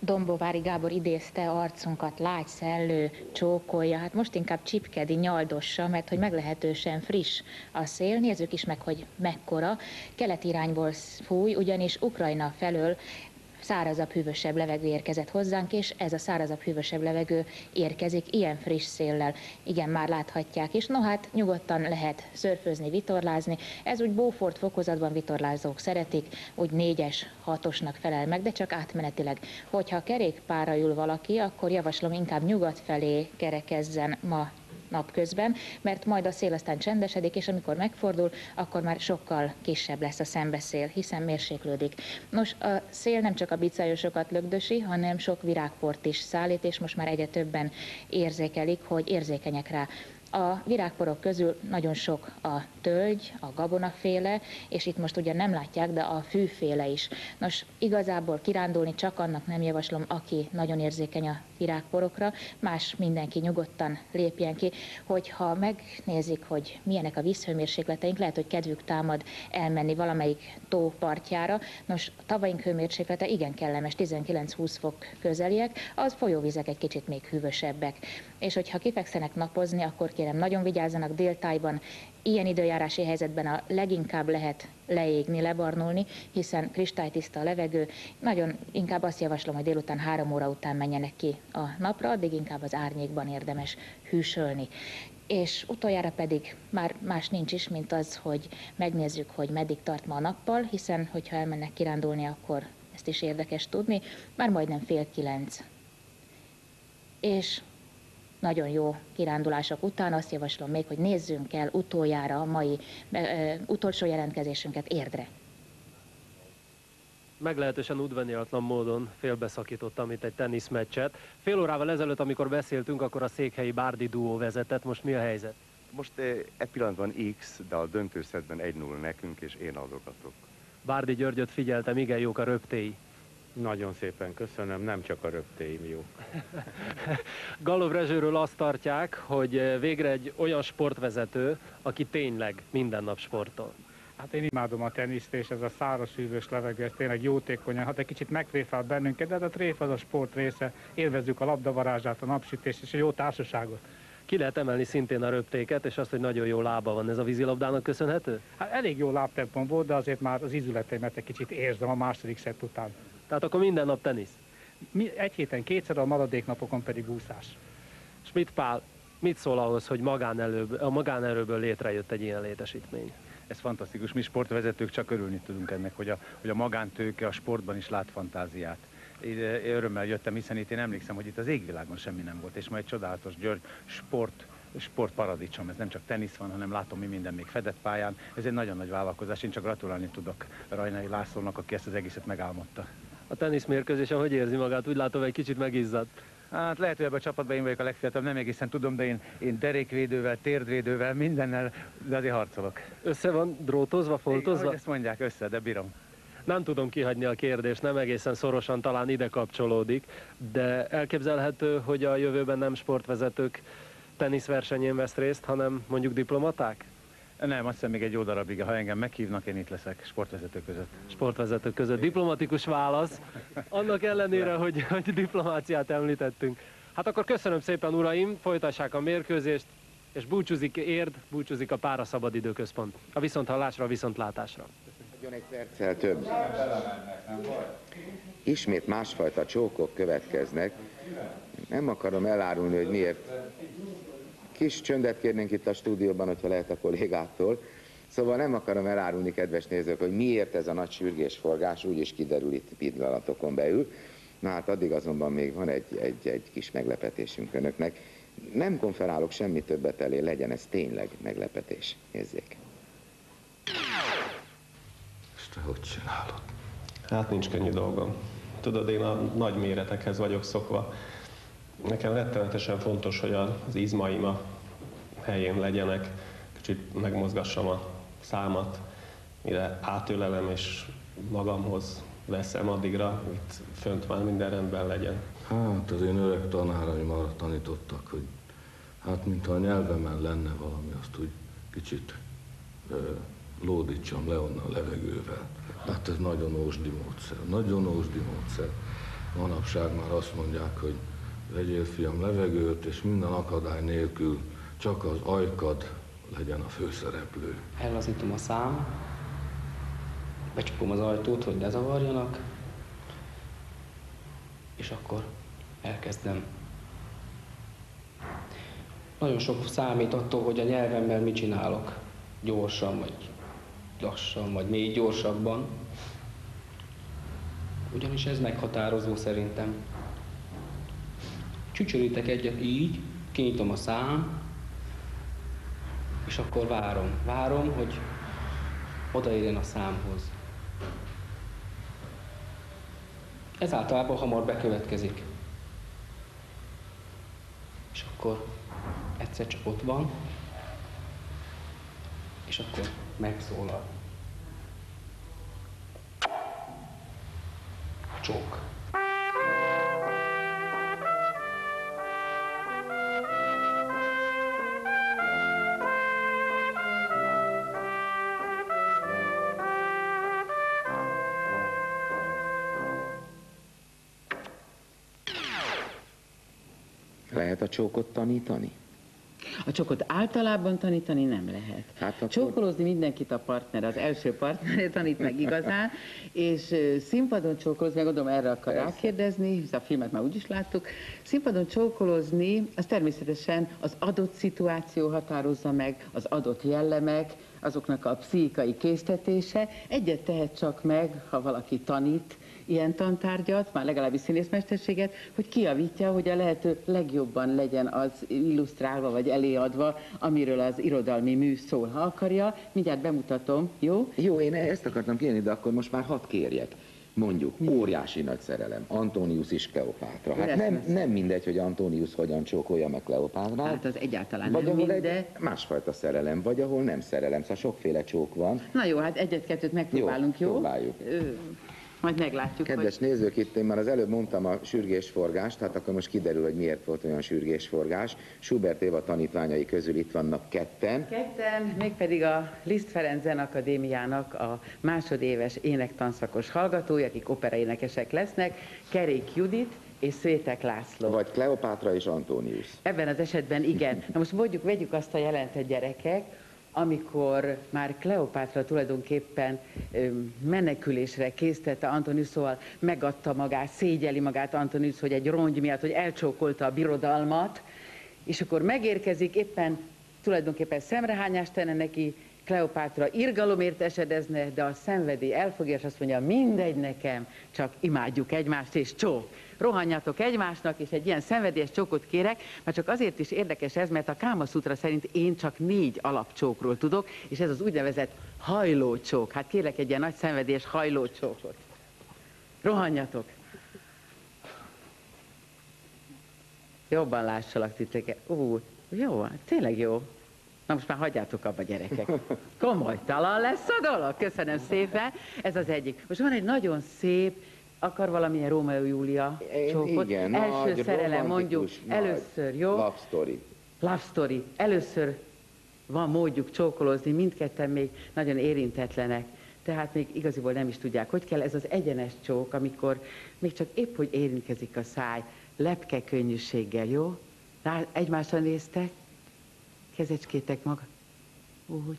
Dombovári Gábor idézte, arcunkat lágy szellő csókolja, hát most inkább csipkedi, nyaldossa, mert hogy meglehetősen friss a szél. Nézzük is meg, hogy mekkora. Keleti irányból fúj, ugyanis Ukrajna felől szárazabb, hűvösebb levegő érkezett hozzánk, és ez a szárazabb, hűvösebb levegő érkezik ilyen friss széllel. Igen, már láthatják is. No hát nyugodtan lehet szörfözni, vitorlázni. Ez úgy Beaufort fokozatban vitorlázók szeretik, úgy 4-es, 6-osnak felel meg, de csak átmenetileg. Hogyha kerékpárra ül valaki, akkor javaslom inkább nyugat felé kerekezzen ma napközben, mert majd a szél aztán csendesedik, és amikor megfordul, akkor már sokkal kisebb lesz a szembeszél, hiszen mérséklődik. Nos, a szél nem csak a bicájosokat lögdösi, hanem sok virágport is szállít, és most már egyre többen érzékelik, hogy érzékenyek rá. A virágporok közül nagyon sok a tölgy, a gabonaféle, és itt most ugye nem látják, de a fűféle is. Nos, igazából kirándulni csak annak nem javaslom, aki nagyon érzékeny a virágporokra, más mindenki nyugodtan lépjen ki. Hogyha megnézik, hogy milyenek a vízhőmérsékleteink, lehet, hogy kedvük támad elmenni valamelyik tó partjára. Nos, tavaink hőmérséklete igen kellemes, 19-20 fok közeliek, az folyóvizek egy kicsit még hűvösebbek. És hogyha kifekszenek napozni, akkor kérem, nagyon vigyázzanak déltájban. Ilyen időjárási helyzetben a leginkább lehet leégni, lebarnulni, hiszen kristálytiszta a levegő. Nagyon inkább azt javaslom, hogy délután 3 óra után menjenek ki a napra, addig inkább az árnyékban érdemes hűsölni. És utoljára pedig már más nincs is, mint az, hogy megnézzük, hogy meddig tart ma a nappal, hiszen hogyha elmennek kirándulni, akkor ezt is érdekes tudni, már majdnem 8:30. És nagyon jó kirándulások után azt javaslom még, hogy nézzünk el utoljára a mai utolsó jelentkezésünket Érdre. Meglehetősen udvariatlan módon félbeszakítottam itt egy teniszmeccset. Fél órával ezelőtt, amikor beszéltünk, akkor a székhelyi Bárdi duó vezetett. Most mi a helyzet? Most e pillanatban X, de a döntőszetben 1-0 nekünk, és én adogatok. Bárdi Györgyöt figyeltem, igen jók a röptéi. Nagyon szépen köszönöm, nem csak a röptéim jó. Gallov Rezsőről azt tartják, hogy végre egy olyan sportvezető, aki tényleg minden nap sportol. Hát én imádom a teniszt, és ez a száraz, hűvös levegő, ez tényleg jótékonyan, hát egy kicsit megtréfál bennünket, de hát a tréf az a sport része, élvezzük a labdavarázsát, a napsütést és a jó társaságot. Ki lehet emelni szintén a röptéket, és azt, hogy nagyon jó lába van. Ez a vízilabdának köszönhető? Hát elég jó lábtempom volt, de azért már az ízületeimet egy kicsit érzem a második szett után. Tehát akkor minden nap tenisz? Egy héten kétszer, a maradék napokon pedig úszás. Schmidt Pál, mit szól ahhoz, hogy a magánerőből létrejött egy ilyen létesítmény? Ez fantasztikus, mi sportvezetők csak örülni tudunk ennek, hogy a magántőke a sportban is lát fantáziát. Én örömmel jöttem, hiszen itt én emlékszem, hogy itt az égvilágon semmi nem volt, és ma egy csodálatos György sportparadicsom. Ez nem csak tenisz van, hanem látom mi minden még fedett pályán. Ez egy nagyon nagy vállalkozás, én csak gratulálni tudok Rajnai Lászlónak, aki ezt az egészet megálmodta. A teniszmérkőzésen hogy érzi magát? Úgy látom, egy kicsit megizzadt. Hát lehet, hogy ebben a csapatban én vagyok a legfiatalabb, nem egészen tudom, de én derékvédővel, térdvédővel, mindennel, de azért harcolok. Össze van drótozva, foltozva? Ahogy ezt mondják, össze, de bírom. Nem tudom kihagyni a kérdést, nem egészen szorosan talán ide kapcsolódik, de elképzelhető, hogy a jövőben nem sportvezetők teniszversenyén vesz részt, hanem mondjuk diplomaták? Nem, azt hiszem még egy jó darabig, ha engem meghívnak, én itt leszek sportvezetők között. Sportvezetők között. Diplomatikus válasz, annak ellenére, hogy diplomáciát említettünk. Hát akkor köszönöm szépen, uraim, folytassák a mérkőzést, és búcsúzik Érd, búcsúzik a Pára Szabadidőközpont. A viszonthallásra, a viszontlátásra. Adjon egy perccel több. Ismét másfajta csókok következnek. Nem akarom elárulni, hogy miért. Kis csöndet kérnénk itt a stúdióban, hogyha lehet a kollégától. Szóval nem akarom elárulni, kedves nézők, hogy miért ez a nagy sürgésforgás, úgyis kiderül itt pillanatokon belül. Na hát addig azonban még van egy kis meglepetésünk önöknek. Nem konferálok semmi többet elé, legyen ez tényleg meglepetés. Nézzék. És te hogy csinálod? Hát nincs könnyű dolgom. Tudod, én a nagy méretekhez vagyok szokva. Nekem rettenetesen fontos, hogy az izmaim a helyén legyenek, kicsit megmozgassam a számat, mire átölelem és magamhoz veszem addigra, itt fönt már minden rendben legyen. Hát az én öreg tanáraim arra tanítottak, hogy hát mintha a nyelvemen lenne valami, azt úgy kicsit lódítsam le onnan a levegővel. Hát ez nagyon ósdi módszer, nagyon ósdi módszer. manapság már azt mondják, hogy vegyél fiam levegőt, és minden akadály nélkül csak az ajkad legyen a főszereplő. Ellazítom a szám, becsukom az ajtót, hogy ne zavarjanak, és akkor elkezdem. Nagyon sok számít attól, hogy a nyelvemmel mit csinálok. Gyorsan, vagy lassan, vagy még gyorsabban. Ugyanis ez meghatározó szerintem. Csücsörítek egyet így, kinyitom a szám, és akkor várom. Várom, hogy odaérjen a számhoz. Ez általában hamar bekövetkezik. És akkor egyszer csak ott van, és akkor megszólal. A csók. Lehet a csókot tanítani? A csókot általában tanítani nem lehet. Hát akkor... Csókolózni mindenkit a partner, az első partner tanít meg igazán, és színpadon csókolózni, meg gondolom erre akar rákérdezni, hisz a filmet már úgyis láttuk, színpadon csókolózni, az természetesen az adott szituáció határozza meg, az adott jellemek, azoknak a pszichikai késztetése. Egyet tehet csak meg, ha valaki tanít ilyen tantárgyat, már legalábbis színészmesterséget, hogy kijavítja, hogy a lehető legjobban legyen az illusztrálva vagy eléadva, amiről az irodalmi mű szól. Ha akarja, mindjárt bemutatom, jó? Jó, én ezt akartam kérni, de akkor most már hadd kérjek. Mondjuk, óriási nagy szerelem, Antonius és Kleopátra. Hát nem mindegy, hogy Antonius hogyan csókolja meg Kleopátrát. Hát az egyáltalán vagy nem mindegy. Egy másfajta szerelem, vagy ahol nem szerelem, szóval sokféle csók van. Na jó, hát egyet-kettőt megpróbálunk, jó? Próbáljuk. Majd meglátjuk. Kedves nézők, itt én már az előbb mondtam a sürgésforgást, hát akkor most kiderül, hogy miért volt olyan sürgésforgás. Schubert Éva tanítványai közül itt vannak ketten. Mégpedig a Liszt Ferenc Zenakadémiának a másodéves énektanszakos hallgatói, akik operaénekesek lesznek, Kerék Judit és Szvétek László. Vagy Kleopátra és Antonius. Ebben az esetben igen. Na most vegyük azt a jelentet, gyerekek, amikor már Kleopátra tulajdonképpen menekülésre késztette Antonius, szóval megadta magát, szégyeli magát Antonius, hogy egy rongy miatt, hogy elcsókolta a birodalmat, és akkor megérkezik, éppen tulajdonképpen szemrehányást tenne neki, Kleopátra irgalomért esedezne, de a szenvedély elfogja, és azt mondja, mindegy nekem, csak imádjuk egymást, és csók. Rohanjatok egymásnak, és egy ilyen szenvedélyes csókot kérek, mert csak azért is érdekes ez, mert a Káma Szutra szerint én csak 4 alapcsókról tudok, és ez az úgynevezett hajlócsók. Hát kérlek egy ilyen nagy szenvedélyes hajlócsókot. Rohanjatok! Jobban lássalak titeket. Jó, tényleg jó. Na most már hagyjátok abba, gyerekek. Komolytalan lesz a dolog. Köszönöm szépen. Ez az egyik. Most van egy nagyon szép, akar valamilyen Rómeó-Júlia csókot. Igen, első nagy, szerelem, mondjuk először, jó? Love story. Love story. Először van módjuk csókolózni, mindketten még nagyon érintetlenek. Tehát még igaziból nem is tudják, hogy kell. Ez az egyenes csók, amikor még csak épp, hogy érintkezik a száj, lepke könnyűséggel, jó? Egymásra néztek, kezecskétek maga. Úgy.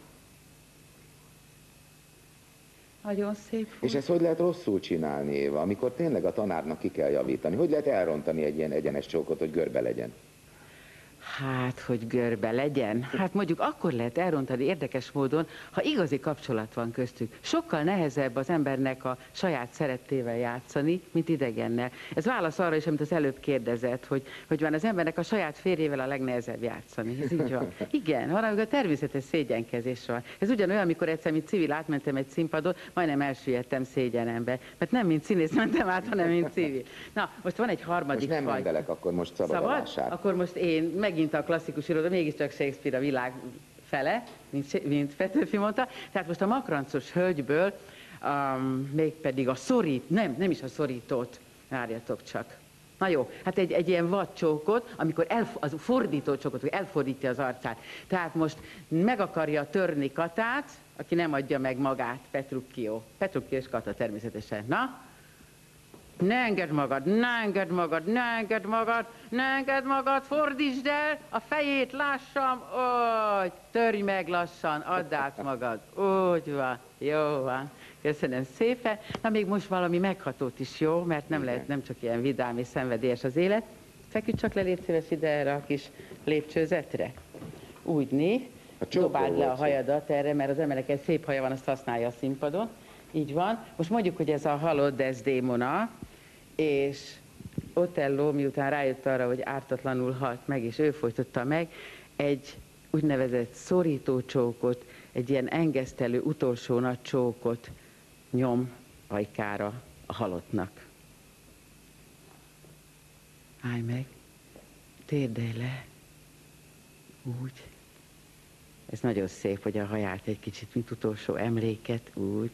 Nagyon szép. És ezt hogy lehet rosszul csinálni, Éva, amikor tényleg a tanárnak ki kell javítani? Hogy lehet elrontani egy ilyen egyenes csókot, hogy görbe legyen? Hát, hogy görbe legyen. Hát mondjuk akkor lehet elrontani érdekes módon, ha igazi kapcsolat van köztük. Sokkal nehezebb az embernek a saját szerettével játszani, mint idegennel. Ez válasz arra is, amit az előbb kérdezett, hogy van az embernek a saját férjével a legnehezebb játszani. Ez így van. Igen, van, amikor természetes szégyenkezés van. Ez ugyanolyan, amikor egyszer, mint civil átmentem egy színpadon, majdnem elsüllyedtem szégyenembe. Mert nem mint színész mentem át, hanem mint civil. Na, most van egy harmadik most nem mendelek, akkor most szabad? Akkor most én megint a klasszikus iroda, mégiscsak Shakespeare a világ fele, mint Petőfi mondta. Tehát most a makrancos hölgyből mégpedig a nem is a szorítót, várjatok csak. Na jó, hát egy ilyen vadcsókot, amikor az fordító csókot, hogy elfordítja az arcát. Tehát most meg akarja törni Katát, aki nem adja meg magát, Petruchio. Petruchio és Kata természetesen. Na? Ne engedd magad, ne engedd magad, ne engedd magad, ne engedd magad, fordítsd el, a fejét lássam, úgy, törj meg lassan, add át magad. Úgy van, jó van. Köszönöm szépen. Na még most valami meghatót is, jó? Mert nem lehet, nem csak ilyen vidám és szenvedélyes az élet. Feküdj csak le, légy szíves ide erre a kis lépcsőzetre. Úgy né, dobáld le a hajadat erre, mert az embernek szép haja van, azt használja a színpadon. Így van. Most mondjuk, hogy ez a halott Desdémona, és Otello, miután rájött arra, hogy ártatlanul halt meg, és ő folytotta meg, egy úgynevezett szorító csókot, egy ilyen engesztelő utolsó nagy csókot nyom ajkára a halottnak. Állj meg, térdelj le, úgy. Ez nagyon szép, hogy a haját egy kicsit, mint utolsó emléket, úgy.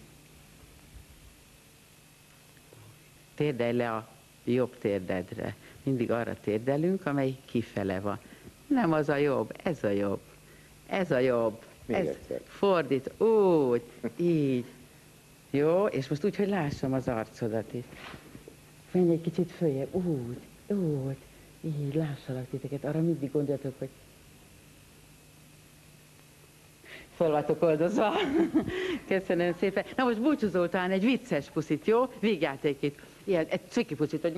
Térdelj le a jobb térdedre. Mindig arra térdelünk, amely kifele van. Nem az a jobb, ez a jobb. Ez a jobb. Ez fordít, úgy, így. Jó, és most úgy, hogy lássam az arcodat is. Menj egy kicsit följebb, úgy, így, lássalak titeket. Arra mindig gondoltok, hogy föl vagytok oldozva. Köszönöm szépen. Na most búcsúzol talán egy vicces puszit, jó? Végjátékét. Ilyen, egy ciki puszit, hogy...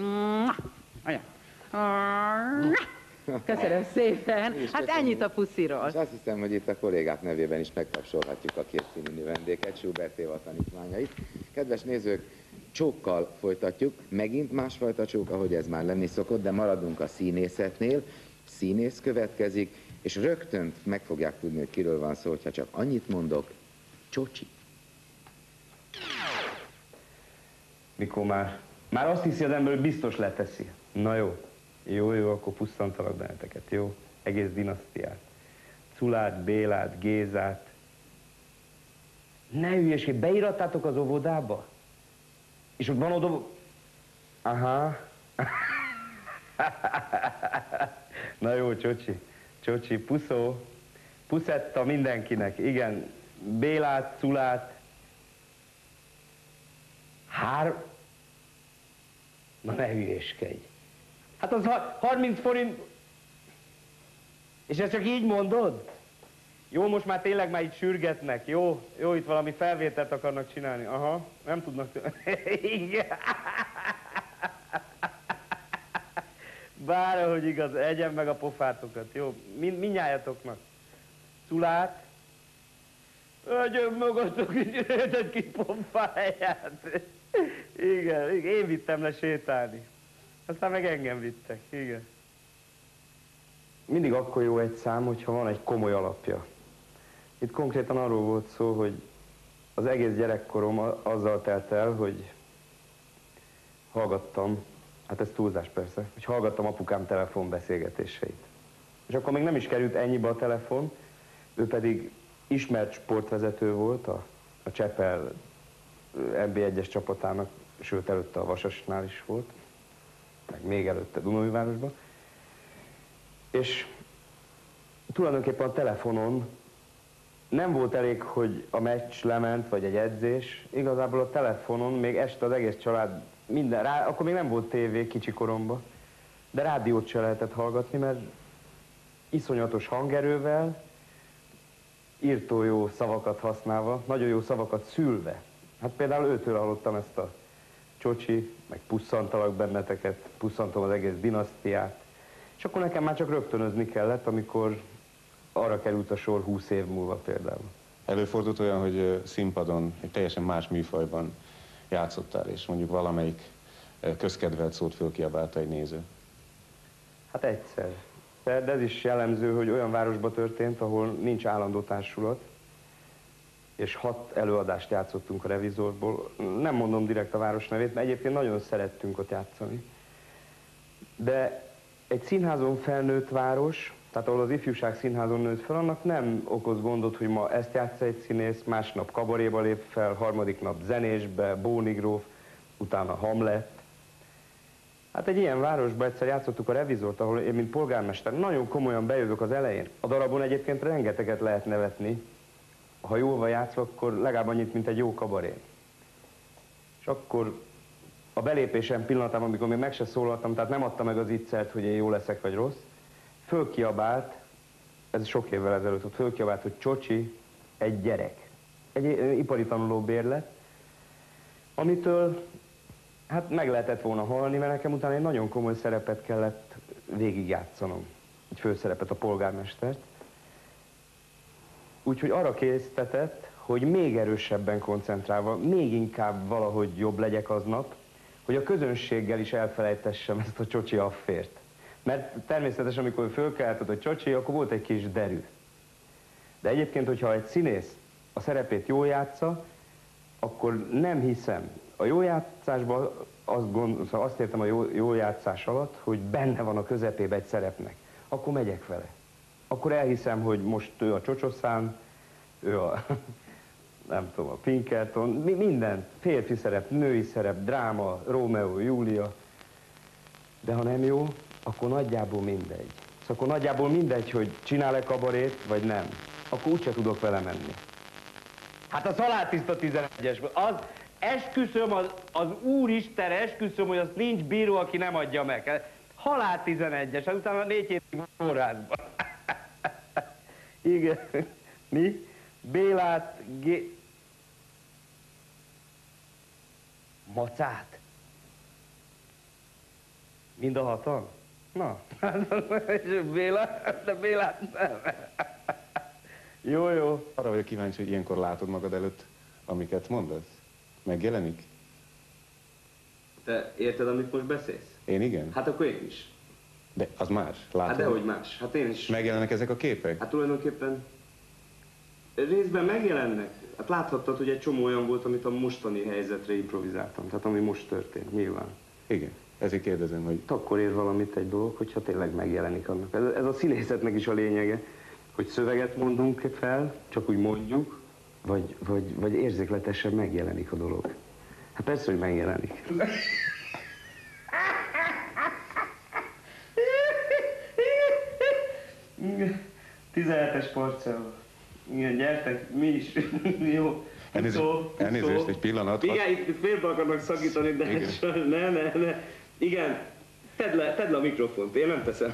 Köszönöm szépen. Hát ennyit a pusziról. És azt hiszem, hogy itt a kollégák nevében is megtapsolhatjuk a két színű vendéget, Schubert Éva tanítványait. Kedves nézők, csókkal folytatjuk. Megint másfajta csók, ahogy ez már lenni szokott, de maradunk a színészetnél. Színész következik, és rögtön meg fogják tudni, hogy kiről van szó, hogyha csak annyit mondok. Csocsi. Mikor már azt hiszi az ember, hogy biztos leteszi. Na jó. Jó, akkor pusztantalak benneteket, jó? Egész dinasztiát. Culát, Bélát, Gézát. Ne hülyeskedj, beírattátok az óvodába? És ott van oda... Aha. Na jó, Csocsi, puszó. Puszetta mindenkinek, igen. Bélát, Culát. Na ne hülyeskedj. Hát az 30 forint... És ezt csak így mondod? Jó, most már tényleg már itt sürgetnek, jó, itt valami felvételt akarnak csinálni. Aha, nem tudnak... Igen. Bár, ahogy igaz, egyen meg a pofátokat, jó? Mindnyájatoknak. Culát. Egyen magatok, egy kis pofáját. Igen, én vittem le sétálni. Aztán meg engem vittek, igen. Mindig akkor jó egy szám, hogyha van egy komoly alapja. Itt konkrétan arról volt szó, hogy az egész gyerekkorom azzal telt el, hogy hallgattam, hát ez túlzás persze, hogy hallgattam apukám telefonbeszélgetéseit. És akkor még nem is került ennyibe a telefon, ő pedig ismert sportvezető volt a Csepel NB1-es csapatának, sőt előtte a Vasasnál is volt, meg még előtte Dunaújvárosban. És tulajdonképpen a telefonon nem volt elég, hogy a meccs lement, vagy egy edzés. Igazából a telefonon még este az egész család, akkor még nem volt tévé kicsi koromban, de rádiót se lehetett hallgatni, mert iszonyatos hangerővel, írtó jó szavakat használva, nagyon jó szavakat szülve. Hát például őtől hallottam ezt a Csocsi, meg pusszantalak benneteket, pusszantom az egész dinasztiát. És akkor nekem már csak rögtönözni kellett, amikor arra került a sor 20 év múlva például. Előfordult olyan, hogy színpadon egy teljesen más műfajban játszottál, és mondjuk valamelyik közkedvelt szót fölkiabálta egy néző? Hát egyszer. De ez is jellemző, hogy olyan városban történt, ahol nincs állandó társulat, és 6 előadást játszottunk a Revizorból. Nem mondom direkt a város nevét, mert egyébként nagyon szerettünk ott játszani. De egy színházon felnőtt város, tehát ahol az ifjúság színházon nőtt fel, annak nem okoz gondot, hogy ma ezt játsza egy színész, másnap kabaréba lép fel, harmadik nap zenésbe, Bóni gróf, utána Hamlet. Hát egy ilyen városban egyszer játszottuk a Revizort, ahol én, mint polgármester, nagyon komolyan bejövök az elején. A darabon egyébként rengeteget lehet nevetni. Ha jól van játszva, akkor legalább annyit, mint egy jó kabaré. És akkor a belépésem pillanatában, amikor még meg se szólaltam, tehát nem adta meg az iccert, hogy én jó leszek vagy rossz, fölkiabált, ez sok évvel ezelőtt volt, fölkiabált, hogy Csocsi egy gyerek. Egy ipari tanulóbérlet, amitől hát meg lehetett volna halni, mert nekem utána egy nagyon komoly szerepet kellett végigjátszanom. Egy főszerepet, a polgármestert. Úgyhogy arra késztetett, hogy még erősebben koncentrálva, még inkább valahogy jobb legyek aznap, hogy a közönséggel is elfelejtessem ezt a Csocsi affért. Mert természetesen, amikor fölkeltett a Csocsi, akkor volt egy kis derű. De egyébként, hogyha egy színész a szerepét jól játsza, akkor nem hiszem. A jó játszásban azt értem a jó játszás alatt, hogy benne van a közepében egy szerepnek. Akkor megyek vele. Akkor elhiszem, hogy most ő a Csocsoszám, ő a, nem tudom, a Pinkerton, minden, férfi szerep, női szerep, dráma, Rómeó, Júlia. De ha nem jó, akkor nagyjából mindegy. Szóval akkor nagyjából mindegy, hogy csinál-e kabarét, vagy nem. Akkor úgyse tudok vele menni. Hát a Szalátiszta 11-es, az esküszöm, az Úristen, esküszöm, hogy azt nincs bíró, aki nem adja meg. Halál 11-es, hát utána 4 hétig kórházban. Igen. Mi? Bélát, Macát? Mind a hatan? Na, de Bélát nem. Jó, jó. Arra vagyok kíváncsi, hogy ilyenkor látod magad előtt, amiket mondasz? Megjelenik? Te érted, amit most beszélsz? Én igen. Hát akkor én is. De az más, látod? Hát dehogy más, hát én is. Megjelennek ezek a képek? Hát tulajdonképpen részben megjelennek. Hát láthattad, hogy egy csomó olyan volt, amit a mostani helyzetre improvizáltam. Tehát ami most történt, nyilván. Igen, ezért kérdezem, hogy... Akkor ér valamit egy dolog, hogyha tényleg megjelenik annak. Ez a színészetnek is a lényege, hogy szöveget mondunk fel, csak úgy mondjuk, vagy érzékletesen megjelenik a dolog. Hát persze, hogy megjelenik. 17-es porceló. Igen, gyertek, mi is. Jó. Elnézést, egy pillanat. Igen, itt félbe akarnak szakítani, de ne. Igen, tedd le a mikrofont, én nem teszem.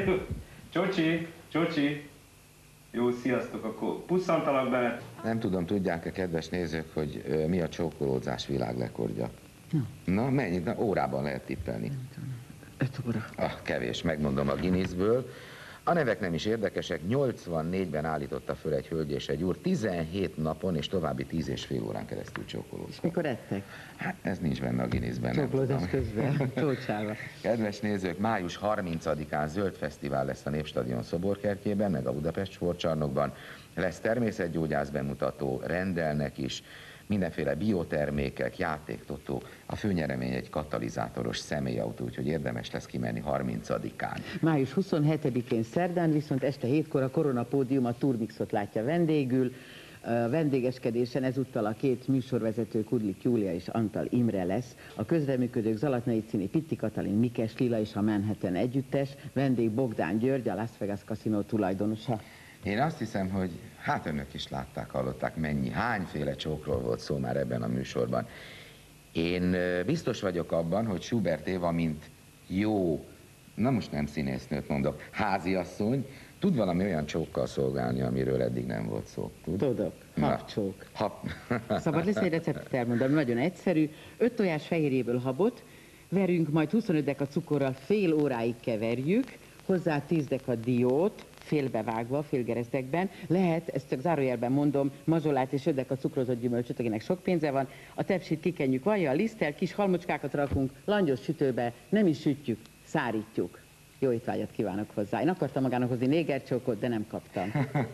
Csocsi. Jó, sziasztok, akkor pusszantalak bele. Nem tudom, tudják-e, kedves nézők, hogy mi a csókolódzás világrekordja? Na, mennyit? Na, órában lehet tippelni. 5 óra. Kevés, megmondom a Guinnessből. A nevek nem is érdekesek, 84-ben állította föl egy hölgy és egy úr, 17 napon és további 10,5 órán keresztül csókolóztak. Mikor ettek? Hát ez nincs benne a Guinnessben. Csókolózás közben, csócsálva. Kedves nézők, május 30-án Zöld Fesztivál lesz a Népstadion szoborkertjében, meg a Budapest Sportcsarnokban. Lesz természetgyógyász bemutató, rendelnek is, mindenféle biotermékek, játéktotó, a főnyeremény egy katalizátoros személyautó, úgyhogy érdemes lesz kimenni 30-án. Május 27-én szerdán viszont este 7-kor a Koronapódium a Turmixot látja vendégül. A vendégeskedésen ezúttal a 2 műsorvezető, Kudlik Júlia és Antal Imre lesz. A közreműködők Zalatnai Cini, Pitti Katalin, Mikes Lila és a Manhattan együttes, vendég Bogdán György, a Las Vegas Casino tulajdonosa. Én azt hiszem, hogy hát önök is látták, hallották, hányféle csókról volt szó már ebben a műsorban. Én biztos vagyok abban, hogy Schubert Éva, mint jó, na most nem színésznőt mondok, háziasszony, tud valami olyan csókkal szolgálni, amiről eddig nem volt szó. Tudok. Habcsók. Szabad lesz egy receptet elmondani, nagyon egyszerű. 5 tojás fehérjéből habot, verünk, majd 25 deka cukorral fél óráig keverjük, hozzá 10 deka diót, félbevágva, félgeresztekben. Lehet, ezt csak zárójelben mondom, mazsolát és 5 deka cukrozott gyümölcsöt, akinek sok pénze van. A tepsit kikenjük vajjal, liszttel, kis halmocskákat rakunk, langyos sütőbe, nem is sütjük, szárítjuk. Jó étvágyat kívánok hozzá. Én akartam magának hozni négercsókot, de nem kaptam.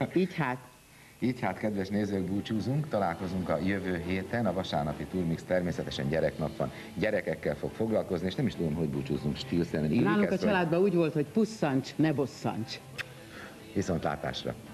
Így hát, kedves nézők, búcsúzunk, találkozunk a jövő héten, a vasárnapi Turmix természetesen gyereknap van. Gyerekekkel fog foglalkozni, és nem is tudom, hogy búcsúzunk stílszerűen. Nálunk a családban úgy volt, hogy pusszancs, ne bosszancs. Viszontlátásra!